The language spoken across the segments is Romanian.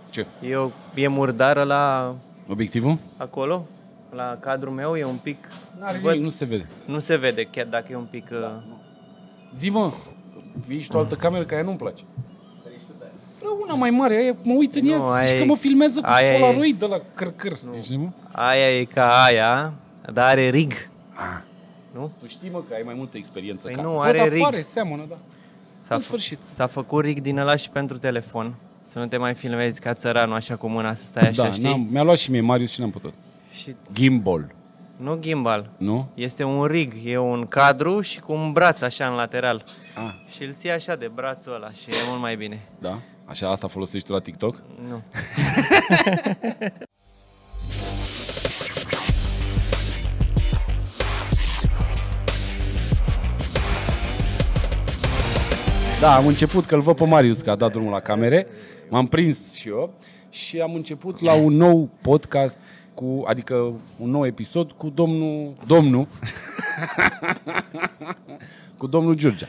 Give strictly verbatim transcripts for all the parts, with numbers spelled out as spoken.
Ce? E, o, e murdară la... Obiectivul? Acolo? La cadrul meu e un pic... Văd, nu se vede. Nu se vede, chiar dacă e un pic... Da. Zi, mă, ești o altă cameră care nu-mi place. Una mai mare, aia, mă uit în ea, zici că mă filmează cu Polaroid de la căr-căr. Aia e ca aia, dar are rig. Ah. Nu? Tu știi, mă, că ai mai multă experiență păi ca... nu, are rig. Apare, seamănă, da. S-a, în sfârșit. S-a făcut rig din ăla și pentru telefon. Să nu te mai filmezi ca țăranul așa cu mâna, să stai așa, da, știi? Mi-a luat și mie Marius și n-am putut. Și... Gimbal. Nu gimbal. Nu? Este un rig, e un cadru și cu un braț așa în lateral. Ah. Și îl ții așa de brațul ăla și e mult mai bine. Da? Așa asta folosești tu la TikTok? Nu. Da, am început, că îl văd pe Marius că a dat drumul la camere. M-am prins și eu și am început la un nou podcast, cu, adică un nou episod cu domnul... Domnul... cu domnul Giurgea.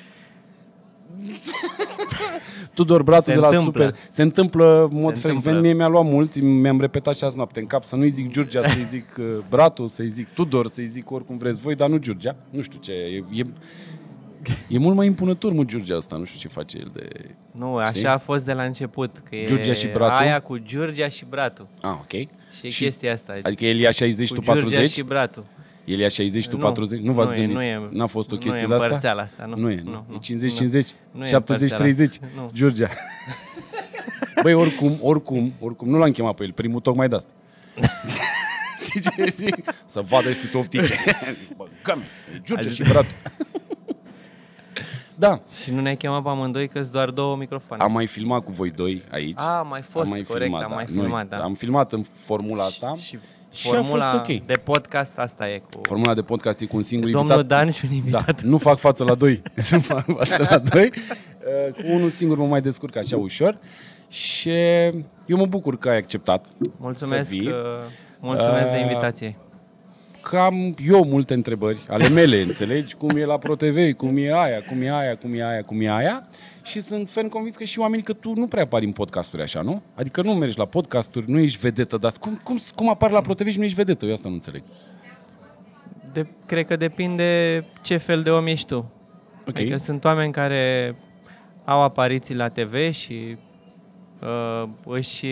Tudor Bratu se de la întâmplă. Super. Se întâmplă în mod se frecvent. întâmplă. Mie mi-a luat mult, mi-am repetat și azi noapte în cap să nu-i zic Giurgea, să-i zic Bratu, să-i zic Tudor, să-i zic oricum vreți voi, dar nu Giurgea. Nu știu ce e. E, e mult mai impunător, mă, Giurgea asta. Nu știu ce face el de... Nu, așa știi? A fost de la început. Că Giurgea e și Bratu? Aia cu Giurgea și Bratu. Ah, ok. Și e și chestia asta. Adică el ia șaizeci, tu patruzeci? Giurgea și Bratu. El ia șaizeci, tu nu, patruzeci? Nu v-ați nu gândit? Nu e, N-a fost o chestie de asta? Nu e asta. Nu, nu e. Nu, e cincizeci cincizeci? șaptezeci treizeci? Nu. Giurgea. Băi, oricum, oricum, oricum, nu l-am chemat pe el, primul tocmai de asta. Știi ce zic? Să vadă și oftice. Bă, cam, Giurgea și Bratu. Da. Și nu ne-ai chemat pe amândoi, că-s doar două microfoane. Am mai filmat cu voi doi aici. A, am mai fost, am mai corect, filmat, am da. mai filmat, Noi, da. Am filmat în formula asta. Și, și formula a fost ok. de podcast asta e cu... Formula de podcast e cu un singur Domnul invitat. Dan și un invitat. Da, nu fac față la doi. Nu fac față la doi. Cu unul singur mă mai descurc așa ușor. Și eu mă bucur că ai acceptat. Mulțumesc, mulțumesc uh, de invitație. Că am eu multe întrebări ale mele, înțelegi? Cum e la ProTV, cum e aia, cum e aia, cum e aia, cum e aia. Și sunt ferm convins că și oamenii că tu nu prea apari în podcasturi așa, nu? Adică nu mergi la podcasturi, nu ești vedetă, dar cum, cum, cum apari la ProTV și nu ești vedetă? Eu asta nu înțeleg. De, cred că depinde ce fel de om ești tu. Okay. Adică sunt oameni care au apariții la T V și uh, își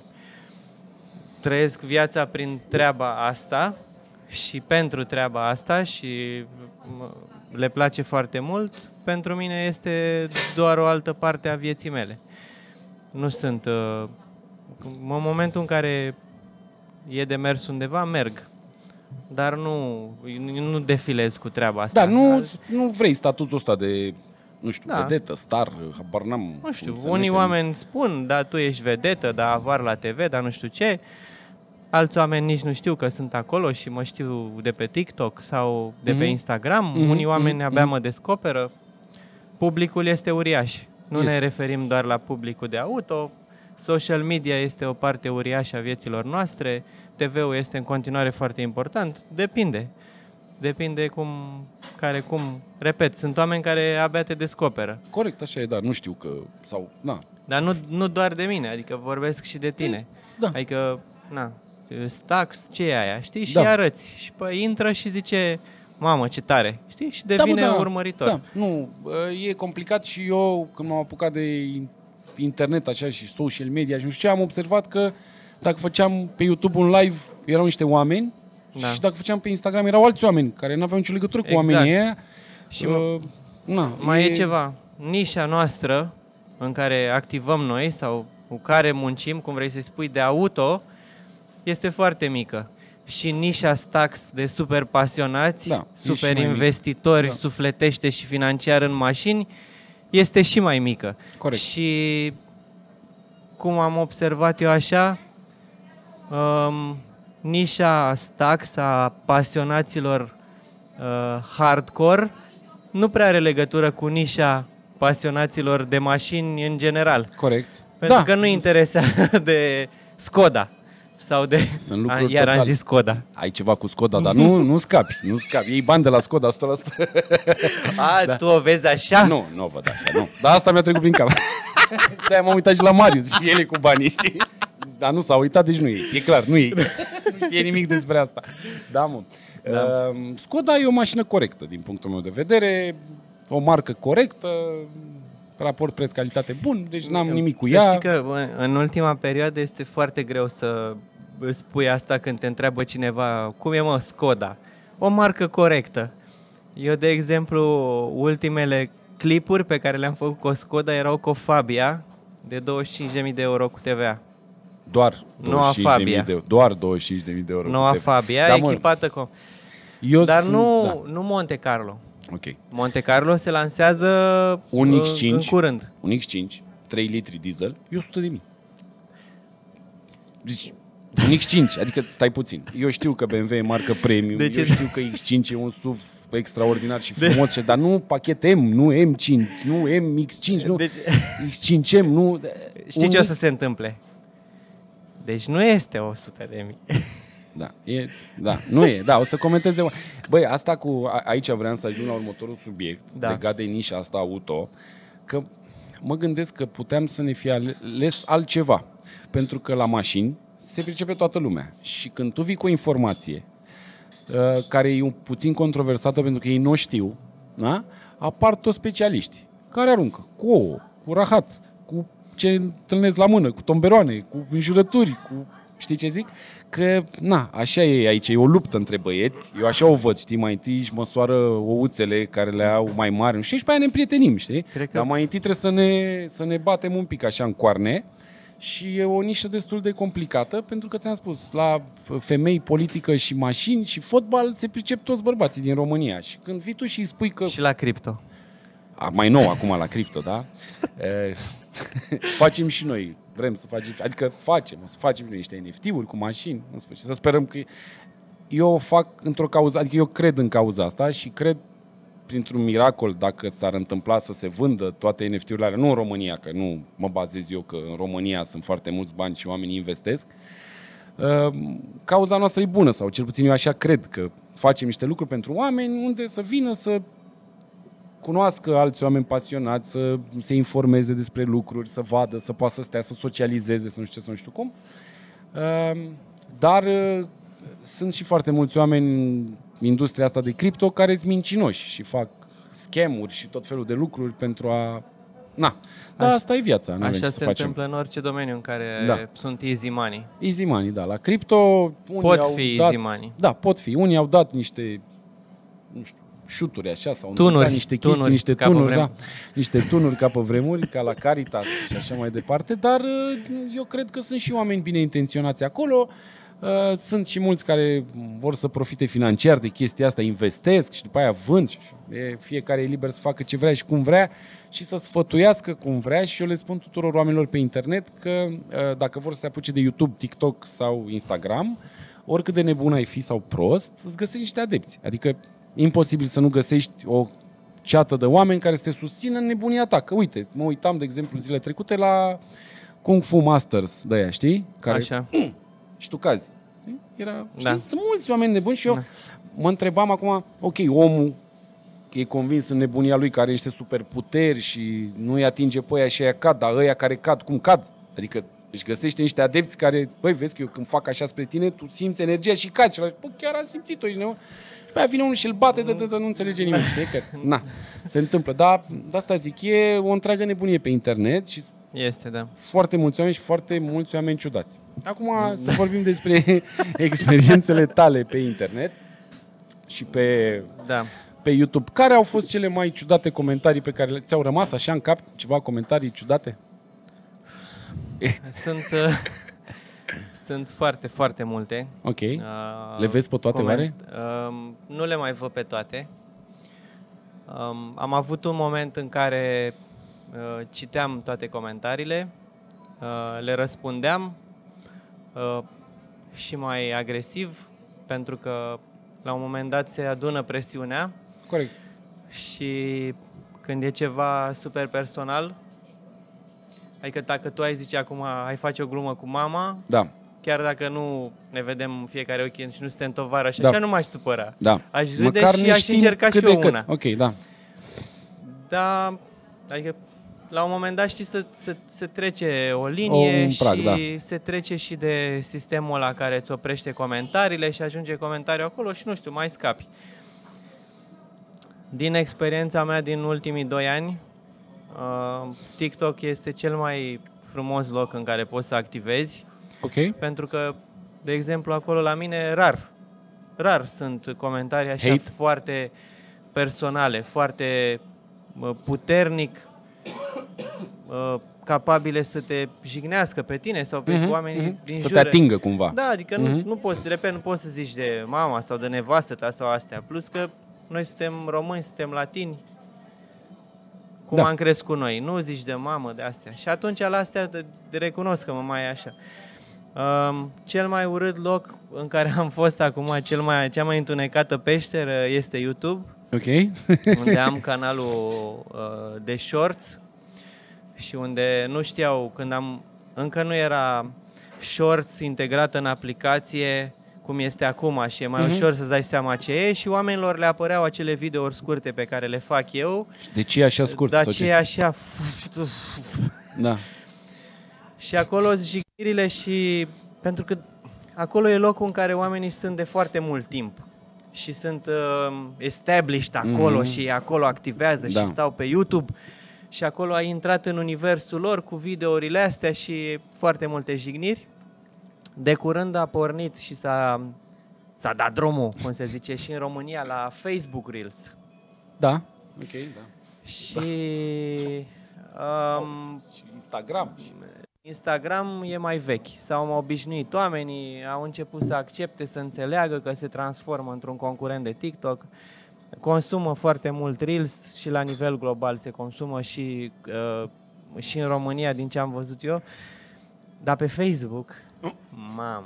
trăiesc viața prin treaba asta și pentru treaba asta și le place foarte mult. Pentru mine este doar o altă parte a vieții mele. Nu sunt... Uh, în momentul în care e de mers undeva, merg. Dar nu, nu defilez cu treaba asta. Da, nu, nu vrei statutul ăsta de, nu știu, da. vedetă, star, habar n-am. Nu știu, unii oameni spun, da, tu ești vedetă, da, avar la T V, dar nu știu ce. Alți oameni nici nu știu că sunt acolo și mă știu de pe TikTok sau de mm-hmm. pe Instagram. Mm-hmm. Unii oameni abia mm-hmm. mă descoperă. Publicul este uriaș. Nu este. Ne referim doar la publicul de auto. Social media este o parte uriașă a vieților noastre. T V-ul este în continuare foarte important. Depinde. Depinde cum, care, cum. Repet, sunt oameni care abia te descoperă. Corect, așa e, da, nu știu că, sau, na. Dar nu, nu doar de mine, adică vorbesc și de tine. Da. Adică, na, Stax, ce e aia, știi? Și da. arăți. Și păi intră și zice, mamă, ce tare, știi? Și devine da, bă, da, urmăritor. Da, nu, e complicat și eu, când m-am apucat de internet, așa, și social media și nu știu ce, am observat că dacă făceam pe YouTube un live, erau niște oameni, da. Și dacă făceam pe Instagram, erau alți oameni care nu aveau nicio legătură cu exact. oamenii ăia. Și uh, na, mai e... e ceva. Nișa noastră, în care activăm noi, sau cu care muncim, cum vrei să-i spui, de auto, este foarte mică. Și nișa Stax de super pasionați, da, super investitori, da. Sufletește și financiar în mașini, este și mai mică. Corect. Și cum am observat eu așa, um, nișa Stax a pasionaților uh, hardcore nu prea are legătură cu nișa pasionaților de mașini în general. Corect. Pentru da. că nu interesează de Skoda. Sau de... Sunt A, iar am zis Skoda. Ai ceva cu Skoda, dar nu, nu scapi. Nu scapi. Iei bani de la Skoda o sută la sută. A, da. Tu o vezi așa? Nu, nu o văd așa, nu. Dar asta mi-a trecut prin cap. De-aia m-am uitat și la Marius și el e cu banii, știi? Dar nu s-a uitat, deci nu e. E clar, nu e. Nu știe nimic despre asta. Da, mă. Da. Uh, Skoda e o mașină corectă, din punctul meu de vedere. O marcă corectă, raport preț-calitate bun, deci n-am nimic cu să ea. Știi că în ultima perioadă este foarte greu să spui asta când te întreabă cineva cum e, mă, Skoda. O marcă corectă. Eu, de exemplu, ultimele clipuri pe care le-am făcut cu o Skoda erau cu o Fabia de douăzeci și cinci de mii de euro cu T V A. Doar Noua Fabia. De, doar douăzeci și cinci de mii de euro. Noua Fabia, da, echipată cu... Eu Dar sunt, nu, da. nu Monte Carlo. Okay. Monte Carlo se lansează un X cinci, în curând. Un X cinci, trei litri diesel, e o sută de mii. Deci, un X cinci, adică stai puțin. Eu știu că B M W e marcă premium, deci eu știu că X cinci e un S U V extraordinar și frumos, de... dar nu pachet M, nu M cinci, nu M X cinci, nu deci... X cinci M, nu... Știi un... ce o să se întâmple? Deci nu este o sută de mii. Da, e, da, nu e, da, o să comenteze. Băi, asta cu, a, aici vreau să ajung la următorul subiect, da. Legat de nișa asta auto, că mă gândesc că puteam să ne fie ales altceva, pentru că la mașini se pricepe toată lumea și când tu vii cu o informație uh, care e un puțin controversată pentru că ei nu știu, da? Apar toți specialiști care aruncă cu ouă, cu rahat, cu ce întâlnesc la mână, cu tomberoane, cu înjurături, cu... Știi ce zic? Că, na, așa e aici, e o luptă între băieți, eu așa o văd, știi, mai întâi își măsoară ouțele care le au mai mari, nu știu, și pe aia ne împrietenim, știi? Că... Dar mai întâi trebuie să ne, să ne batem un pic așa în coarne și e o nișă destul de complicată, pentru că ți-am spus, la femei, politică și mașini și fotbal se pricep toți bărbații din România și când vii tu și îi spui că... Și la cripto. A, mai nou acum la cripto, da? E, facem și noi. Vrem să facem, adică facem, să facem niște N F T-uri cu mașini, în sfârșit, să sperăm că eu o fac într-o cauză, adică eu cred în cauza asta și cred printr-un miracol dacă s-ar întâmpla să se vândă toate N F T-urile alea, nu în România, că nu mă bazez eu că în România sunt foarte mulți bani și oamenii investesc, cauza noastră e bună sau cel puțin eu așa cred că facem niște lucruri pentru oameni unde să vină să cunoască alți oameni pasionați, să se informeze despre lucruri, să vadă, să poată să stea, să socializeze, să nu știu ce, să nu știu cum. Dar sunt și foarte mulți oameni în industria asta de cripto care sunt mincinoși și fac scam-uri și tot felul de lucruri pentru a... Na, dar asta e viața. Așa se să facem. întâmplă în orice domeniu în care da. sunt easy money. Easy money, da. La cripto... Unii pot au fi dat, easy money. Da, pot fi. Unii au dat niște... Nu știu, șuturi așa sau tunuri, niște chestii, tunuri, niște tunuri, da, niște tunuri ca pe vremuri, ca la Caritas și așa mai departe, dar eu cred că sunt și oameni bine intenționați acolo, sunt și mulți care vor să profite financiar de chestia asta, investesc și după aia vând, fiecare e liber să facă ce vrea și cum vrea și să sfătuiască cum vrea și eu le spun tuturor oamenilor pe internet că dacă vor să se apuce de YouTube, TikTok sau Instagram, oricât de nebun ai fi sau prost, îți găsești niște adepți, adică imposibil să nu găsești o ceată de oameni care să te susțină în nebunia ta. Că uite, mă uitam, de exemplu, zile trecute la Kung Fu Masters de aia, știi? Care, așa. Și tu cazi. Era, știi? Da. Sunt mulți oameni nebuni și eu da. mă întrebam acum, ok, omul e convins în nebunia lui că are niște superputeri și nu îi atinge pe aia și aia cad, dar ăia care cad, cum cad? Adică își găsește niște adepți care, băi, vezi că eu când fac așa spre tine, tu simți energia și cazi. Și la bă, chiar am simțit-o, ești nebun. Și pe aia vine unul și îl bate, de, de, de, nu înțelege nimic, știi? Că, na, se întâmplă. Dar de asta zic, e o întreagă nebunie pe internet și este, da. foarte mulți oameni și foarte mulți oameni ciudați. Acum să vorbim despre experiențele tale pe internet și pe, da. pe YouTube. Care au fost cele mai ciudate comentarii pe care ți-au rămas așa în cap? Ceva comentarii ciudate? Sunt, uh, sunt foarte, foarte multe. Ok. Uh, le vezi pe toate, oare? Uh, nu le mai văd pe toate. Um, am avut un moment în care uh, citeam toate comentariile, uh, le răspundeam uh, și mai agresiv, pentru că la un moment dat se adună presiunea. Corect. Și când e ceva super personal, adică dacă tu ai zice acum, ai face o glumă cu mama, da. chiar dacă nu ne vedem fiecare weekend și nu suntem tovarăși, da. așa nu m-aș supăra. Da. Aș râde și aș încerca și eu una. Ok, da. Da, adică la un moment dat, știi, se, se, se trece o linie un prag, și da. se trece și de sistemul ăla care îți oprește comentariile și ajunge comentariul acolo și, nu știu, mai scapi. Din experiența mea din ultimii doi ani, uh, TikTok este cel mai frumos loc în care poți să activezi. Ok. Pentru că, de exemplu, acolo la mine, rar, rar sunt comentarii așa Hate? foarte personale, foarte uh, puternic, uh, capabile să te jignească pe tine sau pe Mm-hmm, oamenii mm-hmm. din Să jur. te atingă cumva. Da, adică Mm-hmm. nu, nu poți, repet, nu poți să zici de mama sau de nevastă ta sau astea. Plus că noi suntem români, suntem latini, cum Da. am crescut noi. Nu zici de mamă, de astea. Și atunci la astea te, te recunosc că mă mai e așa. Um, cel mai urât loc în care am fost acum, cel mai, cea mai întunecată peșteră este YouTube, Ok. unde am canalul uh, de shorts și unde nu știau, când am, încă nu era shorts integrat în aplicație cum este acum și e mai Mhm. ușor să-ți dai seama ce e și oamenilor le apăreau acele videouri scurte pe care le fac eu, De ce e așa scurt? dar sau ce e așa... Da. Și acolo sunt jignirile și... Pentru că acolo e locul în care oamenii sunt de foarte mult timp și sunt uh, established acolo Mhm. și acolo activează Da. și stau pe YouTube și acolo ai intrat în universul lor cu videourile astea și foarte multe jigniri. De curând a pornit și s-a, s-a dat drumul, cum se zice, și în România la Facebook Reels. Da. Ok, da. Și... Um, Și Instagram. Instagram e mai vechi, s-au obișnuit oamenii, au început să accepte, să înțeleagă că se transformă într-un concurent de TikTok, consumă foarte mult Reels și la nivel global se consumă și, uh, și în România, din ce am văzut eu, dar pe Facebook, mamă,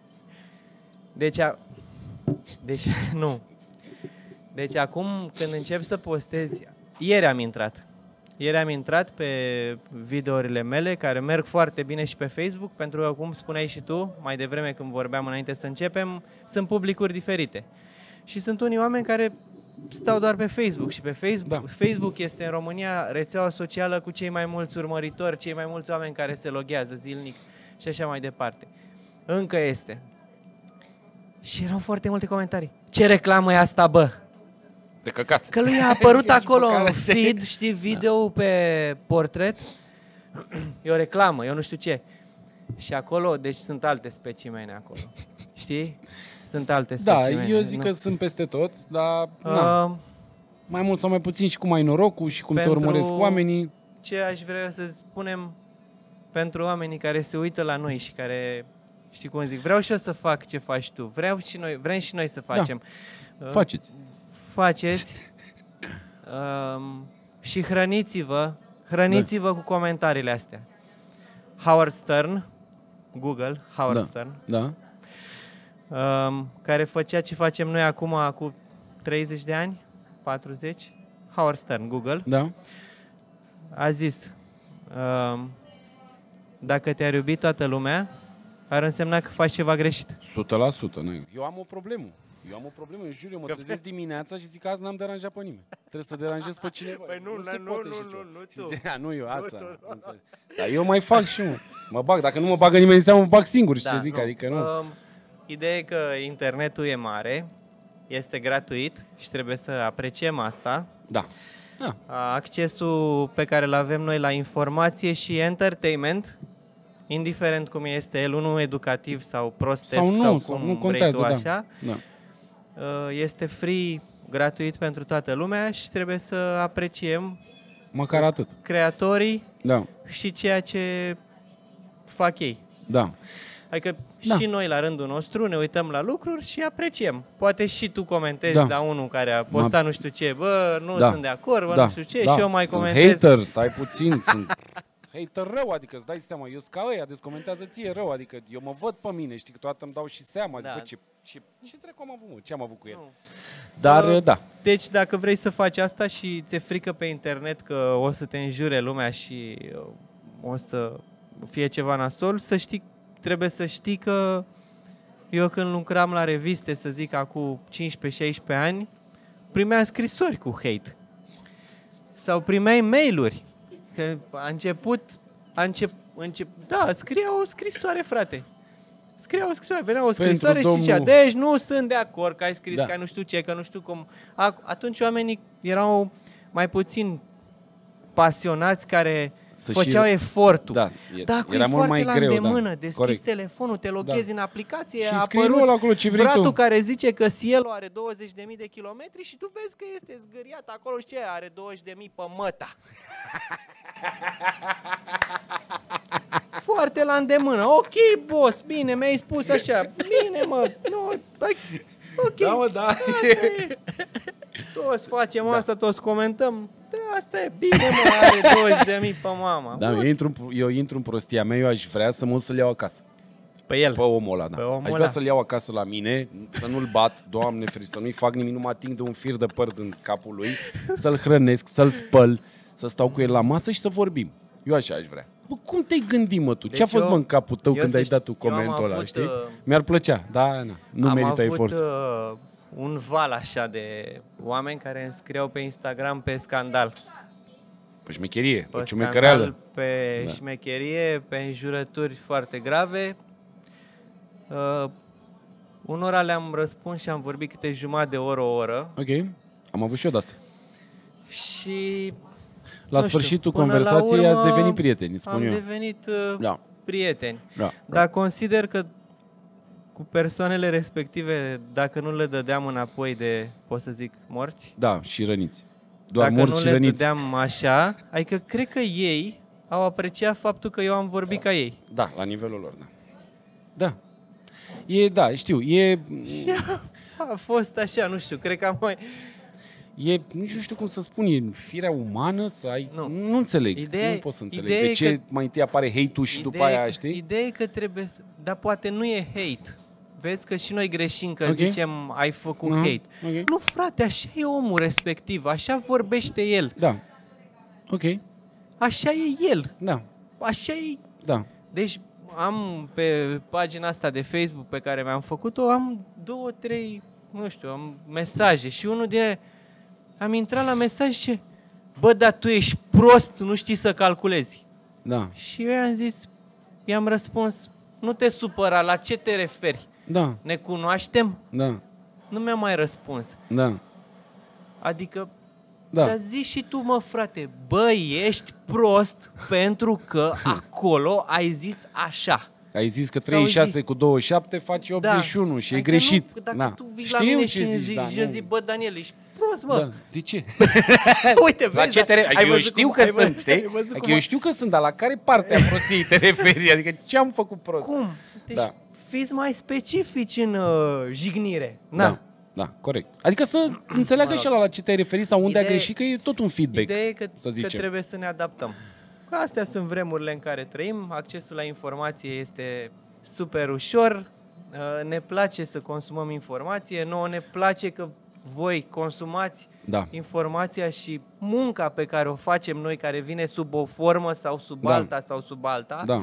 deci, a, deci nu, deci acum când încep să postezi, ieri am intrat, Ieri am intrat pe videourile mele, care merg foarte bine și pe Facebook, pentru că, cum spuneai și tu, mai devreme când vorbeam înainte să începem, sunt publicuri diferite. Și sunt unii oameni care stau doar pe Facebook și pe Facebook, Da. Facebook este în România rețeaua socială cu cei mai mulți urmăritori, cei mai mulți oameni care se loghează zilnic și așa mai departe. Încă este. Și erau foarte multe comentarii. Ce reclamă e asta, bă? De căcat. Că lui a apărut acolo După care în se- feed, știi, video pe portret. E o reclamă, eu nu știu ce. Și acolo, deci sunt alte specimene acolo. Știi? Sunt alte Da, specimene. eu zic nu? că sunt peste tot, dar na, Uh, mai mult sau mai puțin și cum ai norocul și cum Pentru- te urmăresc oamenii. ce aș vrea să spunem pentru oamenii care se uită la noi și care, știi cum zic, vreau și eu să fac ce faci tu. Vreau și noi, vrem și noi să facem. Uh, Faceți. faceți um, și hrăniți-vă, hrăniți-vă cu comentariile astea. Howard Stern, Google, Howard Da. Stern, Da. um, care făcea ce facem noi acum cu treizeci de ani, patruzeci, Howard Stern, Google, Da. a zis, um, dacă te-ar iubi toată lumea, ar însemna că faci ceva greșit. o sută la sută. Nu. Eu am o problemă. Eu am o problemă, eu jur, eu mă trezesc dimineața și zic că azi n-am deranjat pe nimeni. Trebuie să deranjez pe cineva. Păi nu, se nu, poate nu, așa nu, ceva. nu Și tu. zice, "A, nu eu, asta. înțeleg." Dar eu mai fac și eu. Mă bag, dacă nu mă bagă nimeni în seamă, mă bag singur, și ce zic, adică nu. Um, ideea e că internetul e mare, este gratuit și trebuie să apreciem asta. Da. Da. Accesul pe care îl avem noi la informație și entertainment, indiferent cum este el, unul educativ sau prostesc Sau nu, sau sau cum nu vrei contează, tu da. așa, Da. este free, gratuit pentru toată lumea și trebuie să apreciem Măcar atât. creatorii Da. și ceea ce fac ei. Da. Adică Da. și noi la rândul nostru ne uităm la lucruri și apreciem. Poate și tu comentezi Da. la unul care a postat nu știu ce, bă, nu Da. sunt de acord, bă, Da. nu știu ce, Da. și eu mai sunt comentez. hater, stai puțin, sunt hater rău, adică îți dai seama, eu sunt ca ăia, deci comentează ție rău, adică eu mă văd pe mine, știi, că toată îmi dau și seama, Da. zic, bă, ce, ce, ce trecu am avut, mă, ce am avut cu el. Nu. Dar, Uh, da, Deci dacă vrei să faci asta și ți-e frică pe internet că o să te înjure lumea și uh, o să fie ceva nasol, să știi, trebuie să știi că eu când lucram la reviste, să zic, acum cincisprezece șaisprezece ani, primeam scrisori cu hate. Sau primeai mail-uri Că a început, a încep, încep, da, scria o scrisoare, frate. Scria o scrisoare, venea o scrisoare Pentru și zicea, domnul... deci nu sunt de acord că ai scris, Da. că ai nu știu ce, că nu știu cum. Atunci oamenii erau mai puțin pasionați, care Să făceau și... efortul. Da, e, Da, cu era e mult foarte mai la greu, îndemână, da. deschizi Corect. telefonul, te loghezi Da. în aplicație, Și a scrii apărut lui acolo ce vrei bratul tu. care zice că Cielo are douăzeci de mii de kilometri și tu vezi că este zgâriat acolo și ce, are douăzeci de mii pe măta. Foarte la îndemână. Ok, boss, bine, mi-ai spus așa. Bine, mă, nu, ok. Da, mă, da. Asta e. Toți facem da. asta, toți comentăm. Da, asta e, bine, mă, are douăzeci de mii pe mama. Da, eu intru, eu intru în prostia mea, eu aș vrea să mă duc să-l iau acasă. Pe el. Pe omul ăla, da. Pe omul Aș vrea ăla. să-l iau acasă la mine, să nu-l bat, Doamne ferește, să nu-i fac nimic, nu mă ating de un fir de păr din capul lui, să-l hrănesc, să-l spăl, să stau cu el la masă și să vorbim. Eu așa aș vrea. Bă, cum te-ai gândit, mă, tu? Deci Ce a fost, eu- mă, în capul tău eu când să ai știi, dat tu eu am comentul ăla, avut, știi? uh, Mi-ar plăcea, da, na, nu Am merită avut efort. uh, un val așa de oameni care îmi scriau pe Instagram pe scandal. Pe șmecherie, pe Pe ciumecăreală. scandal, pe Da. șmecherie, pe înjurături foarte grave. Uh, unora le-am răspuns și am vorbit câte jumătate de oră, o oră. Ok, am avut și eu de-asta. Și La nu știu, sfârșitul până la conversației urmă ați devenit prieteni, spun am eu. devenit uh, Da, prieteni. da. Dar consider că cu persoanele respective, dacă nu le dădeam înapoi de, pot să zic, morți, Da, și răniți. Doar dacă morți nu și le răniți. dădeam așa, adică cred că ei au apreciat faptul că eu am vorbit ca ei. Da, la nivelul lor, da. Da. E, da, știu, e... Și a, a fost așa, nu știu, cred că am mai... E, nu știu cum să spun, e firea umană să ai... Nu. Nu, nu înțeleg, Ideea- nu pot să înțeleg. ideea De e ce că- mai întâi apare hate-ul și după Ideea e aia, că- știi? Ideea e că trebuie să... Dar poate nu e hate. Vezi că și noi greșim că Ok. zicem ai făcut Mhm, hate. ok. Nu, frate, așa e omul respectiv, așa vorbește el, Da. Ok, așa e el, da, așa e... da. Deci am pe pagina asta de Facebook pe care mi-am făcut-o, am două, trei, nu știu, am mesaje și unul din ele, am intrat la mesaj și zice, bă, dar tu ești prost, nu știi să calculezi. Da, Și eu i-am zis, i-am răspuns, nu te supăra, la ce te referi? da, Ne cunoaștem? da, Nu mi-a mai răspuns. da, Adică, da. dar zi și tu, mă, frate, bă, ești prost pentru că acolo ai zis așa. Ai zis că Sau treizeci și șase zi. cu douăzeci și șapte face optzeci și unu și e Adică greșit. Nu, dacă da. tu vii la Știu mine ce și, îmi zici, zici, da, și eu nu. zic, bă, Daniel, ești prost, mă. Da. De ce? Uite, vezi, La ce te ai referi? Eu văzut știu cum- că ai sunt, văzut- știi? ai văzut Adică cum eu a- știu că sunt, dar la care parte a prostiei te referi? Adică ce am făcut prost? Cum? Deci Da. fiți mai specifici în uh, jignire. Na. Da, da, corect. Adică să înțeleagă și ăla la ce te-ai referit sau unde a Ideea- greșit, că e tot un feedback, Ideea e că, să că zicem. trebuie să ne adaptăm. Astea sunt vremurile în care trăim, accesul la informație este super ușor, uh, ne place să consumăm informație, nouă ne place că voi consumați Da. informația și munca pe care o facem noi, care vine sub o formă sau sub Da. alta sau sub alta. Da,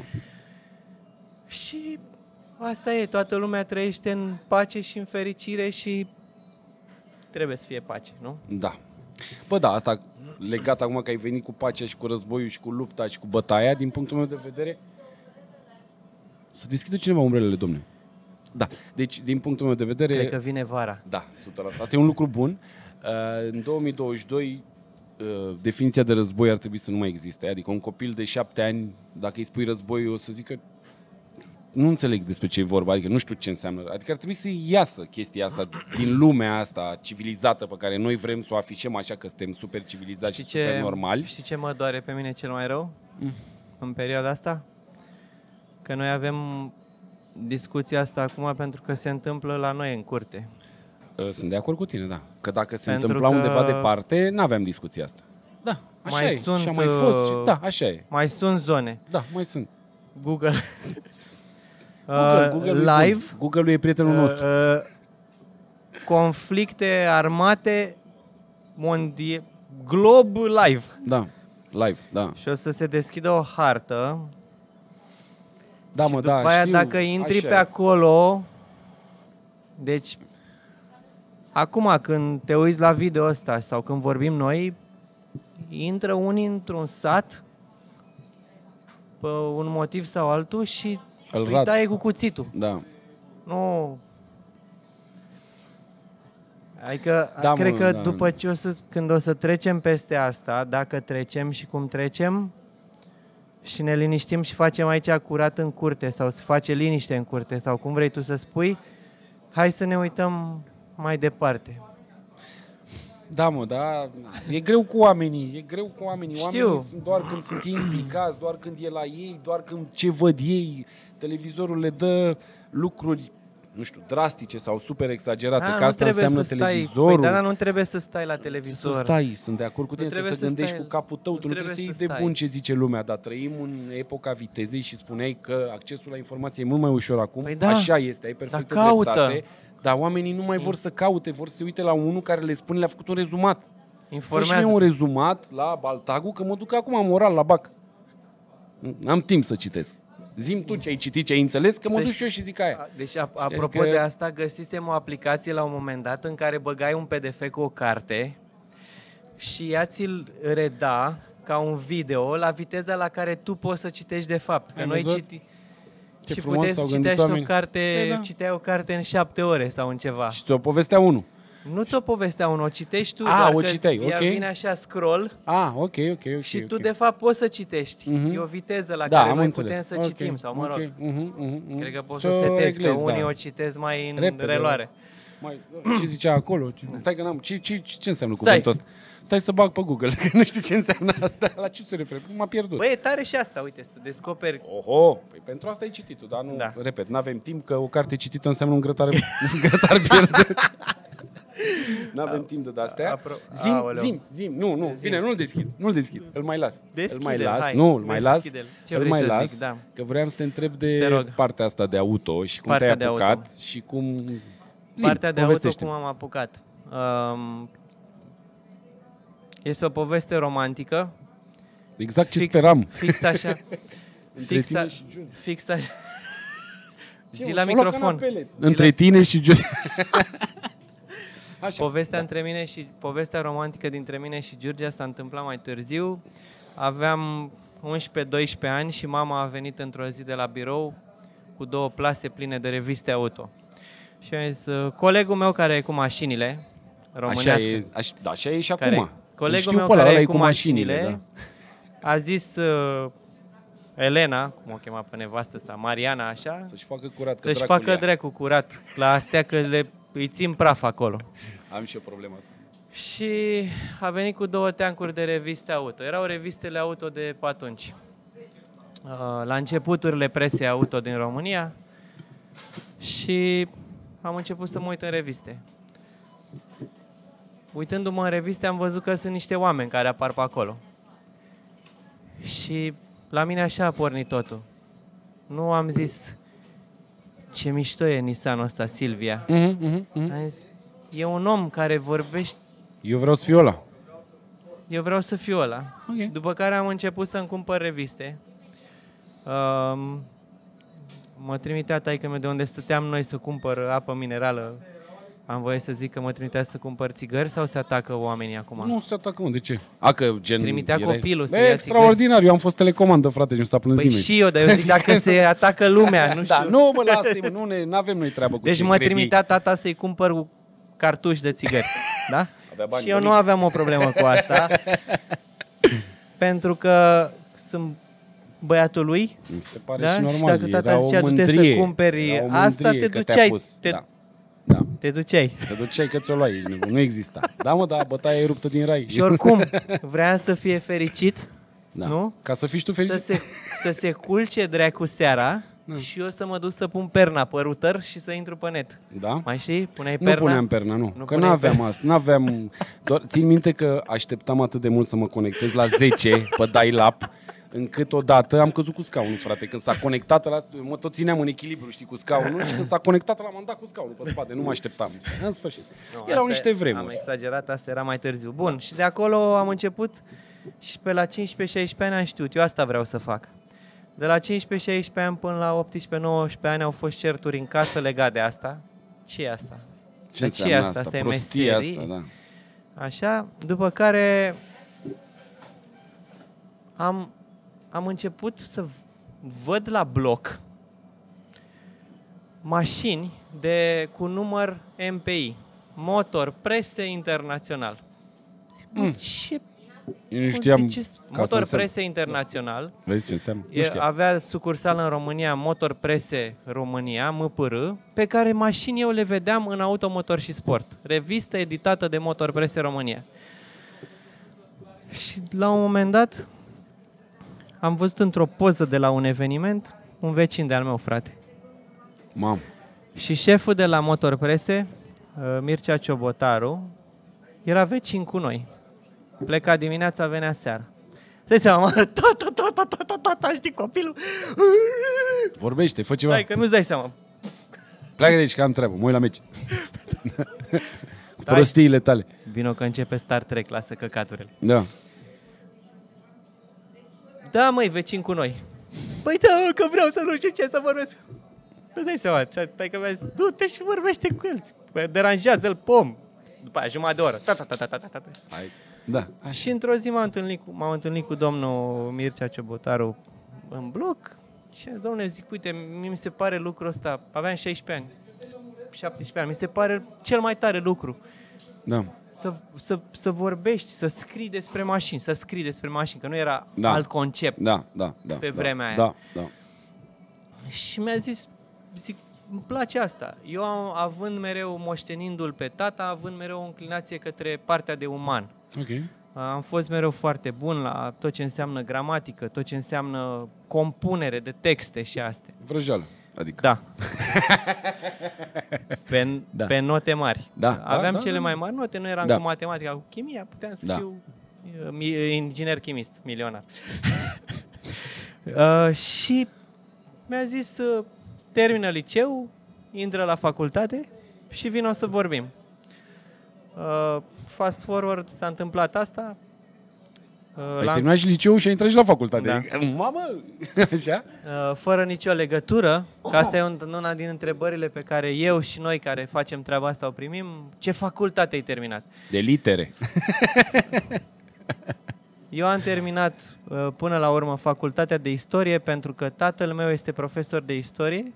Și asta e, toată lumea trăiește în pace și în fericire și trebuie să fie pace, nu? da. Bă, da, asta legat acum că ai venit cu pacea și cu războiul și cu lupta și cu bătaia, din punctul meu de vedere, să deschidă cineva umbrelele, domne. Da, deci din punctul meu de vedere... Cred că vine vara. Da, o sută la sută. Asta e un lucru bun. Uh, În două mii douăzeci și doi, uh, definiția de război ar trebui să nu mai existe. Adică un copil de șapte ani, dacă îi spui război, o să zică nu înțeleg despre ce e vorba, adică nu știu ce înseamnă. Adică ar trebui să iasă chestia asta din lumea asta civilizată pe care noi vrem să o afișăm așa că suntem super civilizați și super normali. Știi ce mă doare pe mine cel mai rău mm. în perioada asta? Că noi avem discuția asta acum pentru că se întâmplă la noi în curte. Sunt de acord cu tine, da. Că dacă se Pentru întâmpla că undeva departe, n-aveam discuția asta. Da, așa Mai e. sunt, și a mai fost. Și, uh, da, așa e. Mai sunt zone. Da, mai sunt. Google. Google, uh, Google live. Google-ul e prietenul uh, nostru. Uh, conflicte armate mondie, glob live. Da, live, da. Și o să se deschidă o hartă. Da, și mă, după da, aia, știu. dacă intri Așa pe e. acolo, deci, acum când te uiți la video ăsta sau când vorbim noi, intră unii într-un sat pe un motiv sau altul și Îl îi rat. taie cu cuțitul. Da. Nu. Adică, Da, cred mă, că da. după ce o să, când o să trecem peste asta, dacă trecem și cum trecem, și ne liniștim și facem aici curat în curte sau să face liniște în curte sau cum vrei tu să spui, hai să ne uităm mai departe. Da, mă, da, e greu cu oamenii, e greu cu oamenii. Știu. Oamenii sunt doar când sunt ei implicați, doar când e la ei, doar când ce văd ei. Televizorul le dă lucruri, nu știu, drastice sau super exagerate, Da, că nu asta trebuie înseamnă să stai, televizorul. păi, da, nu trebuie să stai la televizor. Să stai, sunt de acord cu tine, Nu trebuie, trebuie să să gândești stai- cu capul tău, nu tu nu trebuie să trebuie iei să de stai. bun ce zice lumea, dar trăim în epoca vitezei și spuneai că accesul la informație e mult mai ușor acum, Păi da, așa este, ai perfectă dar caută. dreptate, dar oamenii nu mai vor să caute, vor să se uite la unul care le spune, le-a făcut un rezumat. Fă și Informează. mie un rezumat la Baltagu, că mă duc acum moral la bac. N-am timp să citesc. Zi-mi tu ce ai citit, ce ai înțeles, că mă Să duc ș- și eu și zic aia. Deci, a- Știi, apropo adică- de asta, găsisem o aplicație la un moment dat în care băgai un P D F cu o carte și ea ți-l reda ca un video la viteza la care tu poți să citești de fapt. Că Ai noi văzut? citi... Ce și frumos puteți s-au să gândit citești o oamenii. carte, Păi da. citeai o carte în șapte ore sau în ceva. Și ți-o povestea unul. Nu ți-o povestea unul, o citești tu, A, doar o că citeai, ea ok. vine așa scroll Ah, ok, ok, ok. și tu ok. de fapt poți să citești. Mhm. E o viteză la Da, care am noi înțeles. putem să Ok, citim sau mă rog. ok, mhm, mhm, mhm. Cred că poți Să să o setezi, că reglezi, unii da. o citesc mai în Repede, reloare. Mai, ce zicea acolo? Ce, stai că n-am. Ce, ce, ce înseamnă Stai. cuvântul ăsta? Stai să bag pe Google, că nu știu ce înseamnă asta. La ce se referă? M-a pierdut. Băi, e tare și asta, uite, să descoperi. Oho, păi pentru asta ai citit-o, dar nu, Da. repet, n-avem timp, că o carte citită înseamnă un grătar, un grătar pierdut. N-avem timp de astea. Apro- Zim, Aoleu. zim, zim, nu, nu, Zim. bine, nu-l deschid, nu-l deschid, îl mai las. îl Deschide-l, mai las, hai, nu, îl mai las, deschide-l. Ce îl vrei mai să las, zic, da. că vreau să te întreb de Te rog. partea asta de auto și cum Partea te-ai de apucat auto. și cum... Zim, Partea de auto, povestește-mi. cum am apucat. Um, este o poveste romantică. Exact ce fix, speram. Fix așa. Între fix, tine a, și Giurgia. fix așa. Ce, Zi mă, la și-au luat microfon. canapele. Zi Între la- tine și Giurgia. Așa. Povestea între mine și povestea romantică dintre mine și Giurgia s-a întâmplat mai târziu. Aveam unsprezece doisprezece ani și mama a venit într-o zi de la birou cu două plase pline de reviste auto. Și am zis, colegul meu care e cu mașinile, românească, Așa e, aș, da, așa e și care, acum. colegul Știu meu pe ăla, care ăla e e cu mașinile, da. a zis uh, Elena, cum o chema pe nevastă sa, Mariana, așa, Să-și facă curat, că să-și dracul facă ia. dracu curat la astea, că le, îi țin praf acolo. Am și eu problema asta. Și a venit cu două teancuri de reviste auto. Erau revistele auto de pe atunci. Uh, La începuturile presei auto din România și am început să mă uit în reviste. Uitându-mă în reviste am văzut că sunt niște oameni care apar pe acolo. Și la mine așa a pornit totul. Nu am zis ce mișto e Nissanul ăsta, Silvia. Mhm, mhm, mhm. Am zis, e un om care vorbește. Eu vreau să fiu ăla. Eu vreau să fiu ăla. Ok. După care am început să-mi cumpăr reviste. Um, mă trimitea taică-miu de unde stăteam noi să cumpăr apă minerală. Am voie să zic că mă trimitea să cumpăr țigări sau se atacă oamenii acum? Nu se atacă, mă, de ce? A, că gen... Trimitea erai- copilul să Bă, ia extraordinar, eu am fost telecomandă, frate, și nu s-a plâns Păi nimeni. și eu, dar eu zic dacă se atacă lumea, nu știu. Da, nu, mă, lasă nu ne, n-avem noi treabă cu Deci ce mă cred ei. trimitea tata să-i cumpăr cartuși de țigări. Da? Avea bani Și eu nu bănici. aveam o problemă cu asta. Pentru că sunt băiatul lui. Mi se pare Da? și Și normal. dacă tata era zicea, o du-te să mândrie, cumperi era o asta, mândrie te că te-a duceai, pus, te- Da. Da. Te duceai. Te duceai că ți-o luai, ești nebun, nu exista. Da, mă, da, bătaia e ruptă din rai. Și oricum, vrea să fie fericit, Da. nu? Ca să fii tu Să fericit. se, să se culce dracu seara și eu să mă duc să pun perna pe router și să intru pe net. Da? Mai știi? Puneai Nu perna? puneam perna, nu. Nu că puneai n-aveam perna. asta. N-aveam... Doar, țin minte că așteptam atât de mult să mă conectez la zece pe dial-up, încât odată am căzut cu scaunul, frate. Când s-a conectat, la, mă tot țineam în echilibru, știi, cu scaunul și când s-a conectat, l-am dat cu scaunul pe spate. Nu mă așteptam. În sfârșit. Nu, Erau asta niște e- vremuri. Am exagerat, asta era mai târziu. Bun, și de acolo am început și pe la cincisprezece șaisprezece ani am știut, eu asta vreau să fac. De la cincisprezece șaisprezece ani până la optsprezece nouăsprezece ani au fost certuri în casă legate de asta. Ce e asta? Ce Dar ce e înseamnă asta? asta? Asta e Prostia meserie? asta, da. Așa, după care am, am început să, văd la bloc mașini de, cu număr M P I, Motor Prese Internațional. Zic, Mm. ce Eu nu știam ce, ca Motor să Prese Internațional. Vezi ce înseamnă? Nu E, știam. avea sucursală în România, Motor Prese România, M P R, pe care mașini eu le vedeam în Automotor și Sport. Revistă editată de Motor Prese România. Și la un moment dat am văzut într-o poză de la un eveniment un vecin de-al meu, frate. Mam. Și șeful de la Motor Prese, Mircea Ciobotaru, era vecin cu noi. Pleca dimineața, venea seara. Stai seama, tata, tata, tata, tata, știi copilul? Vorbește, fă ceva. Dai, că nu-ți dai seama. Pleacă de aici că am treabă, mă uit la meci. Cu prostiile tale. Vino că începe Star Trek, lasă căcaturile. Da. Da, măi, vecin cu noi. Păi da, că vreau să nu știu ce să vorbesc. Îți dai seama, stai că mi-a zis, du-te și vorbește cu el. Păi, deranjează-l, pom. După aia, jumătate de oră. Ta, ta, ta, ta, ta, ta. Hai. Da. Și într-o zi m-am întâlnit cu, m-am întâlnit cu domnul Mircea Ciobotaru în bloc și domnule, zic, uite, mi se pare lucrul ăsta, aveam șaisprezece ani, șaptesprezece ani, mi se pare cel mai tare lucru. Da. Să, să, să vorbești, să scrii despre mașini, să scrii despre mașini, că nu era Da. alt concept Da, da, da. pe da, vremea aia. Da, da. Și mi-a zis, zic, îmi place asta. Eu am, având mereu, moștenindu-l pe tata, având mereu o înclinație către partea de uman. Ok. Am fost mereu foarte bun la tot ce înseamnă gramatică, tot ce înseamnă compunere de texte și astea. Vrăjeală, adică. Da. Pe, Da. pe note mari. Da, Aveam da, da, cele da. mai mari note, nu eram Da. cu matematica, cu chimia, puteam să Da. fiu uh, mi- inginer chimist, milionar. uh, și mi-a zis, uh, termină liceu, intră la facultate și vino să vorbim. Uh, fast forward, s-a întâmplat asta. Uh, Ai la- terminat și liceul și ai intrat și la facultate. Da. Mamă! Așa? Uh, fără nicio legătură, că asta e un, una din întrebările pe care eu și noi care facem treaba asta o primim. Ce facultate ai terminat? De litere. Eu am terminat uh, până la urmă facultatea de istorie pentru că tatăl meu este profesor de istorie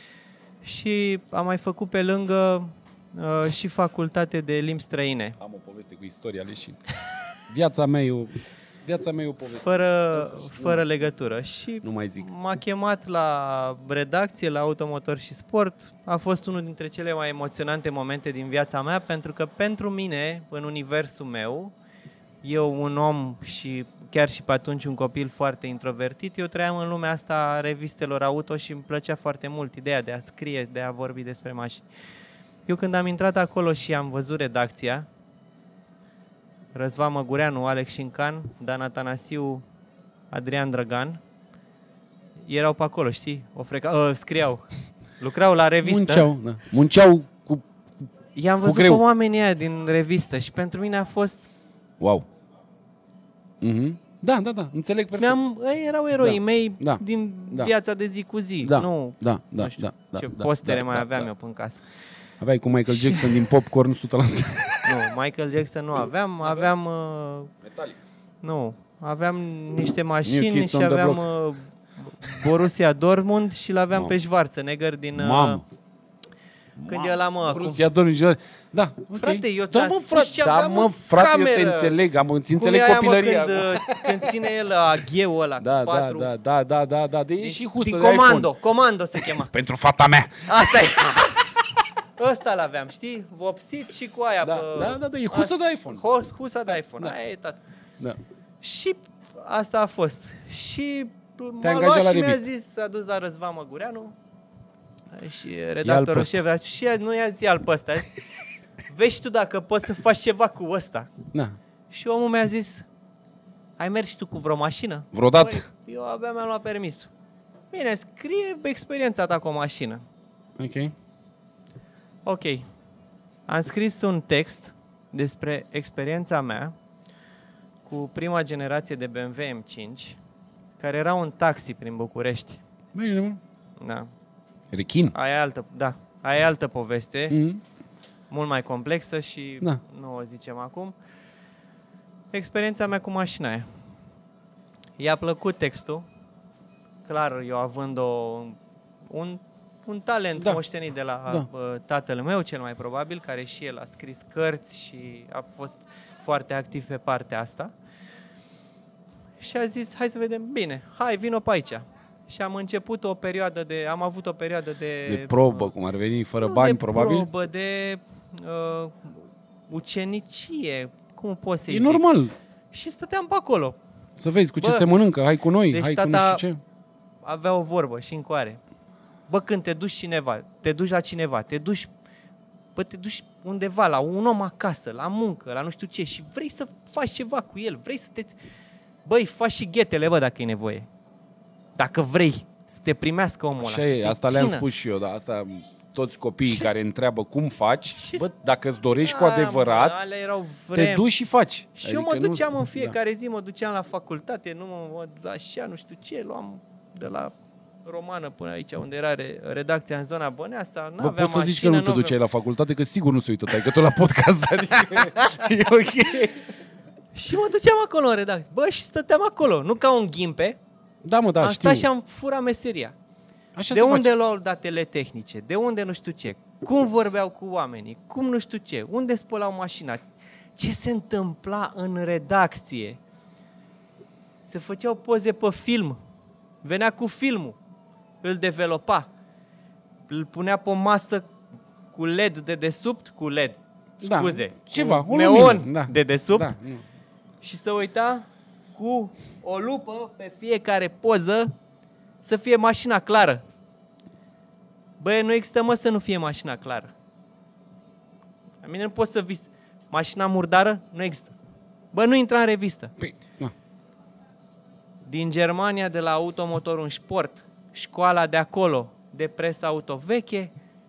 și am mai făcut pe lângă uh, și facultate de limbi străine. Am o poveste cu istoria leșin. Viața mea e o, viața mea e o poveste. Fără, fără legătură. Și Nu mai zic. m-a chemat la redacție, la Automotor și Sport. A fost unul dintre cele mai emoționante momente din viața mea, pentru că pentru mine, în universul meu, eu un om și chiar și pe atunci un copil foarte introvertit, eu trăiam în lumea asta a revistelor auto și îmi plăcea foarte mult ideea de a scrie, de a vorbi despre mașini. Eu când am intrat acolo și am văzut redacția, Răzvan Măgureanu, Alex Șincan, Dan Atanasiu, Adrian Drăgan, erau pe acolo, știi? O freca... uh, scriau. Lucrau la revistă. Munceau, da. Munceau cu... I-am văzut pe greu. oamenii aia din revistă și pentru mine a fost... Wow. Mm-hmm. Da, da, da. Înțeleg perfect. Mi-am, ei erau eroii Da. mei Da. din Da. viața de zi cu zi. Da. Nu, Da, da, nu știu da, da, ce da, postere da, mai da, aveam da. eu pe în casă. Aveai cu Michael Jackson din Popcorn o sută la sută. Nu, Michael Jackson nu aveam. Aveam... Uh, Metalic. nu, aveam niște New mașini Kids și on the aveam Block. uh, Borussia Dortmund și l-aveam Mamă. pe Schwarzenegger din... Uh, Mamă. Când e ăla, mă, acum... Rusia, domnul, da, ok. Frate, eu da, ți-am mă, spus frate, ce da, aveam mă, în frate, eu te cameră. înțeleg, am, îți Cum înțeleg e aia, copilăria. mă, când, uh, când ține el agheul ăla da, cu patru... da, da, da, da, da, de Din, și husă din de comando, iPhone. comando se chema. Pentru fata mea. Asta e. Ăsta l-aveam, știi? Vopsit și cu aia Da, pe... da, da, da, e husă de iPhone. Hus, husa de iPhone, Da. aia e, tată. Da. Și asta a fost. Și m-a angajat luat la și mi-a revistă. zis, s-a dus la Răzvan Măgureanu și redactorul ăsta. șef, și nu ia zi al pe ăsta. A zis, vezi tu dacă poți să faci ceva cu ăsta. Da. Și omul mi-a zis, ai mers și tu cu vreo mașină? Vreodată? Păi, eu abia mi-am luat permisul. Bine, scrie experiența ta cu o mașină. Ok. Ok. Am scris un text despre experiența mea cu prima generație de B M W M cinci, care era un taxi prin București. Bine, mă. Da. Rechin. Aia e altă, da. Aia e altă poveste, Mm. mult mai complexă și Da. nu o zicem acum. Experiența mea cu mașina aia. I-a plăcut textul clar, eu având o, un, un talent Da. moștenit de la Da. uh, tatăl meu, cel mai probabil, care și el a scris cărți și a fost foarte activ pe partea asta. Și a zis, hai să vedem, bine, hai, vino pe aici. Și am început o perioadă de, am avut o perioadă de... De probă, cum ar veni, fără nu bani, de probabil. probă, de uh, ucenicie, cum poți să-i E zic? normal. Și stăteam pe acolo. Să vezi cu ce Bă, se mănâncă, hai cu noi, deci hai cu nu tata- știu ce. Avea o vorbă și încoare. Bă, când te duci cineva, te duci la cineva, te duci, bă, te duci undeva la un om acasă, la muncă, la nu știu ce și vrei să faci ceva cu el, vrei să te... Băi, faci și ghetele, bă, dacă e nevoie. Dacă vrei să te primească omul ăla, Așa să e, te asta le-am țină. spus și eu, da, asta toți copiii Și- care întreabă cum faci, și- bă, dacă îți dorești cu Da, adevărat, mă, alea erau te vremi. duci și faci. Și eu mă Adică nu- duceam în fiecare zi, mă duceam la facultate, nu mă, mă așa, nu știu ce, luam de la Romană până aici, unde era re, redacția în zona Băneasa, Bă, n-aveam poți să zici că mașină, nu te n-aveam- duceai la facultate, că sigur nu se uită taică tu la podcast, adică e ok. Și mă duceam acolo în redacție. Bă, și stăteam acolo, nu ca un ghimpe. Da, mă, da, am știu. stat și am furat meseria. Așa De se unde face. luau datele tehnice? De unde nu știu ce? Cum vorbeau cu oamenii? Cum nu știu ce? Unde spălau mașina? Ce se întâmpla în redacție? Se făceau poze pe film. Venea cu filmul. Îl developa. Îl punea pe o masă cu L E D de desubt, cu L E D. Da, Scuze. ceva, cu o neon lumină, da. de desubt. Da, nu. Și să uita cu o lupă pe fiecare poză să fie mașina clară. Băi, nu există, mă, să nu fie mașina clară. La mine nu poți să vis. Mașina murdară nu există. Bă, nu intra în revistă. Păi, na. Din Germania, de la Automotor un Sport, școala de acolo, de presă auto veche,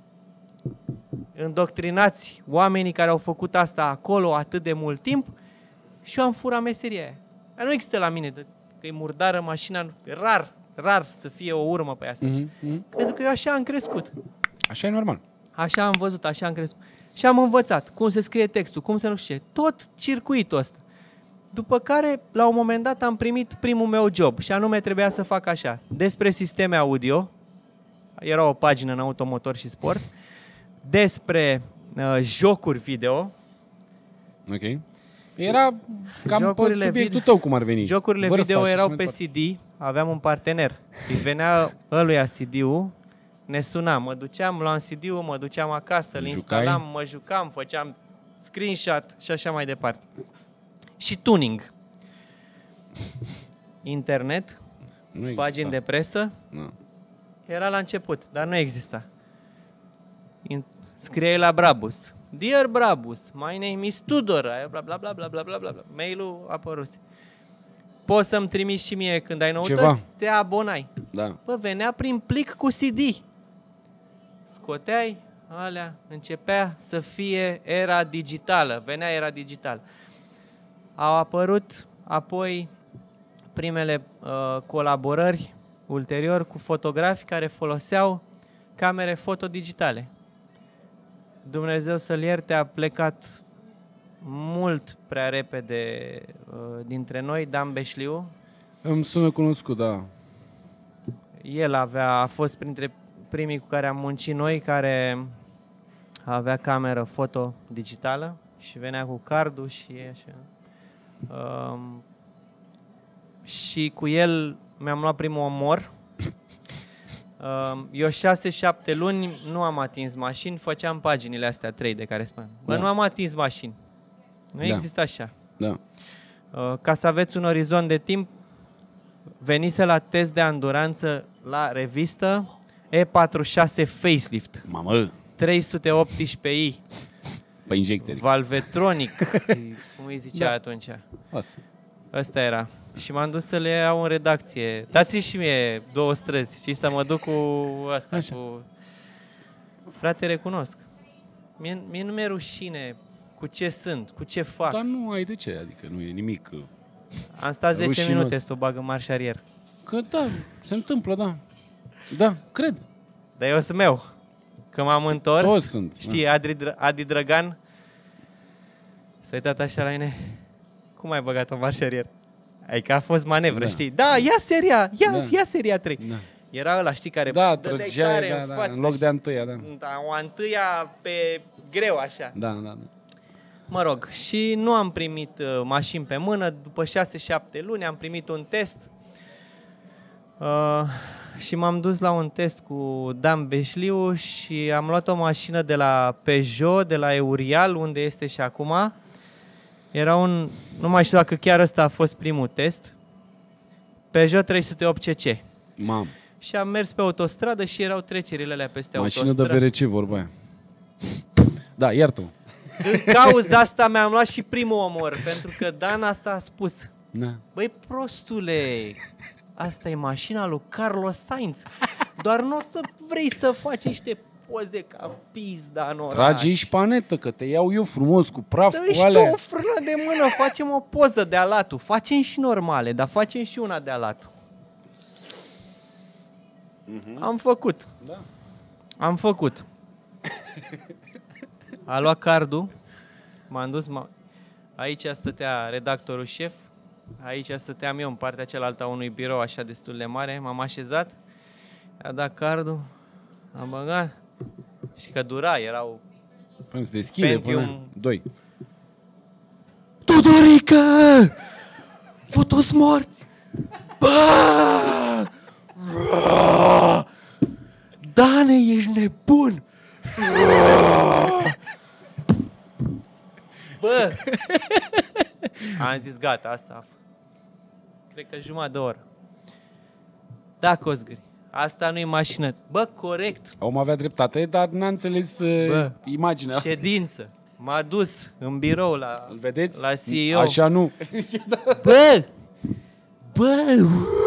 îndoctrinați oamenii care au făcut asta acolo atât de mult timp și eu am furat meseria aia. Dar nu există la mine, de- că e murdară mașina, rar, rar să fie o urmă pe asta. Mhm, mhm. Pentru că eu așa am crescut. Așa e normal. Așa am văzut, așa am crescut. Și am învățat cum se scrie textul, cum se nu știu ce. Tot circuitul ăsta. După care, la un moment dat, am primit primul meu job și anume trebuia să fac așa. Despre sisteme audio, era o pagină în Automotor și Sport, despre uh, jocuri video. Ok. Era cam pe Jocurile subiectul video- tău, cum ar veni. Jocurile Vârsta video și erau așa pe mai C D, aveam un partener. Îi venea ăluia C D-ul, ne suna, mă duceam, luam C D-ul, mă duceam acasă, îl Jucai? instalam, mă jucam, făceam screenshot și așa mai departe. Și tuning. Internet, Nu exista. pagini de presă, Na. era la început, dar nu exista. In- Scriei la Brabus. Dear Brabus, my name is Tudor, aia bla bla bla bla bla bla bla bla. Mail-ul apăruse. Poți să-mi trimiți și mie când ai noutăți? Ceva. Te abonai. Da. Bă, venea prin plic cu C D. Scoteai alea, începea să fie era digitală. Venea era digitală. Au apărut apoi primele uh, colaborări ulterior cu fotografi care foloseau camere fotodigitale. Dumnezeu să-l ierte, a plecat mult prea repede uh, dintre noi, Dan Beșliu. Îmi sună cunoscut, da. El avea, a fost printre primii cu care am muncit noi, care avea cameră foto digitală și venea cu cardul și așa. Um, și cu el mi-am luat primul omor. Um, eu șase, șapte luni nu am atins mașini, făceam paginile astea trei de care spuneam. Bă, Da. nu am atins mașini. Nu Da. există așa. Da. Uh, ca să aveți un orizont de timp, venise la test de anduranță la revistă E patruzeci și șase Facelift, Mamă, trei sute optsprezece i, pe injecție. adică. Valvetronic, cum îi zicea Da. atunci. Asta. Ăsta era. Și m-am dus să le iau în redacție. Dați-mi și mie două străzi, și să mă duc cu asta, Așa. cu... Frate, recunosc. Mie, mie nu mi-e rușine cu ce sunt, cu ce fac. Dar nu ai de ce, adică nu e nimic. Am stat zece Rușinos. minute să o bag în marșarier. Că da, se întâmplă, da. Da, cred. Dar eu sunt meu. Că m-am întors, Toți sunt, știi, Adi, Dr- Adi Drăgan s-a uitat așa la mine. Cum ai băgat-o în marșarier? Adică a fost manevră, Da. știi? Da, ia seria, ia, Da. ia seria trei. Da. Era ăla, știi, care Da, dădeai trăgea, tare da, în da, față. în loc de și- a întâia, da. Da, o a întâia pe greu, așa. Da, da, da. Mă rog, și nu am primit uh, mașini pe mână. După șase șapte luni am primit un test. Uh, și m-am dus la un test cu Dan Beșliu și am luat o mașină de la Peugeot, de la Eurial, unde este și acum. Era un, nu mai știu dacă chiar ăsta a fost primul test, Peugeot trei sute opt C C. Mam, Și am mers pe autostradă și erau trecerile alea peste mașină de autostradă. V R C, vorba aia. Da, iartă-mă. În cauza asta mi-am luat și primul omor, pentru că Dan asta a spus. Da. Băi, prostule, asta e mașina lui Carlos Sainz. Doar nu o să vrei să faci niște poze ca pizda în oraș. Trage și panetă, că te iau eu frumos, cu praf, Dă-i cu și tu alea. o frână de mână, facem o poză de alatul. Facem și normale, dar facem și una de alatul. Mhm. Am făcut. Da. Am făcut. A luat cardul, m-am dus, m-a... aici stătea redactorul șef, aici stăteam eu în partea cealaltă a unui birou așa destul de mare, m-am așezat, a dat cardul, am băgat și că dura, erau... Până se deschide, Pentium. până... Doi. Tudorică! Fotos morți! Bă! Dane, ești nebun! Bă! Am zis, gata, asta a fost. Cred că jumătate de oră. Da, Cosgări, asta nu e mașină. Bă, corect, Om avea dreptate, dar n-a înțeles uh, Bă, imaginea. ședință. M-a dus în birou la, Îl vedeți? la C E O. Așa nu. Bă! Bă!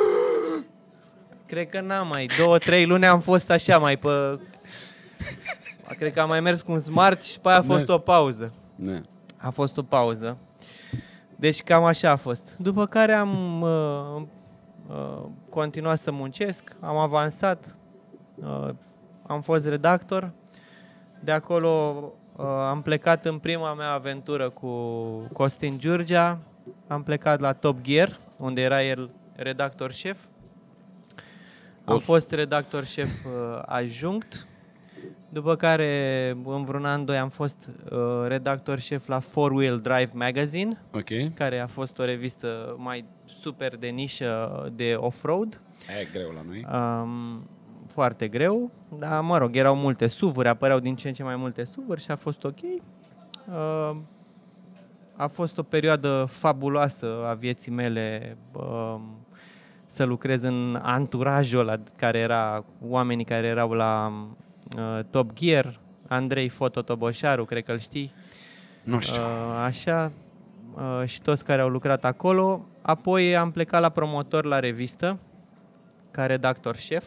Cred că n-am mai. Două, trei luni am fost așa mai pe... Cred că am mai mers cu un Smart și pe aia a fost Ne. o pauză. Ne. A fost o pauză. Deci cam așa a fost. După care am uh, uh, continuat să muncesc, am avansat, uh, am fost redactor. De acolo uh, am plecat în prima mea aventură cu Costin Giurgea. Am plecat la Top Gear, unde era el redactor șef. Am Os. fost redactor șef uh, adjunct. După care, în vreun an, doi, am fost uh, redactor șef la Four Wheel Drive Magazine, Ok. care a fost o revistă mai super de nișă de off-road. Aia e greu la noi. Um, foarte greu, dar mă rog, erau multe SUV-uri, apăreau din ce în ce mai multe SUV-uri și a fost ok. Uh, a fost o perioadă fabuloasă a vieții mele, uh, să lucrez în anturajul ăla care era, oamenii care erau la uh, Top Gear, Andrei Fototoboșaru, cred că îl știi. Nu știu. Uh, așa, uh, și toți care au lucrat acolo. Apoi am plecat la promotor la revistă, ca redactor șef.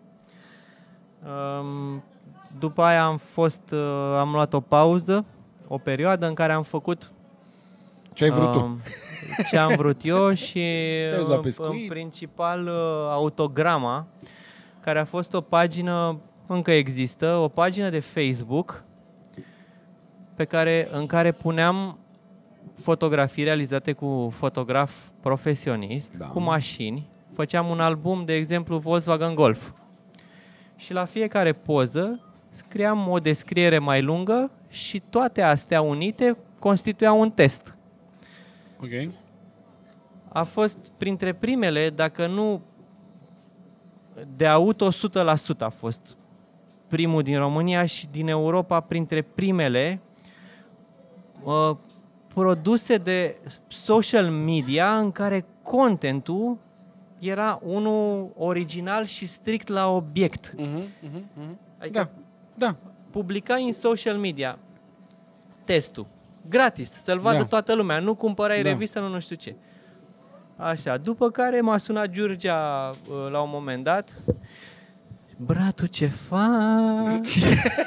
Um, după aia am fost, uh, am luat o pauză, o perioadă în care am făcut Ce ai vrut tu? um, ce am vrut eu și dus la în, pescuit? în principal uh, Autograma, care a fost o pagină, încă există, o pagină de Facebook pe care, în care puneam fotografii realizate cu fotograf profesionist, Da. cu mașini. Făceam un album, de exemplu, Volkswagen Golf. Și la fiecare poză scriam o descriere mai lungă și toate astea unite constituiau un test. Ok. A fost printre primele, dacă nu de auto, o sută la sută a fost primul din România și din Europa printre primele uh, produse de social media în care contentul era unul original și strict la obiect. Uh-huh, uh-huh, uh-huh. Adică Da, da. publicai în social media testul, gratis, să-l vadă Da. toată lumea, nu cumpărai Da. revistă, nu nu știu ce. Așa, după care m-a sunat Giurgea uh, la un moment dat. Bratu, ce faci?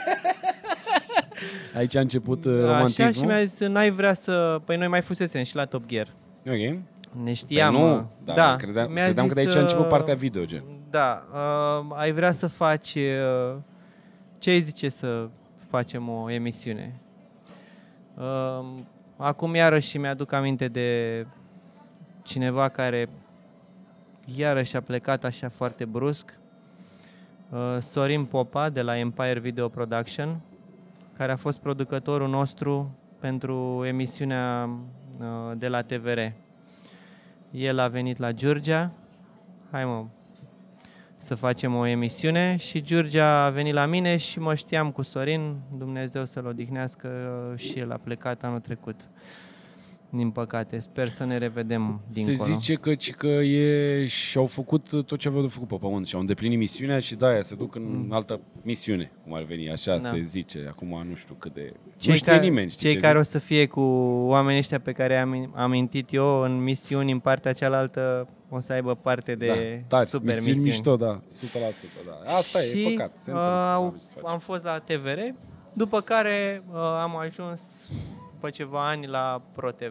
Aici a început uh, Așa, romantismul. și mi-a zis, n-ai vrea să... Păi noi mai fusesem și la Top Gear. Ok. Ne știam. Păi nu, uh, dar da, credeam, mi-a credeam zis, că de aici a început uh, partea video, gen. Da, uh, ai vrea să faci... Uh, ce ai zice să facem o emisiune? Uh, acum iarăși mi-aduc aminte de cineva care iarăși a plecat așa foarte brusc, uh, Sorin Popa de la Empire Video Production, care a fost producătorul nostru pentru emisiunea uh, de la T V R. El a venit la Giurgia, hai mă, să facem o emisiune, și Giurgia a venit la mine și mă știam cu Sorin, Dumnezeu să-l odihnească, și el a plecat anul trecut. Din păcate, sper să ne revedem dincolo. Se zice că, că e, și-au făcut tot ce aveau de făcut pe pământ și au îndeplinit misiunea și de-aia se duc în mm. altă misiune, cum ar veni, așa da. Se zice. Acum nu știu cât de... Cei nu știe care, nimeni. Știi cei ce care zic? o să fie cu oamenii ăștia pe care am amintit eu în misiuni în partea cealaltă, o să aibă parte de da, super misiuni. misiuni. Mișto, da, o sută la sută, da. Asta și, e, păcat. Se uh, am fost la T V R, după care uh, am ajuns după ceva ani la ProTV.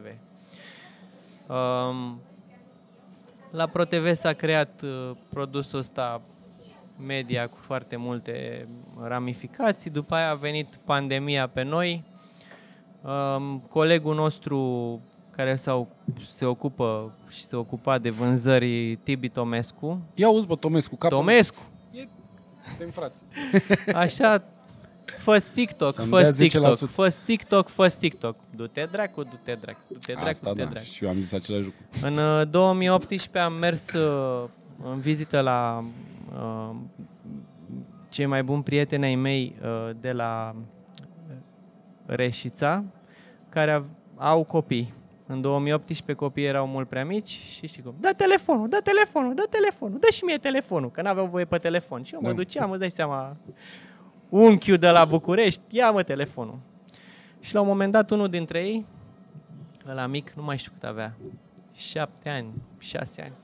Um, la ProTV s-a creat uh, produsul ăsta media cu foarte multe ramificații, după aia a venit pandemia pe noi. Um, colegul nostru care s-a, se ocupă și se ocupa de vânzări, Tibi Tomescu. Ia uzi, bă, Tomescu, capul. Tomescu! E, suntem frați. Așa, fă TikTok, fă TikTok, fă TikTok, fă TikTok. Du-te dracu, du-te dracu, du-te dracu, Asta, du-te da. dracu. Și eu am zis același lucru. În uh, două mii optsprezece am mers uh, în vizită la uh, cei mai buni prieteni ai mei uh, de la Reșița, care au copii. În două mii optsprezece copiii erau mult prea mici și știi cum, dă telefonul, dă telefonul, dă telefonul, dă și mie telefonul, că n-aveau voie pe telefon. Și eu mă Da. duceam, îți dai seama, unchiul de la București, ia-mă telefonul. Și la un moment dat unul dintre ei, ăla mic, nu mai știu cât avea, șapte ani, șase ani.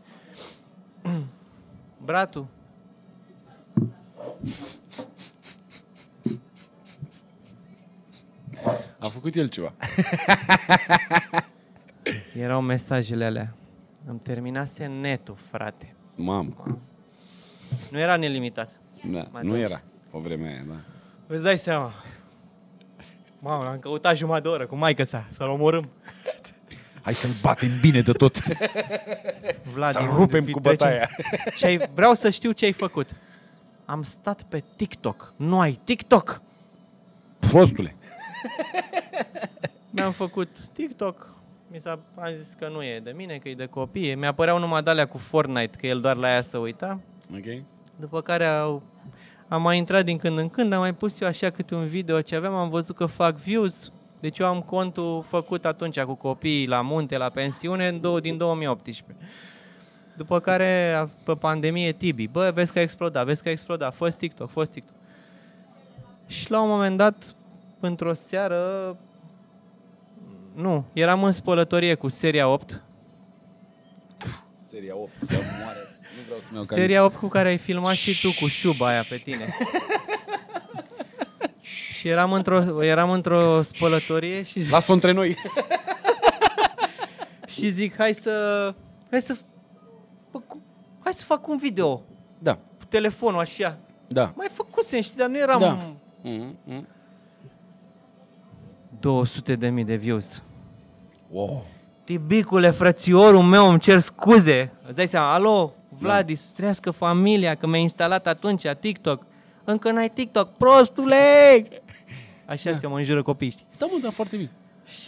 Bratu, A făcut el ceva. erau mesajele alea. Îmi terminase netul, frate. Mamă. Nu era nelimitat. Da, Mai nu atunci. era pe vremea aia, da. Îți dai seama. Mamă, l-am căutat jumătate de oră cu maică sa, să-l omorâm. Hai să-l batem bine de tot. Vlad, Să rupem cu bătaia. Ce-ai, vreau să știu ce ai făcut. Am stat pe TikTok. Nu ai TikTok? Prostule. Mi-am făcut TikTok. Mi s-a, am zis că nu e de mine, că e de copii. Mi-apăreau numai de-alea cu Fortnite, că el doar la aia se uita. Ok. După care au, am mai intrat din când în când, am mai pus eu așa câte un video ce aveam, am văzut că fac views. Deci eu am contul făcut atunci cu copiii la munte, la pensiune, în două, din două mii optsprezece. După care, pe pandemie, Tibi, bă, vezi că a explodat, vezi că a explodat, fă TikTok, fă TikTok. Și la un moment dat, într-o seară, nu, eram în spălătorie cu seria opt. Seria opt, se moare. Nu vreau să-mi iau Seria opt cu care ai filmat și tu cu șuba aia pe tine. Și eram într-o, eram într-o spălătorie și, Las-o între noi. și zic, hai să, hai să, bă, cu- hai să fac un video Da, cu telefonul așa. da. Mai făcusem, știi, dar nu eram Da. Mm-hmm. două sute de mii de views. Wow. Tibicule, frățiorul meu, îmi cer scuze. Îți dai seama, alo, Vladi, să trăiască familia, că mi-ai instalat atunci TikTok. Încă n-ai TikTok, prostule! Așa da. Se mă înjură copiii, știi? Da, mă, da, foarte bine. Și...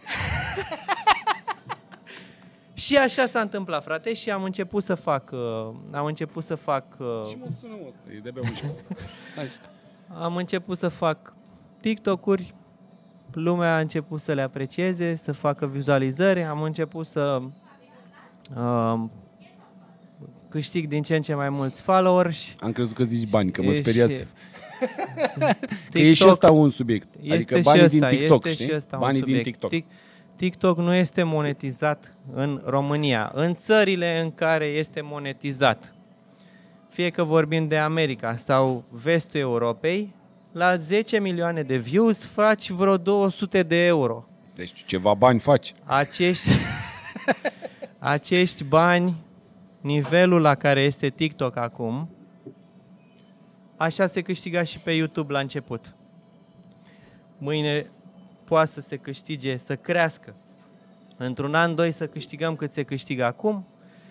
și așa s-a întâmplat, frate, și am început să fac, uh, am început să fac, uh, Și mă sună ăsta, e de-abia unsprezece. Așa. am început să fac TikTok-uri, lumea a început să le aprecieze, să facă vizualizări, am început să uh, câștig din ce în ce mai mulți followers. Am crezut că zici bani, că mă E speriați. și- Că e și ăsta un subiect. Este Adică și banii ăsta, din TikTok, este știi? și ăsta un Banii din subiect. TikTok. Tik- TikTok nu este monetizat în România. În țările în care este monetizat, fie că vorbim de America sau vestul Europei, la zece milioane de views faci vreo două sute de euro. Deci ceva bani faci. Acești, acești bani, nivelul la care este TikTok acum, așa se câștiga și pe YouTube la început. Mâine poate să se câștige, să crească într-un an, doi să câștigăm cât se câștigă acum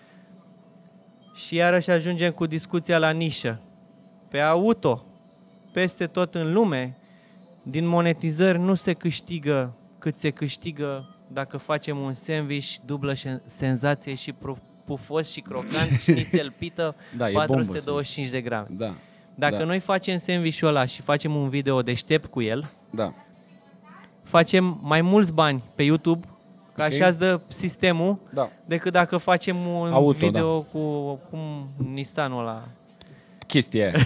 și iarăși ajungem cu discuția la nișă. Pe auto, peste tot în lume, din monetizări nu se câștigă cât se câștigă dacă facem un sandwich dublă senzație și pufos și crocant, șnițel pită, da, patru sute douăzeci și cinci de grame. Da. Dacă da. noi facem sandwich-ul ăla și facem un video deștept cu el, da. facem mai mulți bani pe YouTube, că okay. așa îți dă sistemul, da. decât dacă facem un Auto, video da. cu cum Nissanul ăla. Chestia aia.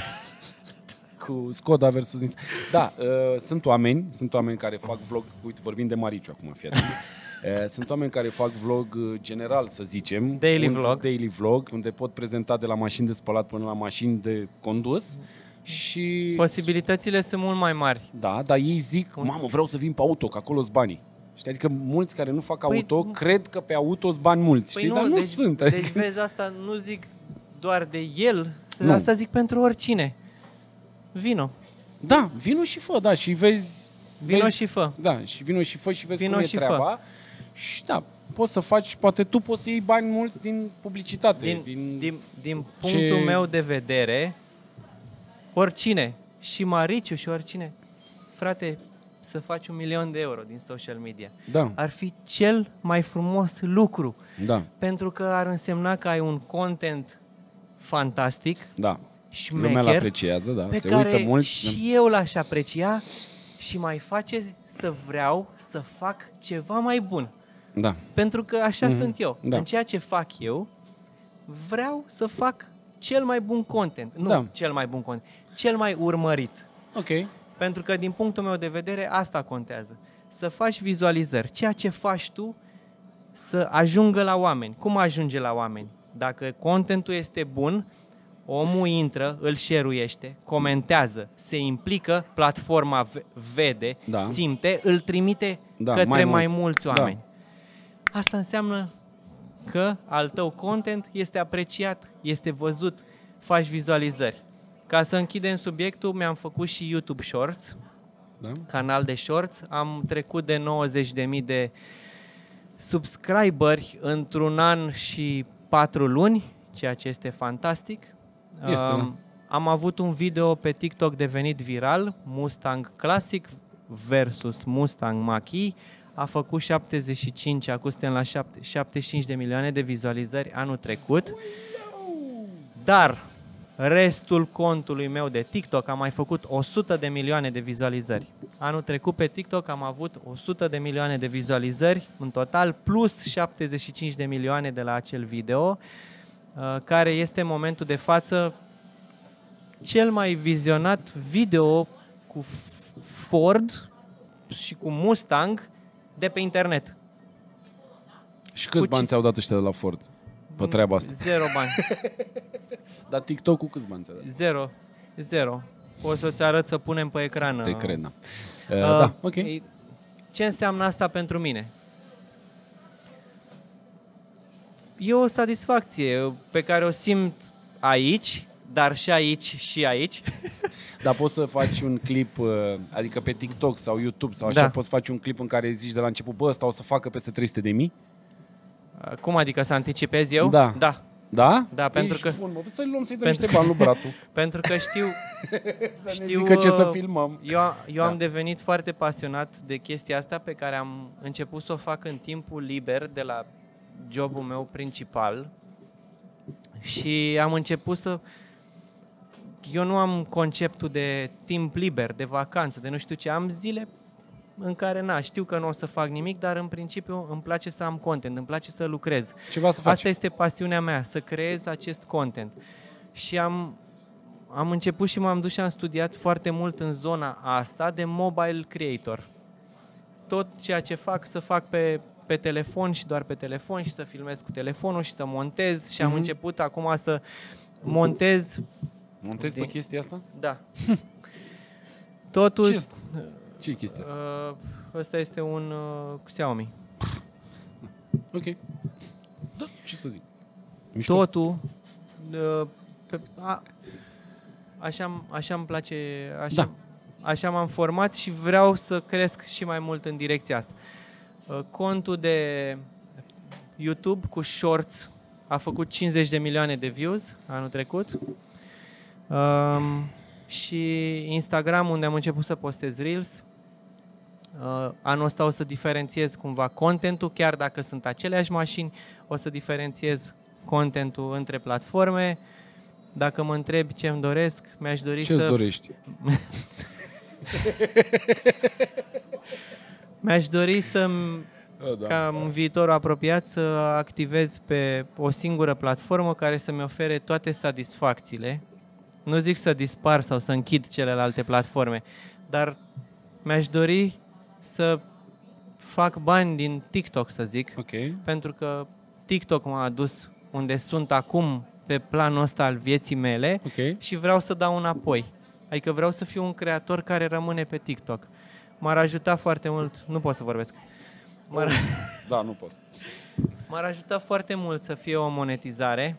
Cu Skoda versus Nissan. Da, uh, sunt oameni, sunt oameni care fac vlog, uite, vorbim de Mariciu acum, fii atent. Uh, sunt oameni care fac vlog uh, general, să zicem. Daily vlog. Daily vlog, unde pot prezenta de la mașini de spălat până la mașini de condus. Și posibilitățile sunt mult mai mari. Da, dar ei zic, mamă, vreau să vin pe auto, că acolo-s banii. Știi? Adică mulți care nu fac păi, auto cred că pe auto sunt bani mulți, păi știi? nu, Dar nu deci, sunt. Deci adică... vezi, asta nu zic doar de el, nu. Asta zic pentru oricine. Vino. Da, vino și fă, da, și vezi... Vino vezi, și fă. Da, și vino și fă și vezi vino cum și e treaba. Fă. Și da, poți să faci, poate tu poți să iei bani mulți din publicitate. Din, din, din, din punctul ce... meu de vedere, oricine, și Mariciu și oricine, frate, să faci un milion de euro din social media. Da. Ar fi cel mai frumos lucru. Da. Pentru că ar însemna că ai un content fantastic. Da. Șmecher, lumea l-apreciază, da. Pe Se care uită mult. și eu l-aș aprecia și mai face să vreau să fac ceva mai bun. Da. Pentru că așa mm-hmm. sunt eu. Da. În ceea ce fac eu, vreau să fac cel mai bun content. Nu da. cel mai bun content, cel mai urmărit. Ok. Pentru că din punctul meu de vedere asta contează. Să faci vizualizări. Ceea ce faci tu să ajungă la oameni. Cum ajunge la oameni? Dacă contentul este bun, omul intră, îl share-uiește, comentează, se implică, platforma vede, da. simte, îl trimite da, către mai, mai mult. mulți oameni. Da. Asta înseamnă că al tău content este apreciat, este văzut, faci vizualizări. Ca să închidem subiectul, mi-am făcut și YouTube Shorts, da. canal de Shorts, am trecut de nouăzeci de mii de subscriberi într-un an și patru luni, ceea ce este fantastic. Este, um, da. Am avut un video pe TikTok devenit viral, Mustang Classic versus Mustang Mach-E. A făcut șaptezeci și cinci, acum suntem la șaptezeci și cinci de milioane de vizualizări anul trecut. Dar restul contului meu de TikTok am mai făcut o sută de milioane de vizualizări. Anul trecut pe TikTok am avut o sută de milioane de vizualizări în total, plus șaptezeci și cinci de milioane de la acel video, care este în momentul de față cel mai vizionat video cu Ford și cu Mustang de pe internet. Și câți cu bani ți-au dat ăștia de la Ford pe treaba asta? Zero bani. Dar TikTok-ul câți bani ți-a dat? Zero. Zero. O să-ți arăt să punem pe ecran. Te cred, da. Uh, uh, da, ok. Ce înseamnă asta pentru mine? E o satisfacție pe care o simt aici, dar și aici și aici. Dar poți să faci un clip, adică pe TikTok sau YouTube sau așa, da. Poți să faci un clip în care zici de la început, bă, ăsta o să facă peste trei sute de mii? Cum adică să anticipez eu? Da. Da. Da? Da, pentru că... Bun, mă, să-i luăm să-i dăm niște bani lui Bratu. Pentru că știu... să știu ne zică ce să filmăm. Eu, eu da. am devenit foarte pasionat de chestia asta pe care am început să o fac în timpul liber de la jobul meu principal și am început să... Eu nu am conceptul de timp liber, de vacanță, de nu știu ce. Am zile în care, na, știu că nu o să fac nimic, dar în principiu îmi place să am content, îmi place să lucrez. Ceva să faci. Asta este pasiunea mea, să creez acest content. Și am, am început și m-am dus și am studiat foarte mult în zona asta de mobile creator. Tot ceea ce fac, să fac pe, pe telefon și doar pe telefon și să filmez cu telefonul și să montez și am mm-hmm. început acum să montez. Montezi din... pe chestia asta? Da. Totul... Ce este? Ce e chestia asta? Uh, ăsta este un uh, Xiaomi. Ok. Da, ce să zic? Mișto. Totul... Uh, pe, a, așa, așa îmi place... Așa, da. Așa m-am format și vreau să cresc și mai mult în direcția asta. Uh, contul de YouTube cu Shorts a făcut cincizeci de milioane de views anul trecut. Um, și Instagram, unde am început să postez Reels. Uh, anul ăsta o să diferențiez cumva contentul, chiar dacă sunt aceleași mașini, o să diferențiez contentul între platforme. Dacă mă întrebi ce îmi doresc, mi-aș dori Ce-ți să... dorești? Mi-aș dori să Oh, da. ca în viitorul apropiat să activez pe o singură platformă care să-mi ofere toate satisfacțiile. Nu zic să dispar sau să închid celelalte platforme, dar mi-aș dori să fac bani din TikTok, să zic, Ok. pentru că TikTok m-a adus unde sunt acum pe planul ăsta al vieții mele Ok. și vreau să dau înapoi. Adică vreau să fiu un creator care rămâne pe TikTok. M-ar ajuta foarte mult, nu pot să vorbesc, m-ar, Da, nu pot. m-ar ajuta foarte mult să fie o monetizare.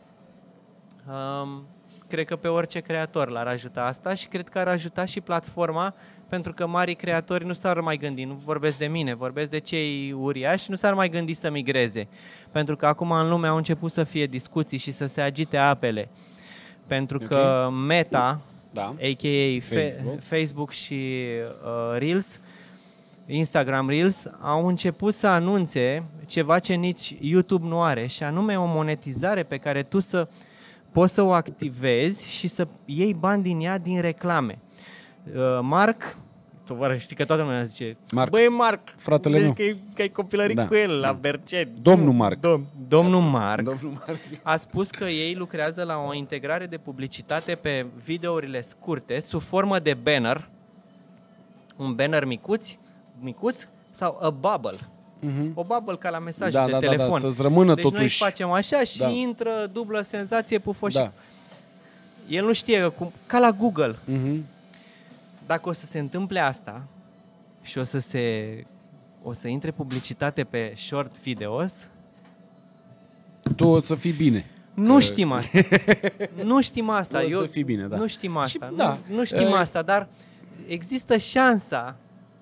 Um, cred că pe orice creator l-ar ajuta asta și cred că ar ajuta și platforma, pentru că marii creatori nu s-ar mai gândi, nu vorbesc de mine, vorbesc de cei uriași, nu s-ar mai gândi să migreze. Pentru că acum în lume au început să fie discuții și să se agite apele. Pentru Ok. că Meta, Da. a k a. Facebook. Facebook și uh, Reels, Instagram Reels, au început să anunțe ceva ce nici YouTube nu are, și anume o monetizare pe care tu să poți să o activezi și să iei bani din ea din reclame. Uh, Mark, tu vă știi că toată lumea zice, Mark. băi Mark, Fratele deci meu. că, ai- că ai copilărit Da. cu el la Da. Berceni. Domnul Mark. Dom, domnul Mark Domnul Marc. a spus că ei lucrează la o integrare de publicitate pe videourile scurte sub formă de banner, un banner micuț, micuț sau a bubble. Mhm. O bubble ca la mesaj Da, de da, da, telefon. da, să-ți rămână deci noi totuși. facem așa și Da. intră dublă senzație pufoși. Da. El nu știe că cum, ca la Google. Mhm. Dacă o să se întâmple asta și o să se o să intre publicitate pe short videos, Tu o să fii bine. nu Că- știm asta. Nu știm asta. O să Eu, fii bine, da. Nu știm asta. Și- nu, da. nu știm E- asta, dar există șansa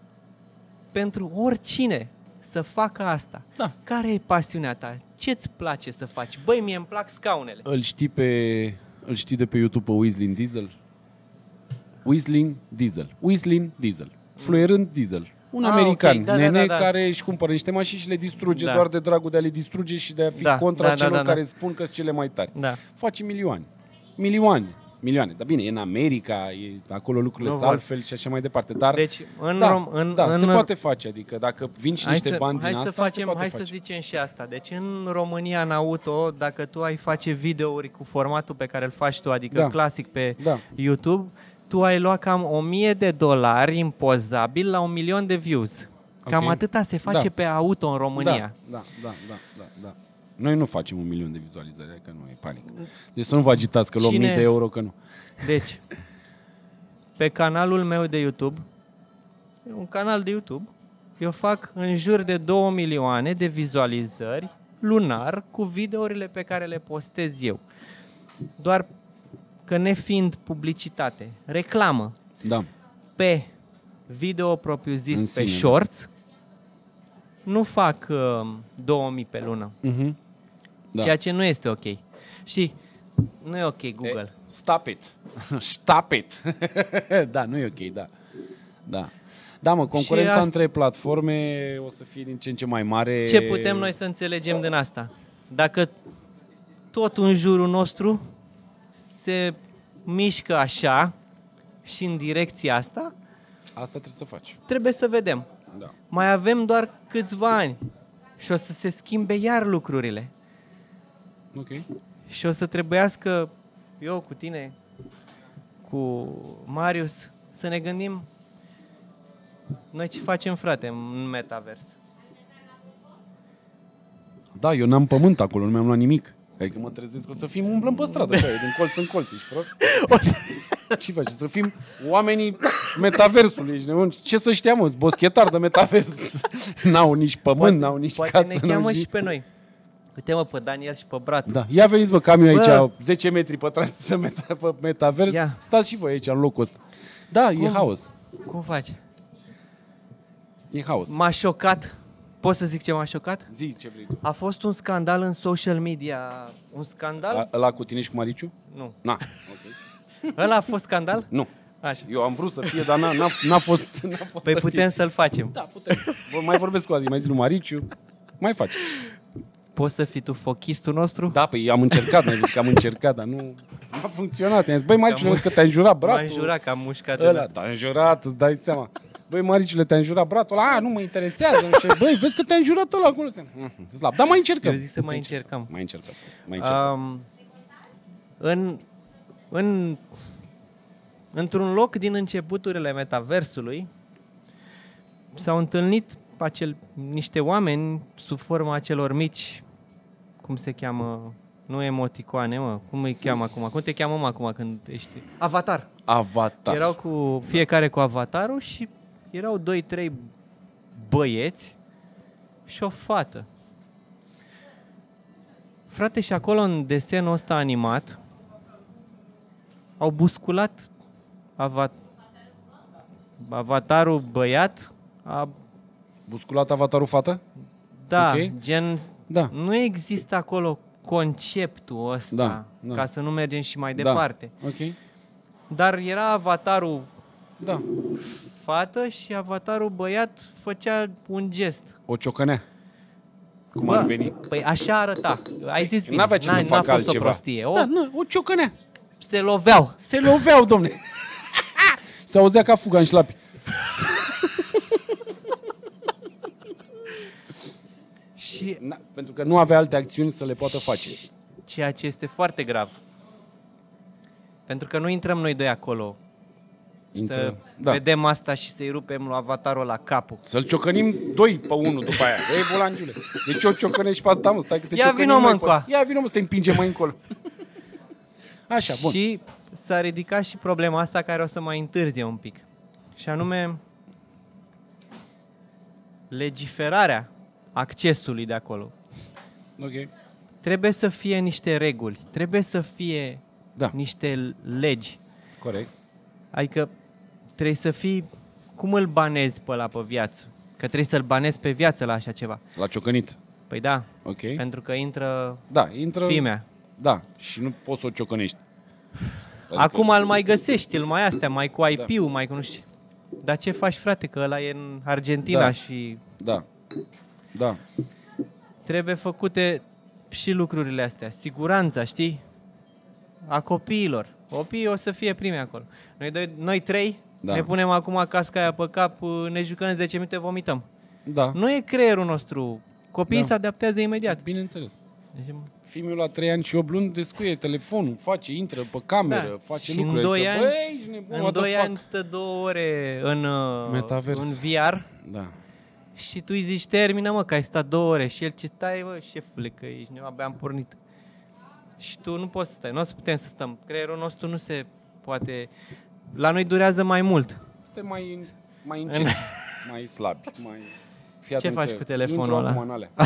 pentru oricine să facă asta. Da. Care e pasiunea ta? Ce-ți place să faci? Băi, mie îmi plac scaunele. Îl știi pe îl știi de pe YouTube pe Whistling Diesel? Whistling Diesel. Whistling Diesel. Fluierând Diesel. Un Ah, american, ok. Da, da, nene, da, da. care își cumpără niște mașini și le distruge Da. doar de dragul de a le distruge și de a fi Da, contra da, da, celor da, da. care spun că sunt cele mai tari. Da. Face milioane. Milioane. Milioane. Dar bine, e în America, e, acolo lucrurile Nu sunt vor. altfel și așa mai departe. Dar Deci, în, da, rom- în, da în se poate face. Adică dacă vin și Hai niște să, bani hai din să asta, se facem, poate hai face. să zicem și asta. Deci în România, în auto, dacă tu ai face videouri cu formatul pe care îl faci tu, adică Da. clasic pe Da. YouTube, tu ai luat cam o mie de dolari impozabil la un milion de views. Cam Ok. atâta se face Da. pe auto în România. Da, da, da, da, da, da. Noi nu facem un milion de vizualizări, că nu e panică. Deci să nu vă agitați că luăm Cine- mii de euro, că nu. Deci, pe canalul meu de YouTube, e un canal de YouTube, eu fac în jur de două milioane de vizualizări lunar cu videourile pe care le postez eu. Doar că nefiind publicitate, reclamă Da. pe video propriu-zis În pe sine, shorts, nu fac uh, două mii pe lună, Mhm. Da. ceea ce nu este ok. Și nu e ok Google. E, stop it. Stop it. Da, nu e ok, da. Da. Da, mă, concurența asta- între platforme o să fie din ce în ce mai mare. Ce putem noi să înțelegem din asta? Dacă tot în jurul nostru se mișcă așa și în direcția asta, Asta trebuie să faci. trebuie să vedem. Da. Mai avem doar câțiva ani și o să se schimbe iar lucrurile. Ok. Și o să trebuiască eu cu tine, cu Marius, să ne gândim noi ce facem, frate, în metavers. Da, eu n-am pământ acolo, nu mi-am luat nimic. Adică mă trezesc, o să fim umblăm pe stradă, bă, din colț în colț, ești prost? O să... Ce faci? Să fim oamenii metaversului, ești nebun? Ce să știam, mă, boschetari de metavers. N-au nici pământ, Poate, n-au nici poate casă. ne n-au cheamă nici- și pe noi. Uite mă pe Daniel și pe Bratu. Da, ia veniți, bă, că am eu aici Bă. zece metri pătrați să meta, pe metavers. Ia. Stați și voi aici, în locul ăsta. Da, Cum? e haos. Cum faci? E haos. M-a șocat Pot să zic ce m-a șocat? Zi ce vrei tu. A fost un scandal în social media. Un scandal? A, ăla cu tine și cu Mariciu? Nu. Na, ok. Ăla a fost scandal? Nu. Așa. Eu am vrut să fie, dar n-a, n-a, n-a fost... N-a fost Păi să putem fie. să-l facem. Da, putem. Vă mai vorbesc cu Adi, mai zi lui Mariciu. Mai faci. Poți să fii tu fochistul nostru? Da, păi am încercat, mi-a zis că am încercat, dar nu a funcționat. I-am zis, băi, Mariciule, vezi că te-a înjurat bratul. M-a înjurat că am mușcat Ăla, în ăsta. te-a înjurat, îți dai seama. Băi, Mariciule, te-a înjurat bratul ăla. A, nu mă interesează. Nu știu. Băi, vezi că te-a înjurat ăla acolo. Mm-hmm. Slab. Dar mai încercăm. Eu zic să mai încercăm. Mai încercăm. Mai încercăm. Um, în, în, într-un loc din începuturile metaversului s-au întâlnit acel, niște oameni sub forma acelor mici, cum se cheamă, nu emoticoane, mă, cum îi cheamă acum? Cum te cheamă, mă, acum când ești? Avatar. Avatar. Erau cu fiecare cu avatarul și erau doi, trei băieți și o fată. Frate, și acolo în desenul ăsta animat au busculat ava- avatarul băiat, a, Busculat avatarul fată? da, Ok. gen, Da. nu există acolo conceptul ăsta, Da, da. ca să nu mergem și mai Da. departe. Ok. Dar era avatarul Da. fată și avatarul băiat făcea un gest. O ciocănea. Cum Bă, ar veni? Păi așa arăta. Ai zis bine. N-avea ce N-a, să n-a facă fost altceva. o prostie. O, Da, nu, o ciocănea. se loveau. Se loveau, domne. Se auzea ca fuga în șlapi. Și Na, pentru că nu avea alte acțiuni să le poată face. ceea ce este foarte grav. Pentru că nu intrăm noi doi acolo Intră. să Da. vedem asta și să-i rupem lui avatarul la capul. Să-l ciocănim doi pe unul după aia. Ei, volangiule. Deci o ciocănești pe asta, mă. Stai că te Ia ciocănim vino, mă, noi încoa. pe- Ia vino, mă, să te împingem mai încolo. Așa, bun. Și s-a ridicat și problema asta care o să mai întârzie un pic. Și anume legiferarea accesului de acolo. Ok. Trebuie să fie niște reguli, trebuie să fie Da, niște legi. corect. Adică trebuie să fii... Cum îl banezi pe ăla pe viață? Că trebuie să-l banezi pe viață la așa ceva. L-a ciocănit. Păi da, Ok. pentru că intră Da, intră... fimea. Da, și nu poți să o ciocănești. Adică- Acum îl mai găsești, îl mai astea, mai cu I P-ul, mai cu nu știu. Dar ce faci, frate, că ăla e în Argentina Da. și Da. Da. trebuie făcute și lucrurile astea. Siguranța, știi? A copiilor. Copiii o să fie primi acolo. Noi, doi, noi trei Da. ne punem acum casca aia pe cap, ne jucăm zece minute, vomităm. Da. Nu e creierul nostru. Copiii Da. se adaptează imediat. Bineînțeles. Deci, Filmul la trei ani și opt luni descuie telefonul, face, intră pe cameră, Da. face Și în lucruri. doi Adică, ani- băi, ești nebun, în what the doi fuck? ani stă două ore în, uh, Metavers. în V R Da. și tu îi zici, termină, mă, că ai stat două ore. Și el, ce stai, bă, șefule, că ești, eu abia am pornit. Și tu nu poți să stai, nu o să putem să stăm. Creierul nostru nu se poate... La noi durează mai mult. Este mai, mai încet, mai slabi, mai... Fii Ce atent faci că cu telefonul intru ăla? acum în alea.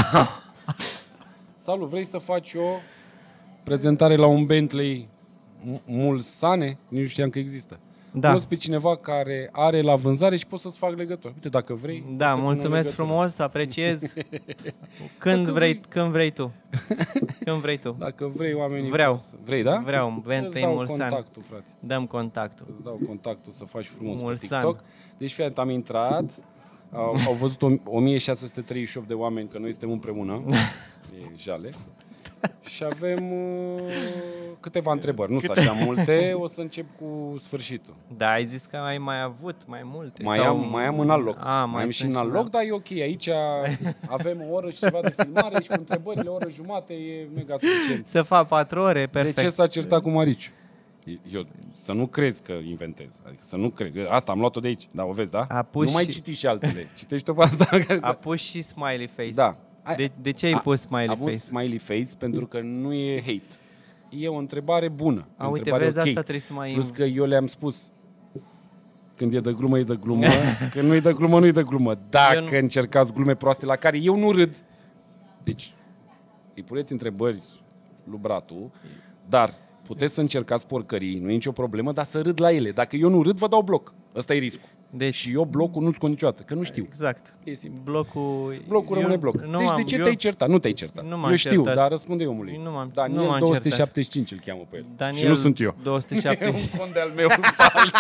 Salut, vrei să faci o prezentare la un Bentley M- Mulsane? Nici nu știam că există. Da. Cunosc pe cineva care are la vânzare și pot să-ți fac legătură. Uite, dacă vrei... Da, îți pun o mulțumesc legătură. frumos, apreciez. Când Dacă vrei, vrei. când vrei tu. Când vrei tu. Dacă vrei, oamenii... Vreau. pot să- Vrei, da? Vreau, Îți Bentley dau Mulsan. contactul, frate. Dăm contactul. Îți dau contactul să faci frumos Mulsan. pe TikTok. Deci, fii atent, am intrat, au, au văzut o- o mie șase sute treizeci și opt de oameni că noi suntem împreună. E jale. Și avem uh, câteva întrebări, nu sunt așa multe, o să încep cu sfârșitul. Da, ai zis că ai mai avut mai multe. Mai sau... am, mai am în alt loc. A, mai am și sunt în alt loc, dar e ok. Aici avem o oră și ceva de filmare și cu întrebările, o oră jumate, e mega suficient. Să fac patru ore, perfect. De ce s-a certat cu Mariciu? Eu, să nu crezi că inventez. Adică să nu crezi. Eu, asta am luat-o de aici. Da, o vezi, da? A pus nu mai și- citi și altele. Citești-o pe asta. Care A pus și smiley face. Da. De, de ce ai A- pus smiley A pus face? smiley face pentru că nu e hate. E o întrebare bună. A, o uite, întrebare vezi, ok. asta trebuie să mai... Plus că eu le-am spus când e de glumă, e de glumă. Când nu e de glumă, nu e de glumă. Dacă Eu nu- încercați glume proaste la care eu nu râd, deci îi puneți întrebări lui Bratu, dar puteți să încercați porcării, nu e nicio problemă, dar să râd la ele. Dacă eu nu râd, vă dau bloc. Ăsta e riscul. Deci, și eu blocul nu scot niciodată, că nu știu. Exact. E simplu. Blocul... Blocul rămâne bloc. Deci am, de ce eu, te-ai certat? Nu te-ai certat. Nu m-am eu știu, certat. dar răspunde omului. Nu m-am, Daniel nu m-am două sute șaptezeci și cinci îl cheamă pe el. Daniel și nu sunt eu. două sute șaptezeci și cinci. E un cont de-al meu fals.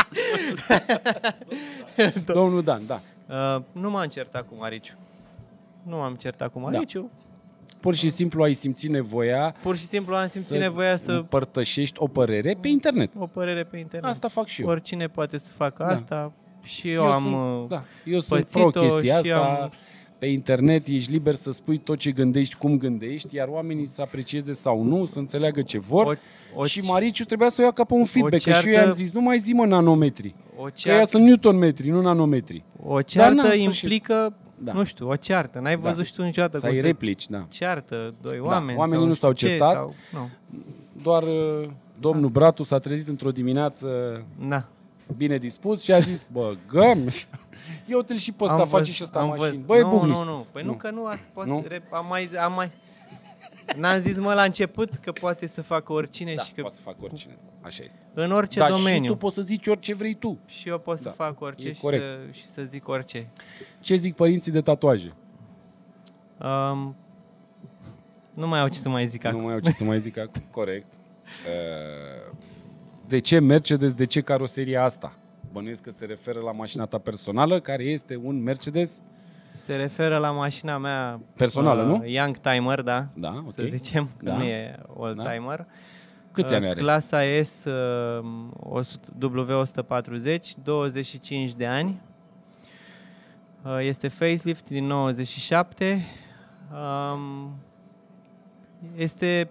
Domnul Dan, da. Uh, nu m-am certat cu Mariciu. Nu m-am certat cu Mariciu. Da. Pur și simplu ai simțit nevoia Pur și simplu am simțit nevoia să împărtășești o părere pe internet. O părere pe internet. Asta fac și eu. Oricine poate să facă Da. asta și eu, Eu am sunt, da, eu sunt pățit-o pro chestia și asta. am- Pe internet ești liber să spui tot ce gândești, cum gândești, iar oamenii să aprecieze sau nu, să înțeleagă ce vor. O- o- și Mariciu trebuia să o ia ca pe un feedback, că și eu ceartă- i-am zis, nu mai zi mă nanometri. O Că ea ceartă, sunt newtonmetri, nu nanometri. o Dar ceartă n-am sfârșit. implică, Da. nu știu, o ceartă. N-ai Da. văzut și tu niciodată Să cum ai se replici, da. ceartă doi oameni. oamenii sau nu s-au știu ce, certat. Sau, nu. Doar uh, domnul Bratu s-a trezit într-o dimineață Da. bine dispus și a zis, bă, găm, eu te-l și pe ăsta face văzut- și ăsta am mașini. văzut. Băi, nu, buhnici. nu, nu. Păi nu, Nu. că nu, asta poate, Nu? rep- am mai, am mai... N-am zis, mă, la început că poate să facă oricine Da, și că poate să fac oricine. Așa este. în orice Dar domeniu. și tu poți să zici orice vrei tu. Și eu pot să Da, fac orice e și corect. să, și să zic orice. Ce zic părinții de tatuaje? Um, nu mai au ce să mai zic Nu acum. mai au ce să mai zic acum. Corect. Uh, De ce Mercedes, de ce caroseria asta? Bănuiesc că se referă la mașina ta personală, care este un Mercedes Se referă la mașina mea personală, uh, nu? Young Timer, da, Da, ok. să zicem, că Da. nu e old Da. timer. Câți Uh, ani are? Clasa S uh, o sută W o sută patruzeci, douăzeci și cinci de ani. Uh, Este facelift din nouăzeci și șapte. Um, Este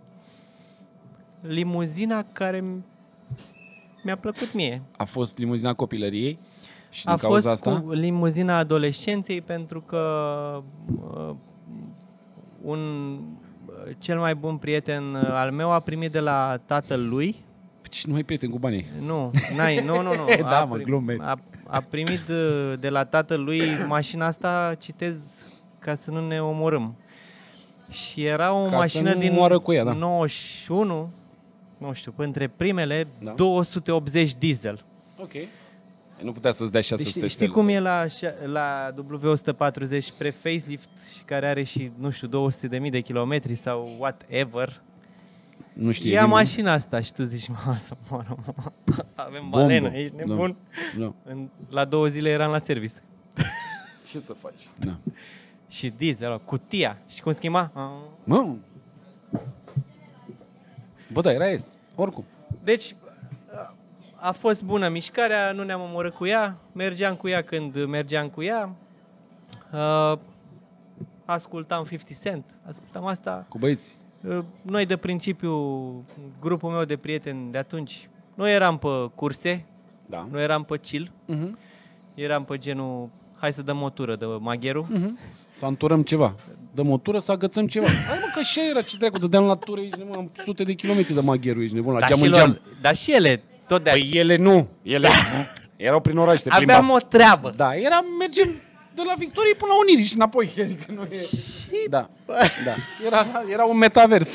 limuzina care m- mi-a plăcut mie. A fost limuzina copilăriei? Și din A cauza fost asta? cu limuzina adolescenței pentru că uh, un uh, cel mai bun prieten uh, al meu a primit de la tatăl lui. Și nu ai prieten cu banii. Nu, n-ai, nu, nu, nu. Da, a, mă, glumesc. a, a primit uh, de la tatăl lui mașina asta, citez, ca să nu ne omorâm. Și era o Ca să mașină nu din moară cu ea, da. nouăzeci și unu, nu știu, între primele, Da. două sute optzeci diesel. Ok. Nu putea să-ți dea șase sute Știi, știi stele. cum e la, șa- la W o sută patruzeci pre-facelift și care are și, nu știu, două sute de mii de kilometri sau whatever? Nu știe Ia nimeni. mașina asta și tu zici, mă, să moară, mă. Avem Bombă. balenă, ești Da. nebun? Da. În, la două zile eram la service. Ce să faci? Da. Și diesel, cutia. Și cum schimba? Ah. Mă. Bă, da, era S. Oricum. Deci, a- a fost bună mișcarea, nu ne-am omorât cu ea, mergeam cu ea când mergeam cu ea, uh, ascultam cincizeci Cent, ascultam asta. Cu băieți. Uh, Noi de principiu, grupul meu de prieteni de atunci, noi eram pe curse, Da. noi eram pe chill, Mhm. eram pe genul, hai să dăm o tură de magheru. Mhm. Să anturăm ceva. Dăm o tură, să agățăm ceva. Hai mă, că așa era, ce dracu, dădeam la tură, ești nebun, am sute de kilometri de magheru, ești nebun, la Dar geam și, în geam. lor, dar și ele, tot de Păi ele nu, ele erau prin oraș, se plimbau. aveam o treabă. Da, eram, mergem de la Victorie până la Unirii și înapoi, adică nu e... Și Da, da, era, era un metavers.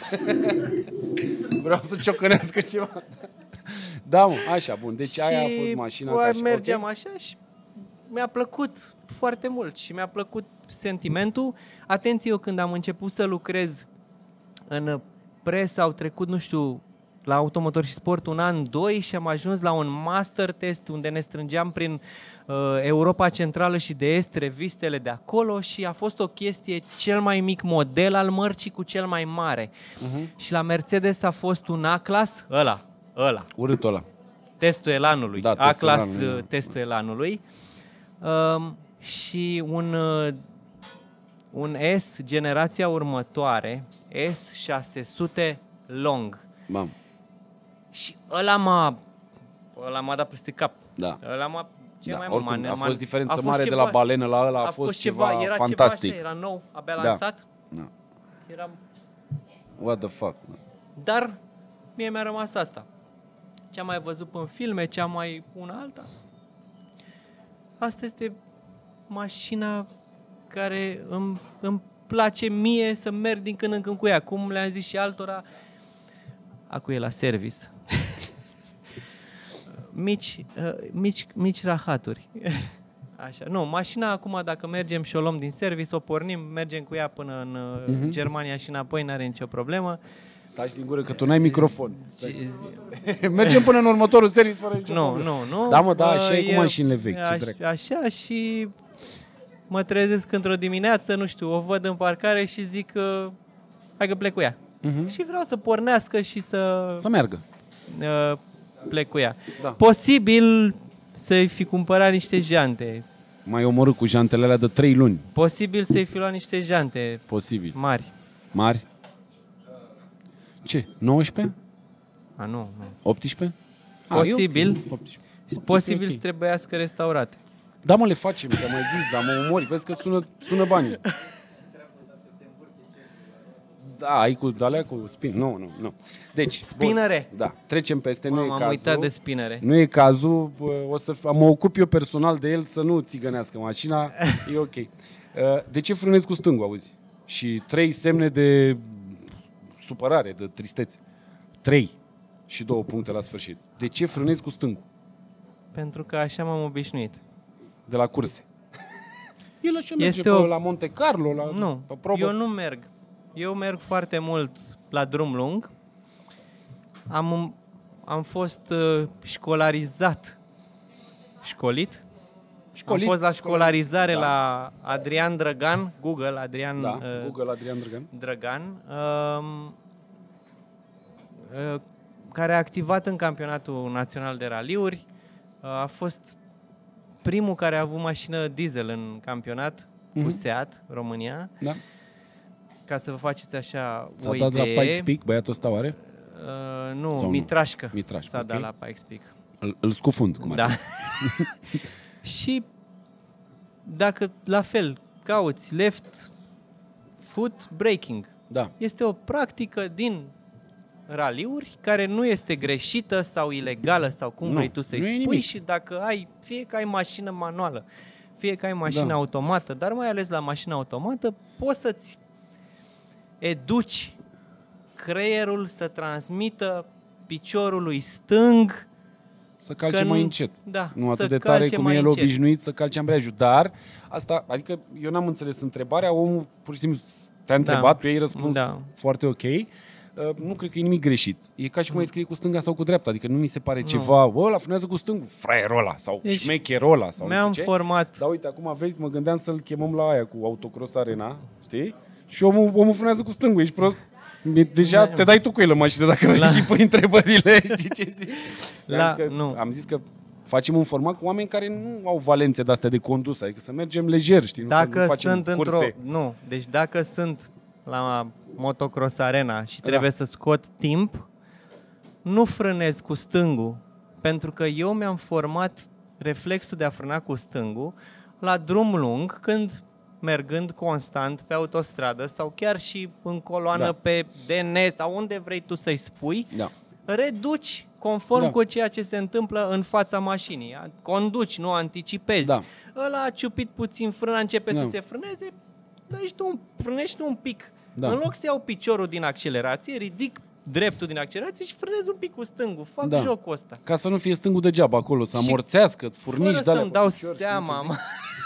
Vreau să ciocănească ceva. Da, mă, așa, bun, deci aia a fost mașina. bă, ca așa, mergeam ok? așa și mi-a plăcut foarte mult și mi-a plăcut sentimentul. Atenție, eu când am început să lucrez în presă, au trecut, nu știu, la Automotor și Sport un an, doi și am ajuns la un master test unde ne strângeam prin uh, Europa Centrală și de Est revistele de acolo și a fost o chestie, cel mai mic model al mărcii cu cel mai mare. Mhm. Și la Mercedes a fost un A-Class, ăla, ăla. Urâtul ăla. Testul elanului, Da, testul A-Class elanului, uh, da. testul elanului um, și un, uh, un S generația următoare, S șase sute Long. Mam, Și ăla m-a, ăla m-a dat peste cap. da. Ăla m-a, ce Da, mai oricum, m-a- a m-a- fost diferență a fost mare de ceva- la balenă la ăla, a, a fost ceva, era fantastic. ceva așa, era nou, abia Da. lansat. Da. Eram, What the fuck? dar mie mi-a rămas asta. Ce am mai văzut în filme, ce am mai una alta. Asta este mașina care îmi, îmi place mie să merg din când în când cu ea. Cum le-am zis și altora, acu e la service. mici, uh, mici, mici rahaturi. Așa. Nu, mașina acum, dacă mergem și o luăm din service, o pornim, mergem cu ea până în uh, uh-huh. Germania și înapoi, n-are nicio problemă. Taci din gură că tu n-ai microfon. Mergem până în următorul service fără nicio Nu, problemă. nu, nu. Da, mă, da, așa uh, e cu mașinile vechi. Aș, așa și mă trezesc într-o dimineață, nu știu, o văd în parcare și zic că hai că plec cu ea. Uh-huh. Și vreau să pornească și să... Să meargă. Uh, plec cu ea. Da. Posibil să-i fi cumpărat niște jante. M-ai omorât cu jantele alea de trei luni. Posibil să-i fi luat niște jante. Posibil. Mari. Mari? Ce? nouăsprezece? A, nu, nu. optsprezece? Posibil. A, okay. optsprezece. Posibil okay. să trebuiască restaurate. Da, mă, le facem, ți-am mai zis, dar mă omori, vezi că sună, sună banii. Da, ai cu alea cu spin. Nu, nu, nu. Deci, spinere. Bun, da, trecem peste, nu e M-am cazul. uitat de spinere. Nu e cazul, o să mă ocup eu personal de el să nu țigănească mașina, e ok. De ce frânezi cu stângul, auzi? Și trei semne de supărare, de tristețe. Trei și două puncte la sfârșit. De ce frânezi cu stângul? Pentru că așa m-am obișnuit. De la curse. El așa merge Este pe, o... la Monte Carlo, la nu, pe probă. Eu nu merg. Eu merg foarte mult la drum lung. Am, am fost uh, școlarizat. Școlit? Școlit? Am fost la școlarizare da. la Adrian Drăgan, Google, Adrian, da, uh, Google Adrian Drăgan, Drăgan uh, uh, care a activat în campionatul național de raliuri. Uh, a fost primul care a avut mașină diesel în campionat mm-hmm. cu Seat, România. Da. Ca să vă faceți așa S-a o dat idee. la Pikes Peak, băiatul ăsta oare? Uh, nu, Sau Mitrașcă. Mitrașcă, S-a okay. dat la Pikes Peak. Îl, îl scufund, cum da. Și dacă la fel cauți left foot braking, da. este o practică din raliuri care nu este greșită sau ilegală sau cum nu, vrei tu să-i spui nimic. Și dacă ai, fie că ai mașină manuală, fie că ai mașină da. automată, dar mai ales la mașină automată, poți să-ți educi creierul să transmită piciorului stâng să calce mai încet. Da, nu atât de tare cum e el obișnuit să calce ambreiajul. Dar, asta, adică eu n-am înțeles întrebarea, omul pur și simplu te-a întrebat, da. tu i-ai răspuns da. foarte ok. Uh, nu cred că e nimic greșit. E ca și cum ai scrie cu stânga sau cu dreapta, adică nu mi se pare nu. ceva, bă, ăla frânează cu stângul, fraierul ăla, sau deci, șmecherul ăla, sau mi-am nu știu ce. format. Dar uite, acum vezi, mă gândeam să-l chemăm la aia cu Autocross Arena, știi? Și omul, omul frânează cu stângul, ești prost? Deja te dai tu cu el în mașină dacă vrei la... și pui întrebările, știi ce zic? La... Am, zis că, nu. am zis că facem un format cu oameni care nu au valențe de-astea de condus, adică să mergem lejer, știi? Dacă nu, să nu facem sunt curse. într-o... Nu, deci dacă sunt la Motocross Arena și trebuie da. să scot timp, nu frânez cu stângul, pentru că eu mi-am format reflexul de a frâna cu stângul la drum lung, când mergând constant pe autostradă sau chiar și în coloană da. pe D N sau unde vrei tu să-i spui, da. reduci conform da. cu ceea ce se întâmplă în fața mașinii. Conduci, nu anticipezi. Da. Ăla a ciupit puțin frâna, începe da. să se frâneze, dă-și tu un, frânești tu un pic. Da. În loc să iau piciorul din accelerație, ridic dreptul din accelerație și frânez un pic cu stângul. Fac da. jocul ăsta. Ca să nu fie stângul degeaba acolo, să amorțească, furnici. Fără să-mi dau seama...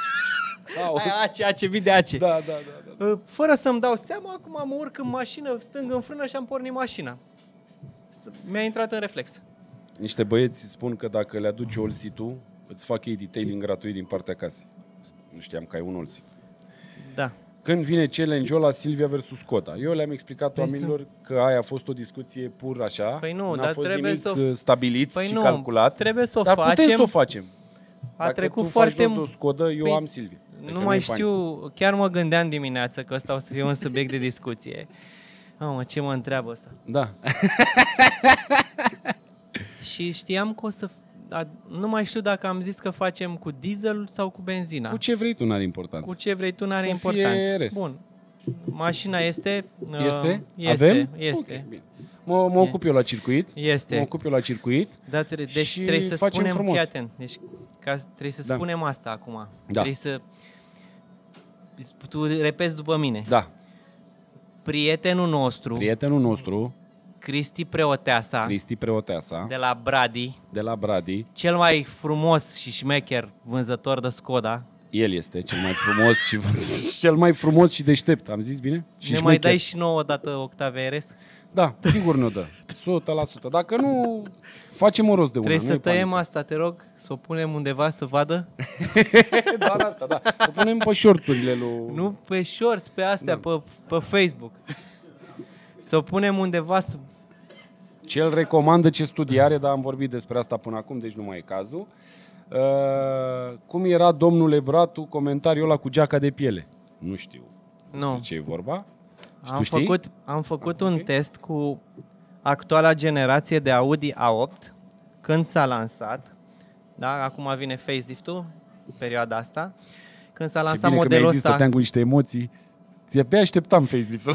Aia, ace, ace, vide ace. Da, da, da, da. Fără să-mi dau seama, acum mă urc în mașină, stâng în frână și am pornit mașina. Mi-a intrat în reflex. Niște băieți spun că dacă le aduci all-seat-ul, îți fac ei detailing gratuit din partea casei. Nu știam că ai un all-seat. Da. Când vine challenge-ul la Silvia versus Skoda, eu le-am explicat păi oamenilor să... că aia a fost o discuție pur așa. Păi nu, n-a dar fost trebuie nimic să... stabilit păi și nu, calculat. Trebuie să o dar facem. putem să o facem. A Dacă trecut tu foarte mult. Skoda, eu păi, am Silvia. Adică nu mai știu, bani. Chiar mă gândeam dimineață că ăsta o să fie un subiect de discuție. Mamă, ce mă întreabă ăsta? Da. Și știam că o să... Nu mai știu dacă am zis că facem cu diesel sau cu benzina. Cu ce vrei tu n-are importanță. Cu ce vrei tu n-are să importanță. Bun. Mașina este... Este? Este, Avem? este. Okay, bine. Mă, mă ocup eu la circuit. Este. Mă ocup eu la circuit. Da, tre- deci trebuie să spunem, frumos. fii atent. Deci ca, trebuie să da. spunem asta acum. Da. Trebuie să... Tu repezi după mine. Da. Prietenul nostru... Prietenul nostru... Cristi Preoteasa, Cristi Preoteasa, de la Brady, de la Brady. cel mai frumos și șmecher vânzător de Skoda. El este cel mai frumos și cel mai frumos și deștept, am zis bine? Și Ne șmecher. mai dai și nouă odată Octavia R S? Da, sigur ne-o dă. o sută la sută. Dacă nu, facem o rost de una. Trebuie să nu-i tăiem panică. asta, te rog, să o punem undeva să vadă. Da, da, da, da. O punem pe șorțurile lui... Nu pe shorts, pe astea, Da. pe, pe Facebook. Să o punem undeva să... Cel recomandă ce studiare, dar am vorbit despre asta până acum, deci nu mai e cazul. Uh, cum era domnule Bratu comentariul ăla cu geaca de piele? Nu știu despre Nu. ce e vorba. Și Am tu știi? făcut, am făcut Ah, un ok. test cu actuala generație de Audi A opt când s-a lansat. Da, acum vine facelift-ul, perioada asta. Când s-a Ce lansat bine că modelul mi-ai zis, ăsta. stăteam cu niște emoții. Ți-abia așteptam facelift-ul.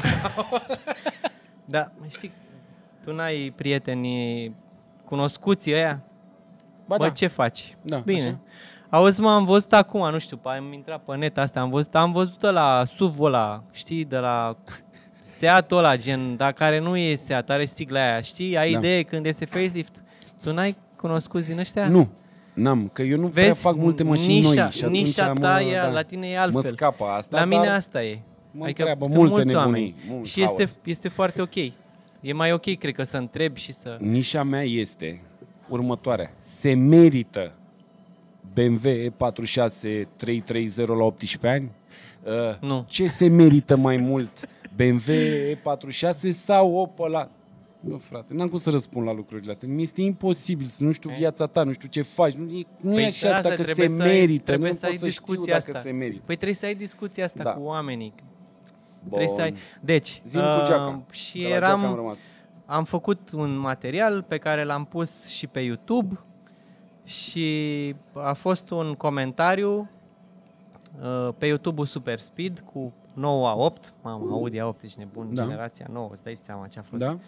Da, știi, tu n-ai prieteni cunoscuți ăia? Ba Bă, da. ce faci? Da, Bine. așa. Auzi, mă, am văzut acum, nu știu, am intrat pe net asta, am văzut, am văzut la S U V-ul ăla, știi, de la Seat-ul ăla, gen, dar care nu e Seat, are sigla aia, știi? Ai Da. idee când este facelift? Tu n-ai cunoscut din ăștia? Nu, n-am, că eu nu prea Vezi, fac multe mașini nișa, noi. Și atunci nișa mă- ta e, da, la tine e mă altfel. scapă asta, La mine dar asta e. mă Adică întreabă sunt multe mulți nebunii, oameni. mult Și este, haos. este foarte ok. E mai ok, cred că, să întrebi și să... Nișa mea este următoarea. Se merită B M W E patruzeci și șase trei trei zero la optsprezece ani? Uh, Nu. Ce se merită mai mult? B M W E patruzeci și șase sau Opel la... Nu, frate, n-am cum să răspund la lucrurile astea. Mi este imposibil să nu știu viața ta, nu știu ce faci. Nu e, nu e Păi așa asta dacă se trebuie să ai- merită. trebuie nu să ai pot să știu discuția dacă asta. se merită. Păi trebuie să ai discuția asta Da. cu oamenii. Bun. Trebuie să ai... Deci, Zi-mi cu geaca. și De la geaca am eram... rămas. Am făcut un material pe care l-am pus și pe YouTube și a fost un comentariu uh, pe YouTube-ul Super Speed cu nouă A opt, mamă, Audi A opt, ești nebun, Da. generația nouă, îți dai seama ce a fost. Da?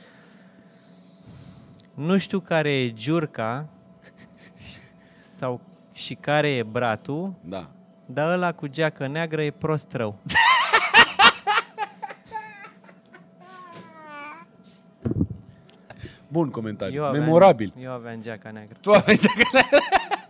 Nu știu care e Giurca sau și care e Bratu, Da. dar ăla cu geacă neagră e prost rău. Bun comentariu. Eu aveam, Memorabil. Eu aveam geaca neagră. Tu aveai geaca.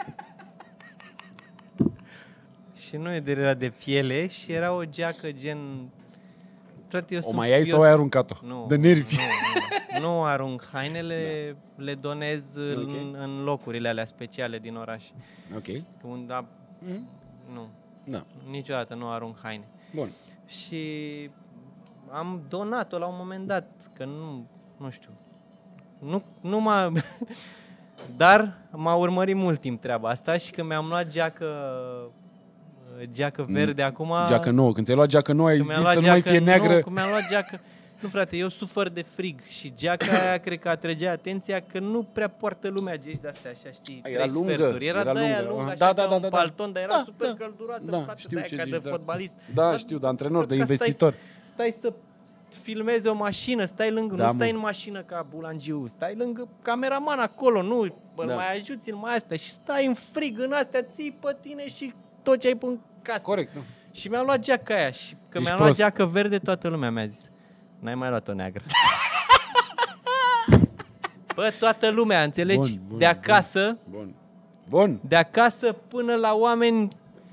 Și nu e de era de piele și era o geacă gen... Frate, eu O sunt mai ai eu sau ai sunt- aruncat-o? Nu, De nervi. Nu, nu. Nu arunc hainele, le donez Ok. în, în locurile alea speciale din oraș. Ok. Unde a, Mhm. nu, Da. niciodată nu arunc haine. Bun. Și am donat-o la un moment dat, că nu, nu știu, nu, nu m-a... Dar m-a urmărit mult timp treaba asta și când mi-am luat geacă, geacă verde acum... Geacă nouă. Când ți-ai luat geacă nouă, ai Când zis mi-am luat să nu mai geacă, fie neagră. Nu, când mi-am luat geacă... Nu, frate, eu sufăr de frig și geaca aia cred că atrăgea atenția că nu prea poartă lumea gești de-astea, așa, știi, A, era trei lungă, sferturi. Era, era de aia lungă. lungă, Da, așa, da, ca da, un da, da. palton, dar era Da, super da. călduroasă, Da, frate, știu de aia ce ca zici, de da. fotbalist. Da, Dar știu, de antrenor, de că stai investitor. să- Stai să filmezi o mașină, stai lângă, Da, nu stai mă. în mașină ca bulangiu, stai lângă cameraman acolo, nu, îl Da. mai ajuți în mai astea și stai în frig în astea, ții pe tine și tot ce ai până în casă. Corect, nu? Și mi-am luat geaca aia și că Ești mi-am prost. luat geacă verde, toată lumea mi-a zis: n-ai mai luat-o neagră. Bă, toată lumea, înțelegi? Bun, bun, de acasă, Bun. Bun. de acasă până la oameni.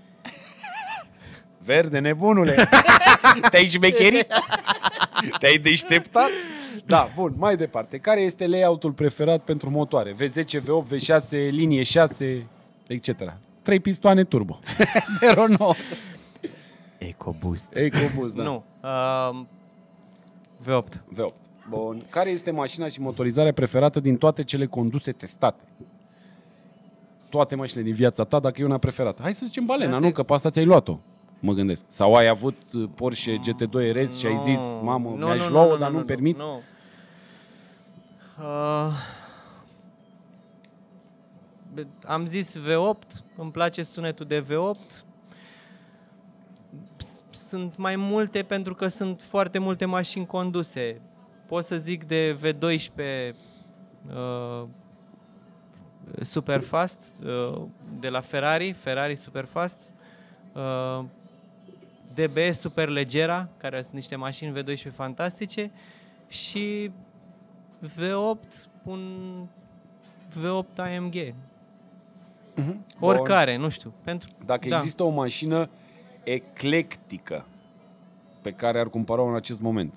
Verde, nebunule. Te-ai șmecherit? Te-ai deșteptat? Da, bun, mai departe. Care este layout-ul preferat pentru motoare? V zece, V opt, V șase, linie șase, et cetera. Trei pistoane turbo. zero nouă. EcoBoost. EcoBoost, da. Nu. Uh, V opt. V opt. Bun. Care este mașina și motorizarea preferată din toate cele conduse testate? Toate mașinile din viața ta, dacă e una preferată. Hai să zicem balena, Frate. nu? Că pe asta ți-ai luat-o, mă gândesc. Sau ai avut uh, Porsche G T doi R S și ai zis, mamă, Nu, mi-aș nu, lua-o, nu, dar nu, nu-mi permit? Nu. Uh, be- am zis V opt, îmi place sunetul de V opt. S- Sunt mai multe pentru că sunt foarte multe mașini conduse. Pot să zic de V doisprezece uh, Superfast, uh, de la Ferrari, Ferrari Superfast, uh, D B S Superleggera, care sunt niște mașini V doisprezece fantastice, și V opt, un V opt A M G. Uh-huh. Oricare, nu știu. Pentru, Dacă da. există o mașină eclectică pe care ar cumpăra-o în acest moment.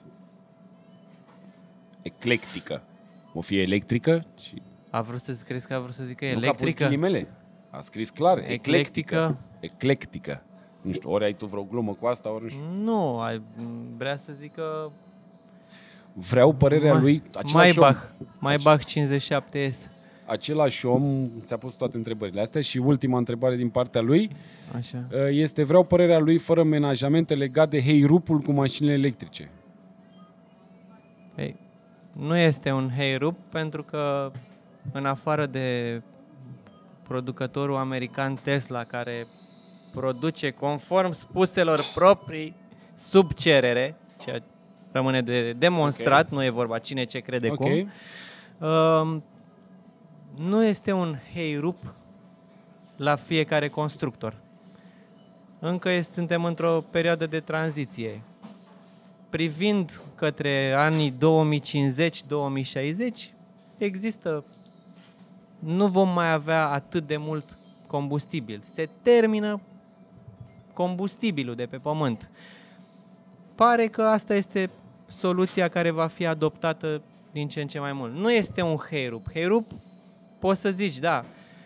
Eclectică. O fie electrică și... A vrut să crezi că a vrut să zică Nu că a pus electrică? ghilimele. A scris clar. Eclectică. Eclectică. Eclectică. Nu știu, ori ai tu vreo glumă cu asta, ori nu știu. Nu, ai, vrea să zică... Vreau părerea Ma- lui, același om, Maybach. Maybach cincizeci și șapte S. același om ți-a pus toate întrebările astea și ultima întrebare din partea lui Așa. este vreau părerea lui fără menajamente legat de heirupul cu mașinile electrice. Ei, nu este un heirup pentru că în afară de producătorul american Tesla care produce conform spuselor proprii sub cerere, ceea rămâne de demonstrat, okay. Nu e vorba cine ce crede Okay. cum. Uh, nu este un heirup la fiecare constructor. Încă este, suntem într-o perioadă de tranziție. Privind către anii două mii cincizeci două mii șaizeci, există, nu vom mai avea atât de mult combustibil. Se termină combustibilul de pe pământ. Pare că asta este soluția care va fi adoptată din ce în ce mai mult. Nu este un heirup. Heirup, poți să zici, da,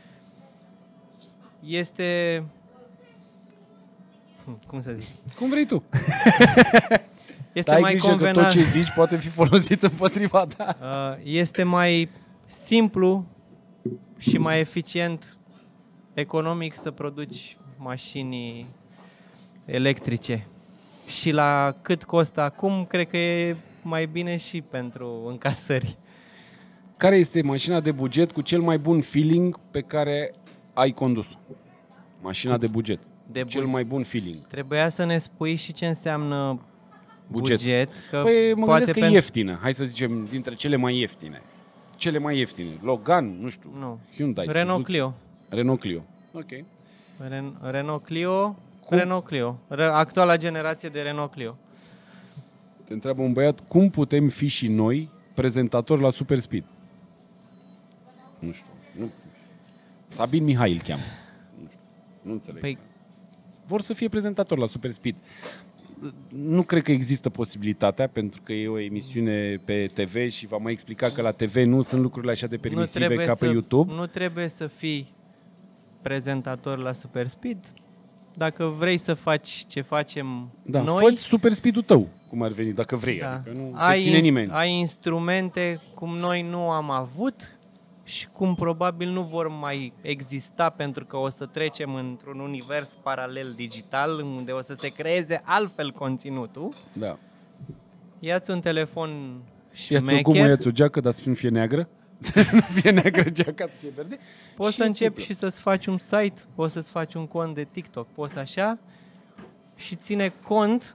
este... Cum să zic? Cum vrei tu. Este Dar ai mai grijă că convenabil. tot ce zici poate fi folosit împotriva ta. Este mai simplu și mai eficient economic să produci mașini electrice. Și la cât costă acum, cred că e mai bine și pentru încasări. Care este mașina de buget cu cel mai bun feeling pe care ai condus-o? Mașina de buget. De Cel buget. mai bun feeling. Trebuia să ne spui și ce înseamnă buget. Buget. buget că Păi mă poate gândesc că e pentru... ieftină. Hai să zicem dintre cele mai ieftine. Cele mai ieftine. Logan, nu știu. Nu. Hyundai. Renault Suzuki. Clio. Renault Clio. Ok. Ren- Renault Clio. Cum? Renault Clio. Re- actuala generație de Renault Clio. Te întreabă un băiat, cum putem fi și noi prezentatori la Super Speed? Nu știu. Nu. Sabin Mihai îl cheamă. Nu știu. Nu înțeleg. Păi, Vor să fie prezentator la Super Speed. Nu cred că există posibilitatea, pentru că e o emisiune pe T V și v-am mai explicat că la T V nu sunt lucrurile așa de nu permisive trebuie, ca să, pe YouTube. nu trebuie să fii prezentator la Super Speed. Dacă vrei să faci ce facem Da, noi, fă Super Speed-ul tău, cum ar veni, dacă vrei. da, Adică nu ai, te ține ins- nimeni. ai instrumente cum noi nu am avut și cum probabil nu vor mai exista pentru că o să trecem într-un univers paralel digital unde o să se creeze altfel conținutul. Da. Ia-ți un telefon Ia-ți o gumă, șmecher, ia-ți o geacă, dar să fie neagră. Nu fie neagră geaca, să fie verde. poți Și să începi ți-i- și să-ți faci un site, poți să-ți faci un cont de TikTok, poți așa și ține cont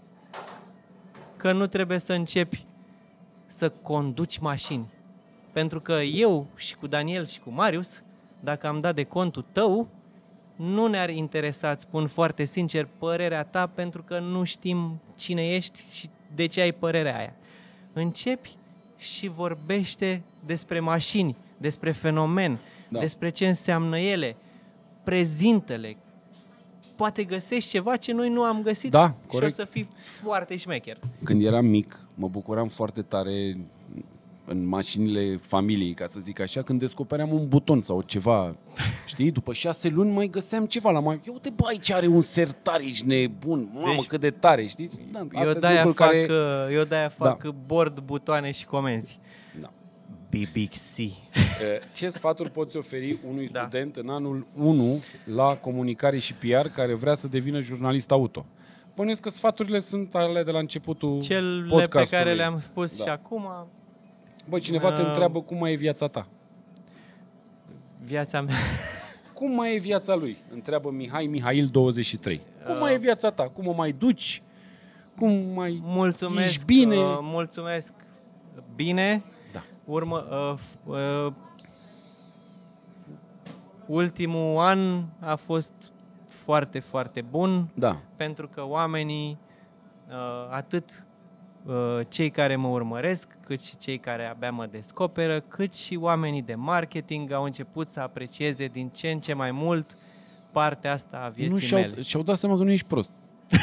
că nu trebuie să începi să conduci mașini. Pentru că eu și cu Daniel și cu Marius, dacă am dat de contul tău, nu ne-ar interesa, îți spun foarte sincer, părerea ta, pentru că nu știm cine ești și de ce ai părerea aia. Începi și vorbește despre mașini, despre fenomen, Da. despre ce înseamnă ele, prezintă-le. Poate găsești ceva ce noi nu am găsit Da, și corect. o să fii foarte șmecher. Când eram mic, mă bucuram foarte tare în mașinile familiei, ca să zic așa, când descopeream un buton sau ceva, știi? După șase luni mai găseam ceva la mai... Uite, bă, aici are un sertar, ești nebun, mamă, Deci, cât de tare, știi? Da, astea Eu sunt de-aia lucruri fac, care... care... eu de-aia fac Da. board, butoane și comenzi. Da. B B C. Ce sfaturi poți oferi unui Da. student în anul unu la comunicare și P R care vrea să devină jurnalist auto? Bănuiesc că sfaturile sunt ale de la începutul Cele pe podcastului. care le-am spus Da. și acum, Bă, cineva te Uh, întreabă cum mai e viața ta. viața mea. Cum mai e viața lui? Întreabă Mihai Mihail douăzeci și trei. Cum Uh. mai e viața ta? Cum o mai duci? Cum mai Mulțumesc, ești bine? Uh, mulțumesc bine. Da. Urmă, uh, f- uh, ultimul an a fost foarte, foarte bun Da. pentru că oamenii uh, atât uh, cei care mă urmăresc, cât și cei care abia mă descoperă, cât și oamenii de marketing au început să aprecieze din ce în ce mai mult partea asta a vieții nu și-au, mele. și-au dat seama că nu ești prost.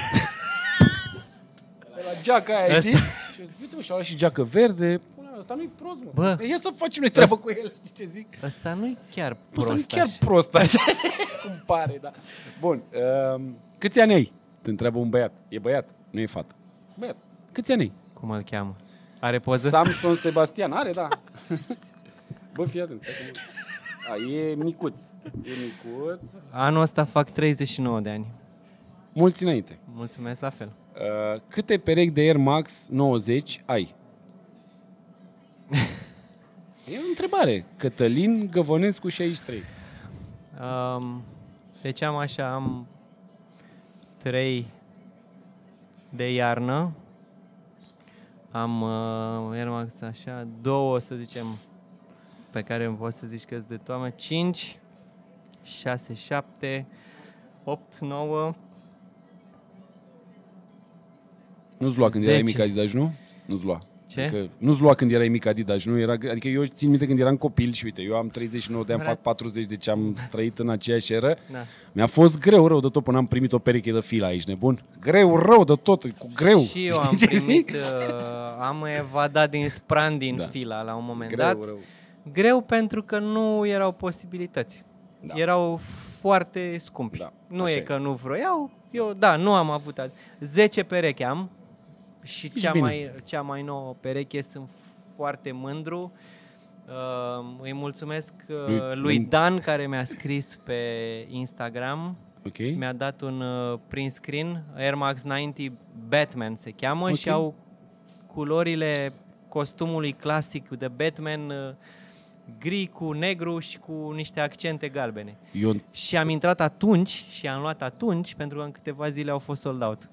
De la geaca aia, Asta- știi? Și eu zic, uite mă, și-au luat și geacă verde. Pune, ăsta nu-i prost, mă. Bă. Ia să facem noi treabă cu el, știi ce zic? Ăsta nu-i chiar Bă, ăsta nu-i prost chiar așa. prost, așa cum pare, da. Bun, uh, câți ani ai? Te întreabă un băiat. E băiat, nu e fată. Băiat, câți ani ai? Cum îl cheamă? Are poză? Samson Sebastian, are, da. Bă, fii atent. stai că mă- A, e micuț. E micuț. Anul ăsta fac treizeci și nouă de ani. Mulți înainte. Mulțumesc la fel. Uh, câte perechi de Air Max nouăzeci ai? E o întrebare. Cătălin Găvănescu șaizeci și trei. Um, deci am așa, am trei de iarnă, am uh, Air Max așa, două, să zicem, pe care îmi pot să zici că sunt de toamnă, cinci, șase, șapte, opt, nouă, Nu-ți lua când erai zece. mic Adidas, nu? Nu-ți lua. Ce? Adică nu-ți lua când erai mic Adidas, nu? Era, adică eu țin minte când eram copil și uite, eu am treizeci și nouă de ani, fac patruzeci, deci am trăit în aceeași eră. Da. Mi-a fost greu rău de tot până am primit o pereche de fila aici, nebun. Greu, rău de tot, cu greu. Și eu Știi am ce primit, zic? uh, am evadat din spran din Da. fila la un moment Greu, dat. rău. Greu pentru că nu erau posibilități. Da. Erau foarte scumpi. Da, Nu așa e e. că nu vroiau. Eu, da, nu am avut. a- zece perechi am și Ești cea bine. mai, cea mai nouă pereche sunt foarte mândru. Uh, îi mulțumesc uh, Lui- lui lui- Dan care mi-a scris pe Instagram. Ok. Mi-a dat un uh, print screen, Air Max nouăzeci Batman se cheamă, Ok. și au culorile costumului clasic de Batman, uh, gri cu negru și cu niște accente galbene. Eu, Și am intrat atunci și am luat atunci pentru că în câteva zile au fost sold out.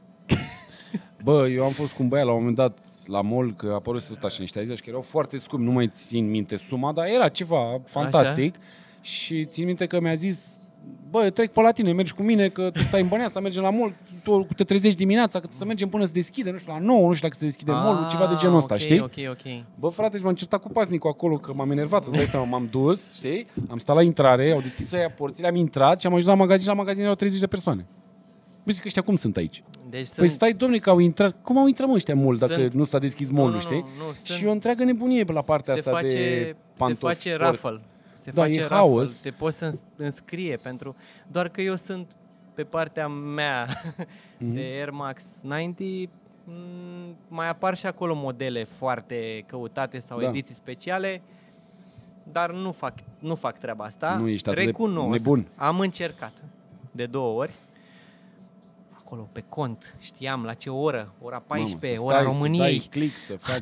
bă, eu am fost cu un băiat la un moment dat la mall, că a apărut tot așa niște Adidas, că erau foarte scumpi, nu mai țin minte suma, dar era ceva fantastic. Așa? Și țin minte că mi-a zis, bă, eu trec pe la tine, mergi cu mine, că tu stai în Băneasa, mergem la mall, tu te trezești dimineața, că să mergem până să deschide, nu știu, la nouă, nu știu dacă se deschide mall, ceva de genul ăsta, ok, știi? Ok, ok. Bă, frate, și m-am certat cu pasnicul acolo, că m-am enervat, îți dai seama, m-am dus, știi? Am stat la intrare, au deschis ăia porțile, am intrat și am ajuns la magazin, la magazin erau treizeci de persoane. Bă, zic, ăștia cum sunt aici? Deci Păi sunt... stai, domnule, că au intrat, cum au intrat mă ăștia mall dacă Sunt- nu s-a deschis Nu, mall-ul, nu, știi? nu, nu, Și sunt- e o întreagă nebunie pe la partea se asta face, de se pantofi face sport. raffle. Se Da, face e raffle. haos. Te poți să îns- înscrie pentru... Doar că eu sunt pe partea mea de Air Max nouăzeci, m, mai apar și acolo modele foarte căutate sau Da. ediții speciale, dar nu fac, nu fac treaba asta. Nu ești atât de Recunosc, nebun. am încercat de două ori. Acolo, pe cont, știam la ce oră, ora paisprezece, Mamă, să ora stai, României. Să dai click, să faci...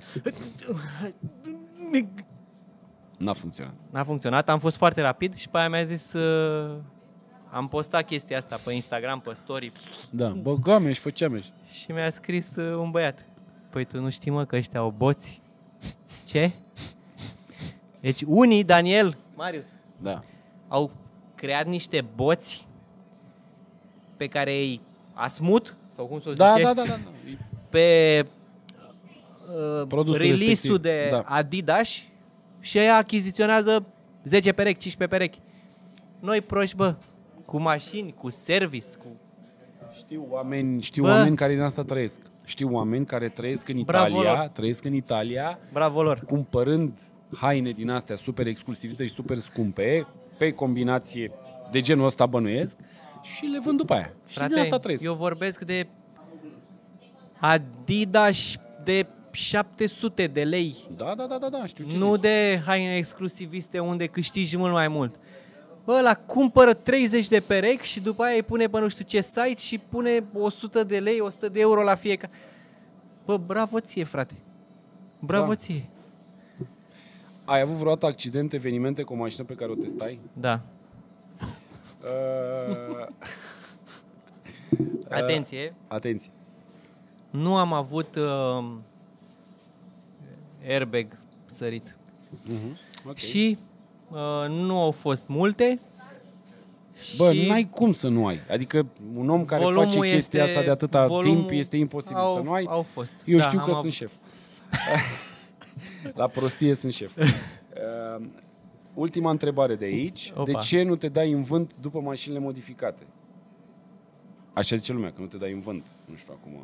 N-a funcționat. N-a funcționat, am fost foarte rapid și pe aia mi-a zis uh, am postat chestia asta pe Instagram, pe story Da, băgam și făceam și... și mi-a scris uh, un băiat. Păi tu nu știi, mă, că ăștia au boți? Ce? Deci unii, Daniel, Marius, Da. au creat niște boți pe care îi asmut, sau cum să o Da, zice, da, da, da, da. pe uh, Produsul release-ul respectiv, de da. Adidas și ea achiziționează zece perechi, cincisprezece perechi. Noi proști, bă, cu mașini, cu service, cu... Știu oameni, știu Bă. oameni care din asta trăiesc. Știu oameni care trăiesc în Bravo Italia, lor. trăiesc în Italia, Bravo lor! cumpărând haine din astea super exclusiviste și super scumpe, pe combinație de genul ăsta bănuiesc, și le vând după aia. Și din asta trăiesc. eu vorbesc de Adidas de șapte sute de lei, Da, da, da, da, da, știu ce nu zici. de haine exclusiviste unde câștigi mult mai mult. Bă, ăla cumpără treizeci de perechi și după aia îi pune pe nu știu ce site și pune o sută de lei, o sută de euro la fiecare. Bă, bravo ție, frate. Bravo Da. ție. Ai avut vreodată accident, evenimente cu o mașină pe care o testai? Da. Uh, Atenție. atenție. Nu am avut uh, airbag sărit. Uh-huh. Okay. Și uh, nu au fost multe Bă, și n-ai cum să nu ai. Adică un om care volumul face chestia este- asta de atâta volumul timp, este imposibil au, să nu ai. Au fost. Eu Da, știu am că avut- sunt șef. La prostie sunt șef. Uh, ultima întrebare de aici. Opa. De ce nu te dai în vânt după mașinile modificate? Așa zice lumea, că nu te dai în vânt. Nu știu acum...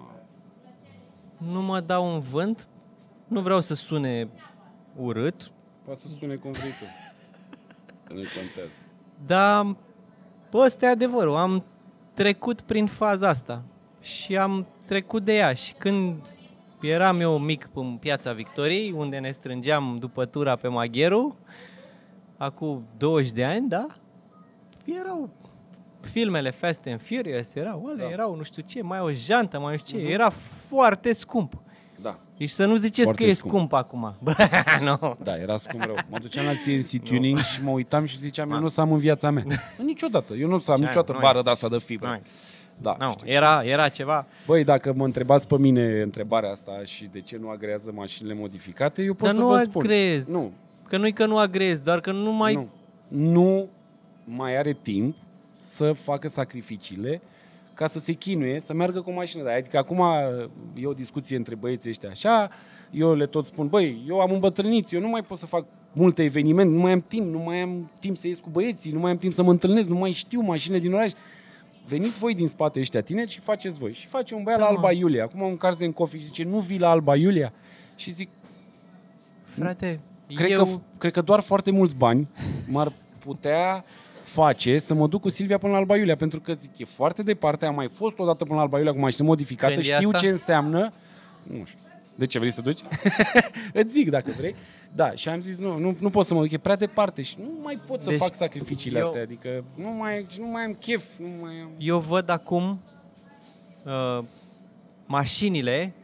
Nu mă dau în vânt, nu vreau să sune urât, Poate să sune cum vrei tu. Că nu-i contează. dar bă, ăsta e adevărul. Am trecut prin faza asta și am trecut de ea și când eram eu mic în Piața Victoriei, unde ne strângeam după tura pe Magheru, acum douăzeci de ani, da? Erau filmele Fast and Furious, erau, alea, Da. erau nu știu ce, mai o jantă, mai nu știu ce, era foarte scump. Da. Deci să nu ziceți Foarte că e scump. scump acum. Bă, nu. Da, era scump rău. Mă duceam la C N C Tuning și mă uitam și ziceam, eu nu o să am în viața mea. Niciodată. Eu nu o să am Ce? niciodată Nu bară este. de asta de fibră. Nu. Da, Nu, știu. era, era ceva. Băi, dacă mă întrebați pe mine întrebarea asta și de ce nu agrează mașinile modificate, eu pot Dar să nu vă spun. agrezi. Nu, Că nu-i că nu agrezi, doar că nu mai... nu. Nu mai are timp să facă sacrificiile ca să se chinuie, să meargă cu mașină. Adică acum e o discuție între băieții ăștia așa, eu le tot spun, băi, eu am îmbătrânit, eu nu mai pot să fac multe evenimente, nu mai am timp, nu mai am timp să ies cu băieții, nu mai am timp să mă întâlnesc, nu mai știu mașinile din oraș. Veniți voi din spate ăștia tineri și faceți voi. Și face un băiat Da, la mă. Alba Iulia. Acum un Carzen Coffee și zice, nu vii la Alba Iulia? Și zic, Frate, Cred, eu... că, cred că doar foarte mulți bani m-ar putea face să mă duc cu Silvia până la Alba Iulia, pentru că zic, e foarte departe, am mai fost odată până la Alba Iulia cu mașină modificată, Când e știu asta? ce înseamnă, nu știu, de ce vrei să te duci? Îți zic dacă vrei. Da, și am zis, nu, nu, nu pot să mă duc, e prea departe și nu mai pot să Deci, fac sacrificiile eu- astea, adică nu mai, nu mai am chef, nu mai am... Eu văd acum uh, mașinile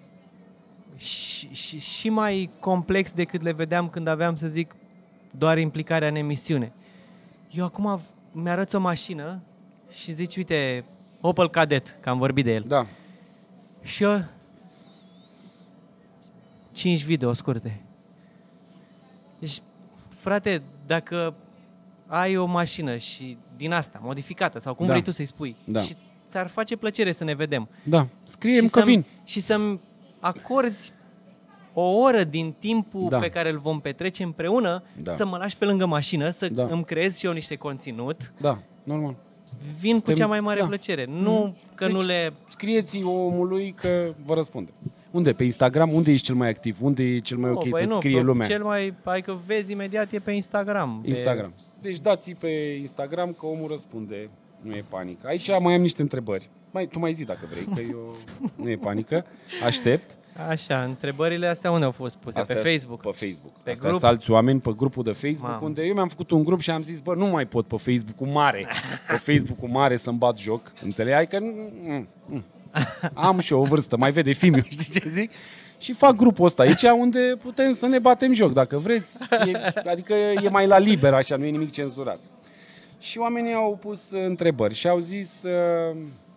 și, și, și mai complex decât le vedeam când aveam, să zic, doar implicarea în emisiune. Eu acum mi-arăți o mașină și zici, uite, Opel Kadett, că am vorbit de el. Da, Și eu... cinci video scurte. Deci, frate, dacă ai o mașină și din asta, modificată, sau cum Da. vrei tu să-i spui, Da. și ți-ar face plăcere să ne vedem. da, scriem și că să-mi- vin. Și să-mi acorzi o oră din timpul Da. pe care îl vom petrece împreună, Da. să mă lași pe lângă mașină, să Da. îmi creez și eu niște conținut, Da, normal. vin Suntem- cu cea mai mare da. plăcere. Nu că Deci, nu le... Scrieți omului că vă răspunde. Unde? Pe Instagram? Unde ești cel mai activ? Unde e cel mai Nu, ok băi, să-ți nu, scrie pe- lumea? Cel mai, adică vezi imediat, e pe Instagram. Pe- Instagram. Deci dați pe Instagram că omul răspunde. Nu e panică. Aici mai am niște întrebări. Mai, tu mai zi dacă vrei, că eu nu e panică. Aștept. Așa, întrebările astea unde au fost puse? Astea pe Facebook? Pe Facebook. Pe Astea grup? sunt alți oameni pe grupul de Facebook, Mamă. unde eu mi-am făcut un grup și am zis, bă, nu mai pot pe Facebook-ul mare. Pe Facebook-ul mare să-mi bat joc. Înțelegi? Adică nu, nu, nu. Am și eu o vârstă, mai vede filmul, știi ce zic? Și fac grupul ăsta aici unde putem să ne batem joc, dacă vreți. E, adică e mai la liber așa, nu e nimic cenzurat. Și oamenii au pus uh, întrebări și au zis... Uh,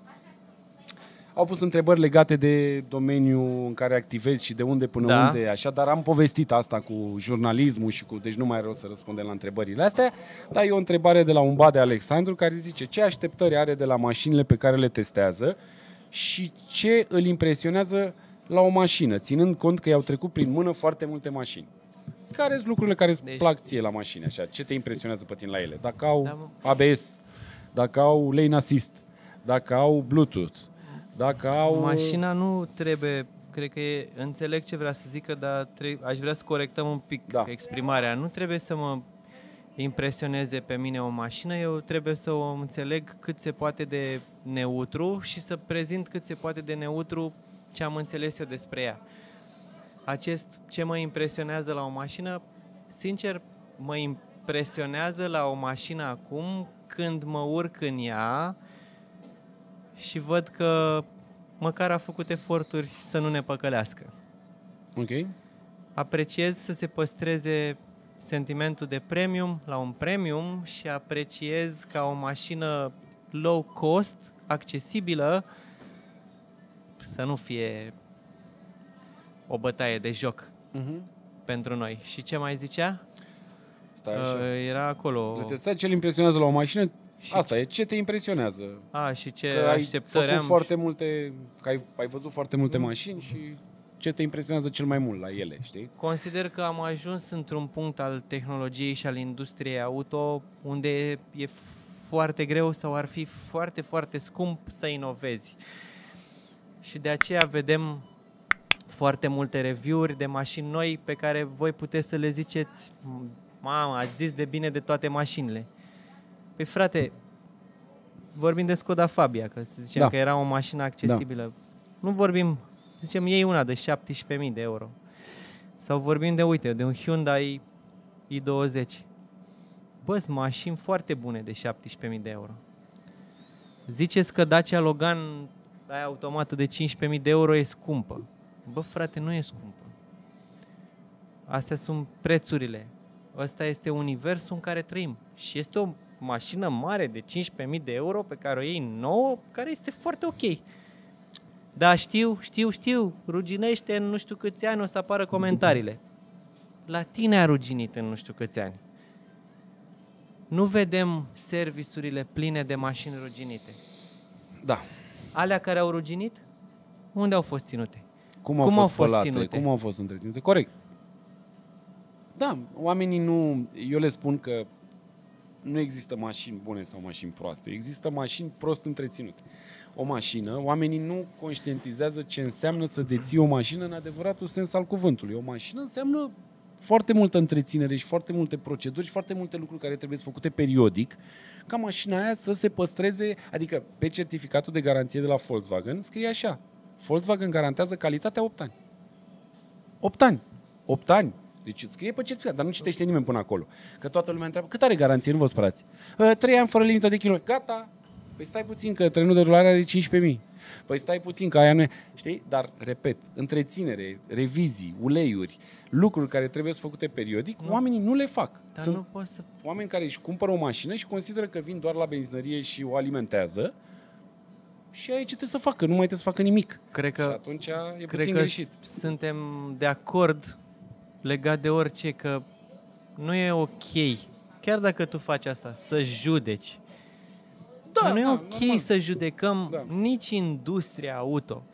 au pus întrebări legate de domeniul în care activezi și de unde până Da. unde, așa, dar am povestit asta cu jurnalismul și cu... Deci nu mai are rost să răspundem la întrebările astea, dar e o întrebare de la un Bade Alexandru care zice ce așteptări are de la mașinile pe care le testează și ce îl impresionează la o mașină, ținând cont că i-au trecut prin mână foarte multe mașini. Care sunt lucrurile care îți Deci- plac ție la mașini, așa? Ce te impresionează pe tine la ele? Dacă au Da, mă. A B S, dacă au lane assist, dacă au Bluetooth, dacă au... Mașina nu trebuie, cred că e, înțeleg ce vrea să zică, dar tre- aș vrea să corectăm un pic Da. exprimarea. Nu trebuie să mă impresioneze pe mine o mașină, eu trebuie să o înțeleg cât se poate de neutru și să prezint cât se poate de neutru ce am înțeles eu despre ea. Acest ce mă impresionează la o mașină, sincer, mă impresionează la o mașină acum când mă urc în ea și văd că măcar a făcut eforturi să nu ne păcălească. Ok. Apreciez să se păstreze sentimentul de premium la un premium și apreciez ca o mașină low cost, accesibilă, să nu fie o bătaie de joc Uh-huh. pentru noi. Și ce mai zicea? Stai așa. Uh, era acolo. Le testat ce îl impresionează la o mașină, Și Asta ce? e, ce te impresionează? A, și ce Că ai așteptări făcut am. foarte multe, că ai, ai văzut foarte multe mașini și ce te impresionează cel mai mult la ele, știi? Consider că am ajuns într-un punct al tehnologiei și al industriei auto unde e foarte greu sau ar fi foarte, foarte scump să inovezi. Și de aceea vedem foarte multe review-uri de mașini noi pe care voi puteți să le ziceți: mamă, ați zis de bine de toate mașinile. Păi frate, vorbim de Skoda Fabia, că să zicem Da. că era o mașină accesibilă. Da. Nu vorbim, zicem, iei una de șaptesprezece mii de euro. Sau vorbim de, uite, de un Hyundai i douăzeci. Bă, sunt mașini foarte bune de șaptesprezece mii de euro. Ziceți că Dacia Logan, aia automată de cincisprezece mii de euro, e scumpă. Bă, frate, nu e scumpă. Astea sunt prețurile. Ăsta este universul în care trăim. Și este o mașină mare de cincisprezece mii de euro pe care o iei nouă, care este foarte ok. Da, știu, știu, știu, ruginește în nu știu câți ani, o să apară comentariile. La tine a ruginit în nu știu câți ani. Nu vedem serviciurile pline de mașini ruginite. Da. Alea care au ruginit, unde au fost ținute? Cum au Cum fost au fost spălate, ținute? cum au fost întreținute. Corect. Da, oamenii nu... Eu le spun că nu există mașini bune sau mașini proaste. Există mașini prost întreținute. O mașină, oamenii nu conștientizează ce înseamnă să deții o mașină în adevăratul sens al cuvântului. O mașină înseamnă foarte multă întreținere și foarte multe proceduri și foarte multe lucruri care trebuie să făcute periodic ca mașina aia să se păstreze, adică pe certificatul de garanție de la Volkswagen scrie așa: Volkswagen garantează calitatea opt ani. opt ani. opt ani. Deci îți scrie pe certificat, dar nu citește nimeni până acolo. Că toată lumea întreabă: cât are garanție? Nu vă spărați. trei ani fără limită de kilometri. Gata. Păi stai puțin că trenul de rulare are cincisprezece mii. Păi stai puțin că aia nu e. Știi? Dar, repet, întreținere, revizii, uleiuri, lucruri care trebuie să făcute periodic, nu. Oamenii nu le fac. Dar Sunt nu poți să... oameni care își cumpără o mașină și consideră că vin doar la benzinărie și o alimentează și aici trebuie să facă, nu mai trebuie să facă nimic. Cred că, și atunci e cred puțin că greșit. suntem de acord legat de orice, că nu e ok, chiar dacă tu faci asta, să judeci. Da, nu e da, ok normal. să judecăm Da. nici industria auto.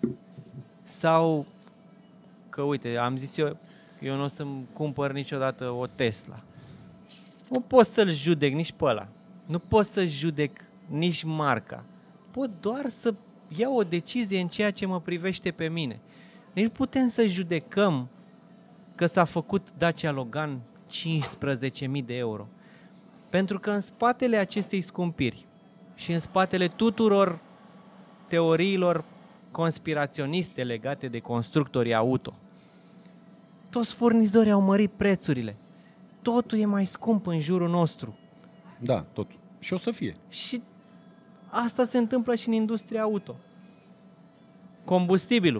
Sau că, uite, am zis eu, eu nu o să-mi cumpăr niciodată o Tesla. Nu pot să-l judec nici pe ăla. Nu pot să judec nici marca. Pot doar să iau o decizie în ceea ce mă privește pe mine. Deci nu putem să judecăm că s-a făcut Dacia Logan cincisprezece mii de euro. Pentru că în spatele acestei scumpiri și în spatele tuturor teoriilor conspiraționiste legate de constructorii auto, toți furnizorii au mărit prețurile. Totul e mai scump în jurul nostru. Da, tot. Și o să fie. Și asta se întâmplă și în industria auto. Combustibilul.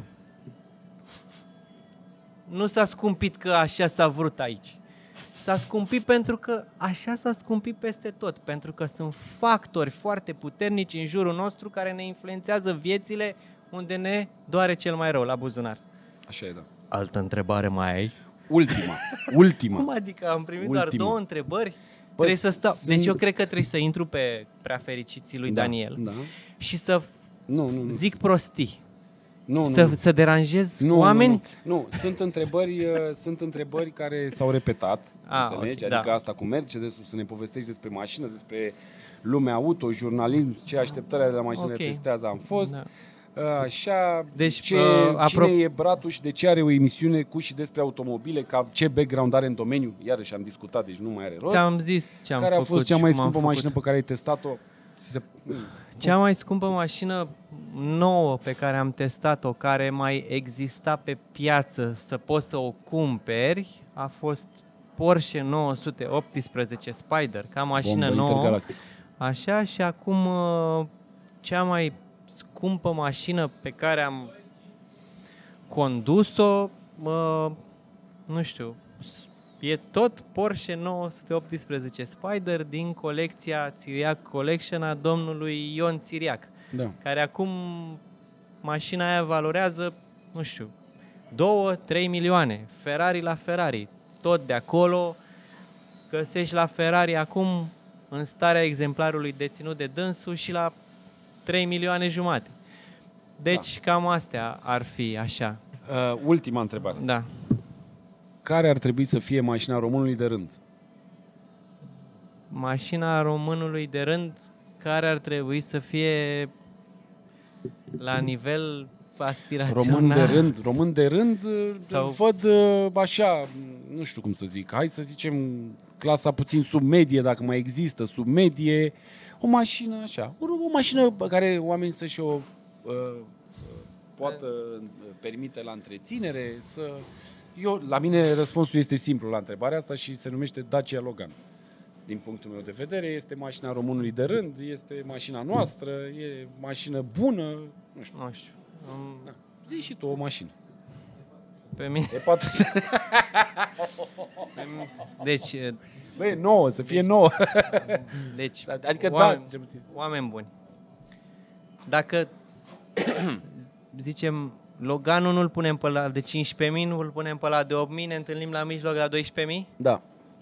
Nu s-a scumpit că așa s-a vrut aici. S-a scumpit pentru că așa s-a scumpit peste tot. Pentru că sunt factori foarte puternici în jurul nostru care ne influențează viețile unde ne doare cel mai rău, la buzunar. Așa e, da. Altă întrebare mai ai? Ultima. Ultima. Cum adică? Am primit Ultima. doar două întrebări? Trebuie să stau. sunt- Deci eu cred că trebuie să intru pe prea fericiții lui Da, Daniel da. și să Nu, nu, nu. zic prostii. Nu, nu, Să, nu. să deranjez Nu, oameni? Nu, nu. nu. Sunt întrebări, uh, sunt întrebări care s-au repetat, Ah, înțelegi? ok, Adică da. asta cu Mercedes, să ne povestești despre mașină, despre lumea auto, jurnalism, ce așteptări ale la mașină Ok. testează am fost. Da. Uh, Așa, Deci, ce, uh, apro- cine e Bratu și de ce are o emisiune cu și despre automobile, ca ce background are în domeniu, iarăși am discutat, deci nu mai are rost. Ți-am zis ce am care făcut a fost cea și mai cum am scumpă făcut. mașină pe care ai testat-o? Se... Cea mai scumpă mașină nouă pe care am testat-o, care mai exista pe piață să poți să o cumperi, a fost Porsche nouă sute optsprezece Spider, ca mașină Bombă nouă. intergalactică. Așa, și acum uh, cea mai scumpă mașină pe care am condus-o, uh, nu știu, s- e tot Porsche nouă sute optsprezece Spider din colecția Țiriac Collection a domnului Ion Țiriac, Da. care acum mașina aia valorează, nu știu, două trei milioane. Ferrari la Ferrari, tot de acolo. Găsești la Ferrari acum în starea exemplarului deținut de dânsul și la trei milioane jumate. Deci da. Cam astea ar fi așa. Uh, ultima întrebare. Da. Care ar trebui să fie mașina românului de rând? Mașina românului de rând care ar trebui să fie la nivel aspirațional. Român de rând, român de rând Sau... văd așa, nu știu cum să zic, hai să zicem clasa puțin sub medie, dacă mai există sub medie, o mașină așa, o, o mașină pe care oamenii să-și o uh, poată permite la întreținere, să... Eu, la mine răspunsul este simplu la întrebarea asta și se numește Dacia Logan. Din punctul meu de vedere, este mașina românului de rând, este mașina noastră, e mașină bună, nu știu. Nu știu. Um... Da. Zi și tu o mașină. Pe mine... E patru... Deci... Băi, nouă, să fie nouă. Deci, adică oameni, da, ce puțin. Oameni buni. Dacă zicem Loganul nu-l punem pe la de cincisprezece mii, nu-l punem pe la de opt mii, ne întâlnim la mijloc la doisprezece mii? Da.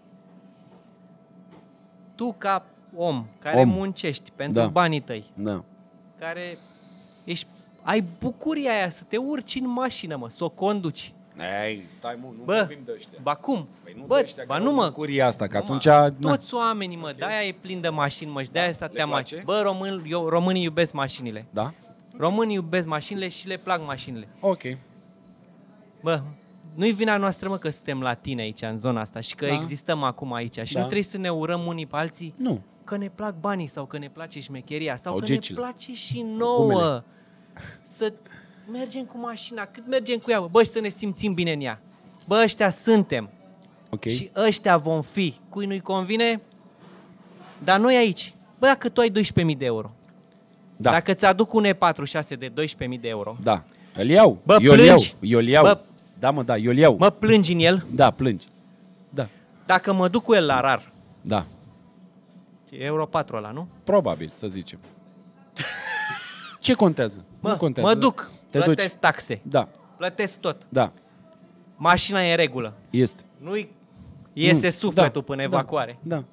Tu ca om care om. muncești pentru da. banii tăi, da. care ești, ai bucuria aia să te urci în mașină, mă, să o conduci. Ei, stai mă, nu bă, vorbim de ăștia. Ba cum? Păi nu bă, de ăștia, ba nu mă. Bucuria asta, că nu, atunci... Mă, toți oamenii, mă, okay. de-aia e plin de mașini, mă, și de-aia da, statea mașini. Bă, român, eu, românii iubesc mașinile. Da? Românii iubesc mașinile și le plac mașinile. Ok. Bă, nu-i vina noastră, mă, că suntem la tine aici, în zona asta, și că da. existăm acum aici. Și da. nu trebuie să ne urăm unii pe alții nu. că ne plac banii sau că ne place șmecheria sau, sau că gecile. ne place și nouă să mergem cu mașina, cât mergem cu ea, bă, bă, și să ne simțim bine în ea. Bă, ăștia suntem. Okay. Și ăștia vom fi. Cui nu-i convine? Dar noi aici. Bă, dacă tu ai doisprezece mii de euro, da. dacă ți-aduc un E patruzeci și șase de doisprezece mii de euro, da. Îl iau. Bă, eu plângi. iau. Eu iau. Bă, da, mă, da, eu iau. Mă plângi în el? Da, plângi. Da. Dacă mă duc cu el la rar. Da. E Euro patru ăla, nu? Probabil, să zicem. Ce contează? Mă, nu contează. mă duc, Te plătesc duci. taxe. Da. Plătesc tot. Da. Mașina e în regulă. Este. Nu-i iese nu. sufletul da. până da. evacuare. Da.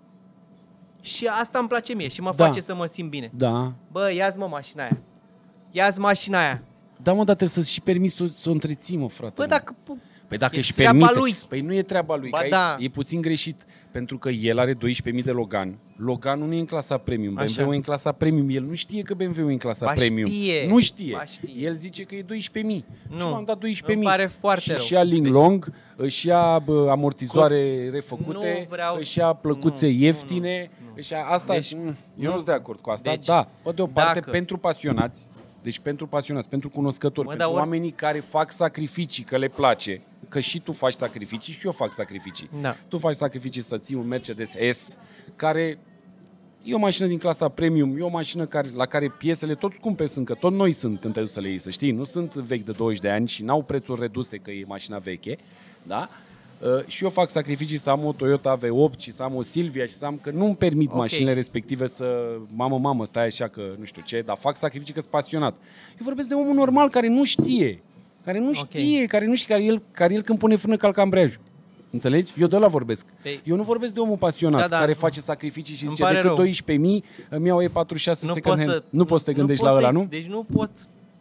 Și asta îmi place mie și mă da. face să mă simt bine. Da. Bă, ia-ți mă mașina aia. Ia-ți mașina aia. Da, mă, dar trebuie să-și permiți să, să o întreții, mă, frate. Bă, mă. dacă... Păi dacă e își treaba permite... lui. Păi nu e treaba lui, ba, că da. e puțin greșit. Pentru că el are doisprezece mii de Logan. Loganul nu e în clasa premium. Așa. B M W e în clasa premium. El nu știe că B M W e în clasa ba, premium. Știe. Nu știe. Ba, știe. El zice că e doisprezece mii. Nu. Și m-am dat doisprezece mii. Îmi pare foarte și rău. își ia link Deci... long, își ia bă, amortizoare Cu... refăcute, nu vreau... își ia plăcuțe nu, ieftine. Nu, nu. Își ia... Asta, deci, eu nu sunt de acord cu asta. Deci, da, pe de o parte, dacă... pentru pasionați, deci pentru pasionați, pentru cunoscători, mă, pentru ori... oamenii care fac sacrificii, că le place, că și tu faci sacrificii și eu fac sacrificii. Da. Tu faci sacrificii să ții un Mercedes S, care e o mașină din clasa premium, e o mașină care, la care piesele tot scumpe sunt, că tot noi sunt când te duci să le iei, să știi, nu sunt vechi de douăzeci de ani și n-au prețuri reduse că e mașina veche, da? Uh, și eu fac sacrificii să am o Toyota V opt și să am o Silvia și să am, că nu-mi permit okay. mașinile respective să, mamă, mamă, stai așa că nu știu ce, dar fac sacrificii că sunt pasionat. Eu vorbesc de omul normal care nu știe, care nu știe, okay. care nu știe, care el, care el când pune frână calcă ambreiajul. Înțelegi? Eu de ăla vorbesc. Ei. Eu nu vorbesc de omul pasionat, da, da. care face sacrificii și Îmi zice decât rău. doisprezece mii îmi iau E patruzeci și șase nu second hand. Să, nu poți să te gândești la ăla, nu? Deci nu pot,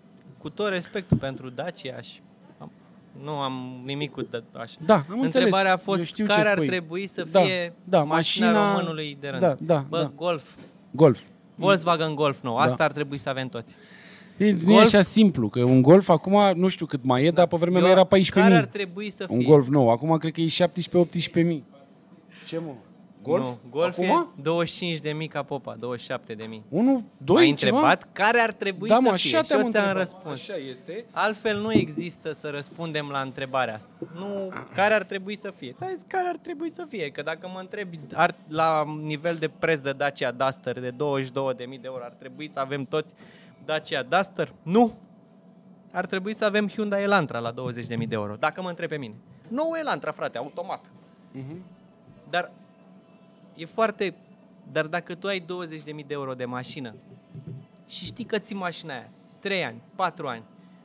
cu tot respectul pentru Dacia și am, nu am nimic cu așa. Da, am Întrebarea înțeles. a fost care ar trebui să fie da, da, mașina, mașina românului de rând. Da, da, Bă, da. Golf. Golf. Volkswagen Golf nou. Asta da. ar trebui să avem toți. E, nu e așa simplu, că un Golf acum nu știu cât mai e, da. dar pe vremea mea era paisprezece mii. Care ar trebui să fie? Un Golf nou. Acum cred că e șaptesprezece optsprezece mii. Ce mă? Golf? Nu. Golf acum? e douăzeci și cinci de mii ca popa, douăzeci și șapte de mii. unu, doi, M-ai ceva? întrebat care ar trebui da, să mă, fie așa și eu ți-am întrebat. răspuns. Așa este. Altfel nu există să răspundem la întrebarea asta. Nu, care ar trebui să fie? Ți-am zis care ar trebui să fie, că dacă mă întrebi ar, la nivel de preț de Dacia Duster de douăzeci și două de mii de euro, ar trebui să avem toți Dacia Duster? Nu! Ar trebui să avem Hyundai Elantra la douăzeci de mii de euro, dacă mă întrebi pe mine. Nou Elantra, frate, automat. Uh-huh. Dar e foarte... Dar dacă tu ai douăzeci de mii de euro de mașină și știi că ții mașina aia trei ani, patru ani,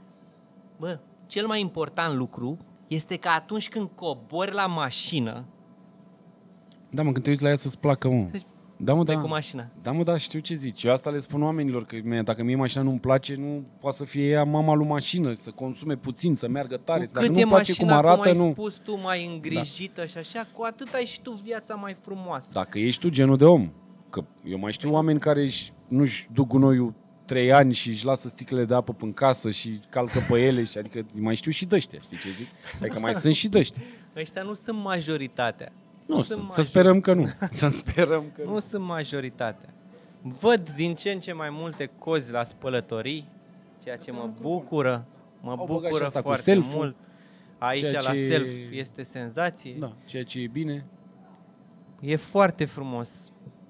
bă, cel mai important lucru este că atunci când cobori la mașină... Da, mă, când te uiți la ea să-ți placă, mă. Da, mă, de da. cu mașina. Da, mă, da, știu ce zici. Eu asta le spun oamenilor, că mie, dacă mie mașina nu-mi place, nu poate să fie ea mama lui mașină, să consume puțin, să meargă tare. Cu Dacă cât nu-mi e place mașina, cum arată, cum ai nu. spus tu, mai îngrijită da. și așa, cu atât ai și tu viața mai frumoasă. Dacă ești tu genul de om, că eu mai știu oameni care își, nu-și duc gunoiul trei ani și își lasă sticlele de apă până în casă și calcă pe ele, și, adică mai știu și dăștia, știi ce zic? Adică mai sunt și dăștia. Ăștia nu sunt majoritatea. Nu, nu sunt, major... să sperăm că nu. Să sperăm că nu. Nu sunt majoritatea. Văd din ce în ce mai multe cozi la spălătorii, ceea ce mă bucură, mă Au bucură foarte mult. Aici la ce... self este senzație. Da, ceea ce e bine. E foarte frumos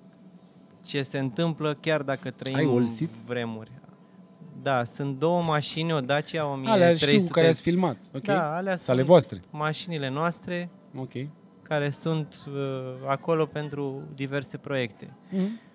ce se întâmplă chiar dacă trăim vremuri. Da, sunt două mașini, o Dacia o mie trei sute. Alea știu care ați filmat. Okay. Da, alea Sale sunt voastre. Mașinile noastre. Okay. Care sunt uh, acolo pentru diverse proiecte. Mm-hmm.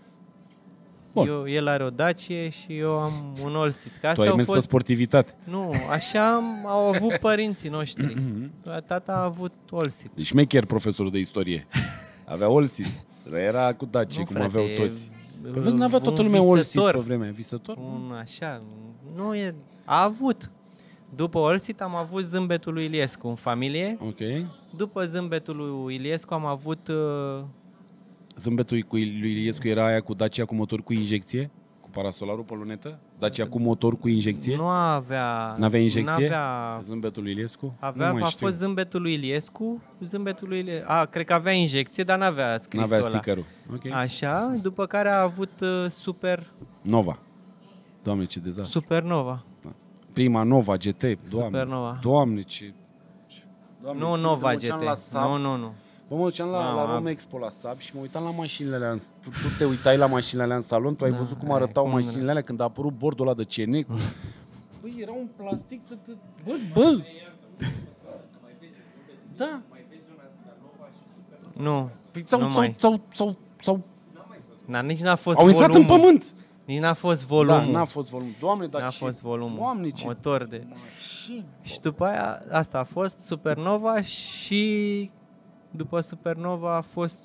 Eu, el are o Dacie și eu am un Allseat. Că tu ai mers fost... pe sportivitate. Nu, așa am, au avut părinții noștri. Tata a avut Allseat. Deci șmecher profesorul de istorie. Avea Allseat. Era cu Dacie, nu, cum frate, aveau toți. Păi vezi, n-avea toată lumea Allseat pe vremea. Visător? Un așa. Nu e... A avut. După Allseat am avut Zâmbetul lui Iliescu în familie. Ok. După Zâmbetul lui Iliescu am avut... Uh... Zâmbetul lui Iliescu era aia cu Dacia cu motor cu injecție? Cu parasolarul pe lunetă? Dacia cu motor cu injecție? Nu avea... N-avea injecție? N-avea... Zâmbetul lui Iliescu? Avea, a știu. fost Zâmbetul lui Iliescu. Zâmbetul lui Iliescu. A, cred că avea injecție, dar n-avea scrisul N-avea ăla. stickerul. Okay. Așa, după care a avut uh, Super... Nova. Doamne, ce dezastru. Supernova. Da. Prima Nova G T. Doamne, Supernova. Doamne, ce... Doamne, nu Nova G T. Nu, nu, nu. Bă, mă duceam la, la Rome Expo la S A B și mă uitam la mașinile alea. Tu, tu te uitai la mașinile alea în salon, tu ai da, văzut cum arătau cum mașinile alea când a apărut bordul ăla de C N cu... Băi, era un plastic... Bă, bă! Da. Nu, păi, sau, nu sau, mai. Sau, sau, sau... Dar nici n-a fost Au volumul. intrat în pământ! Nici n-a fost volumul. Da, n-a fost volumul. Doamne, dar n-a ce... fost volumul. Doamne, ce... Motor de... Mașini. Și după aia, asta a fost Supernova și... După Supernova a fost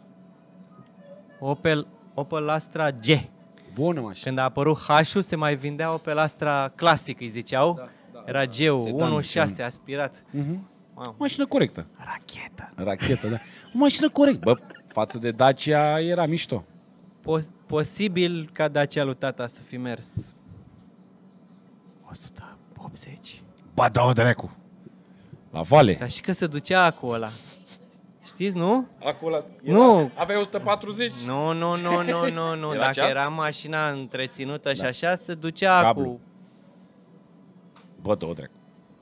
Opel, Opel Astra G. Bună mașină. Când a apărut H-ul, se mai vindea Opel Astra clasic, îi ziceau. Da, da, Era G-ul, unu virgulă șase aspirat. Uh-huh. Wow. Mașină corectă. Rachetă. Rachetă, da. O mașină corectă. Bă, față de Dacia era mișto. Po- posibil ca Dacia lui tata să fi mers o sută optzeci. Ba da, o dracu. La vale. Dar și că se ducea cu ăla. Știți, nu? Acolo nu. Avea o sută patruzeci? Nu, nu, nu, nu, nu, nu. Era Dacă ceas? era mașina întreținută și da. așa, se ducea Cablu. cu... Bă, două dracu.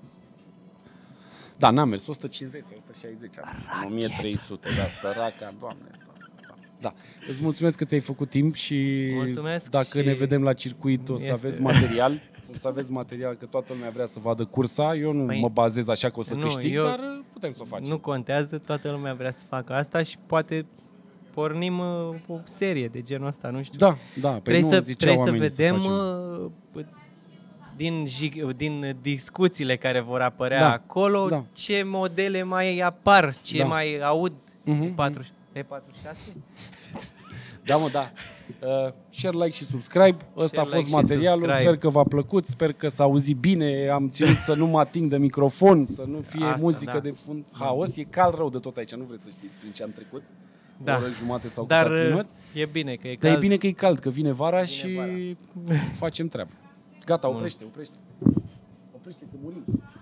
Da, n-am mers, o sută cincizeci sau o sută șaizeci. o mie trei sute, da, săraca, doamne. Da, îți mulțumesc că ți-ai făcut timp și mulțumesc dacă și ne vedem la circuit o să este. aveți material. O să aveți material, că toată lumea vrea să vadă cursa. Eu nu păi, mă bazez așa că o să nu, câștig, eu, dar putem să o facem. Nu contează, toată lumea vrea să facă asta și poate pornim uh, o serie de genul ăsta, nu știu. Da, da. Păi trebuie nu să, trebuie să vedem să uh, din, din discuțiile care vor apărea da, acolo, da. ce modele mai apar, ce da. mai aud. Uh-huh. E patruzeci și șase? Da, mă, da. Uh, share, like și subscribe. Ăsta a fost like materialul. Sper că v-a plăcut, sper că s-a auzit bine. Am ținut să nu mă ating de microfon, să nu fie Asta, muzică da. de fund. Haos. E cald rău de tot aici, nu vreți să știți prin ce am trecut. Da. O oră jumate sau Dar cât a ținut. e bine că e Dar cald. e bine că e cald, că vine vara vine și vara. facem treabă. Gata, oprește, oprește. Oprește că murim.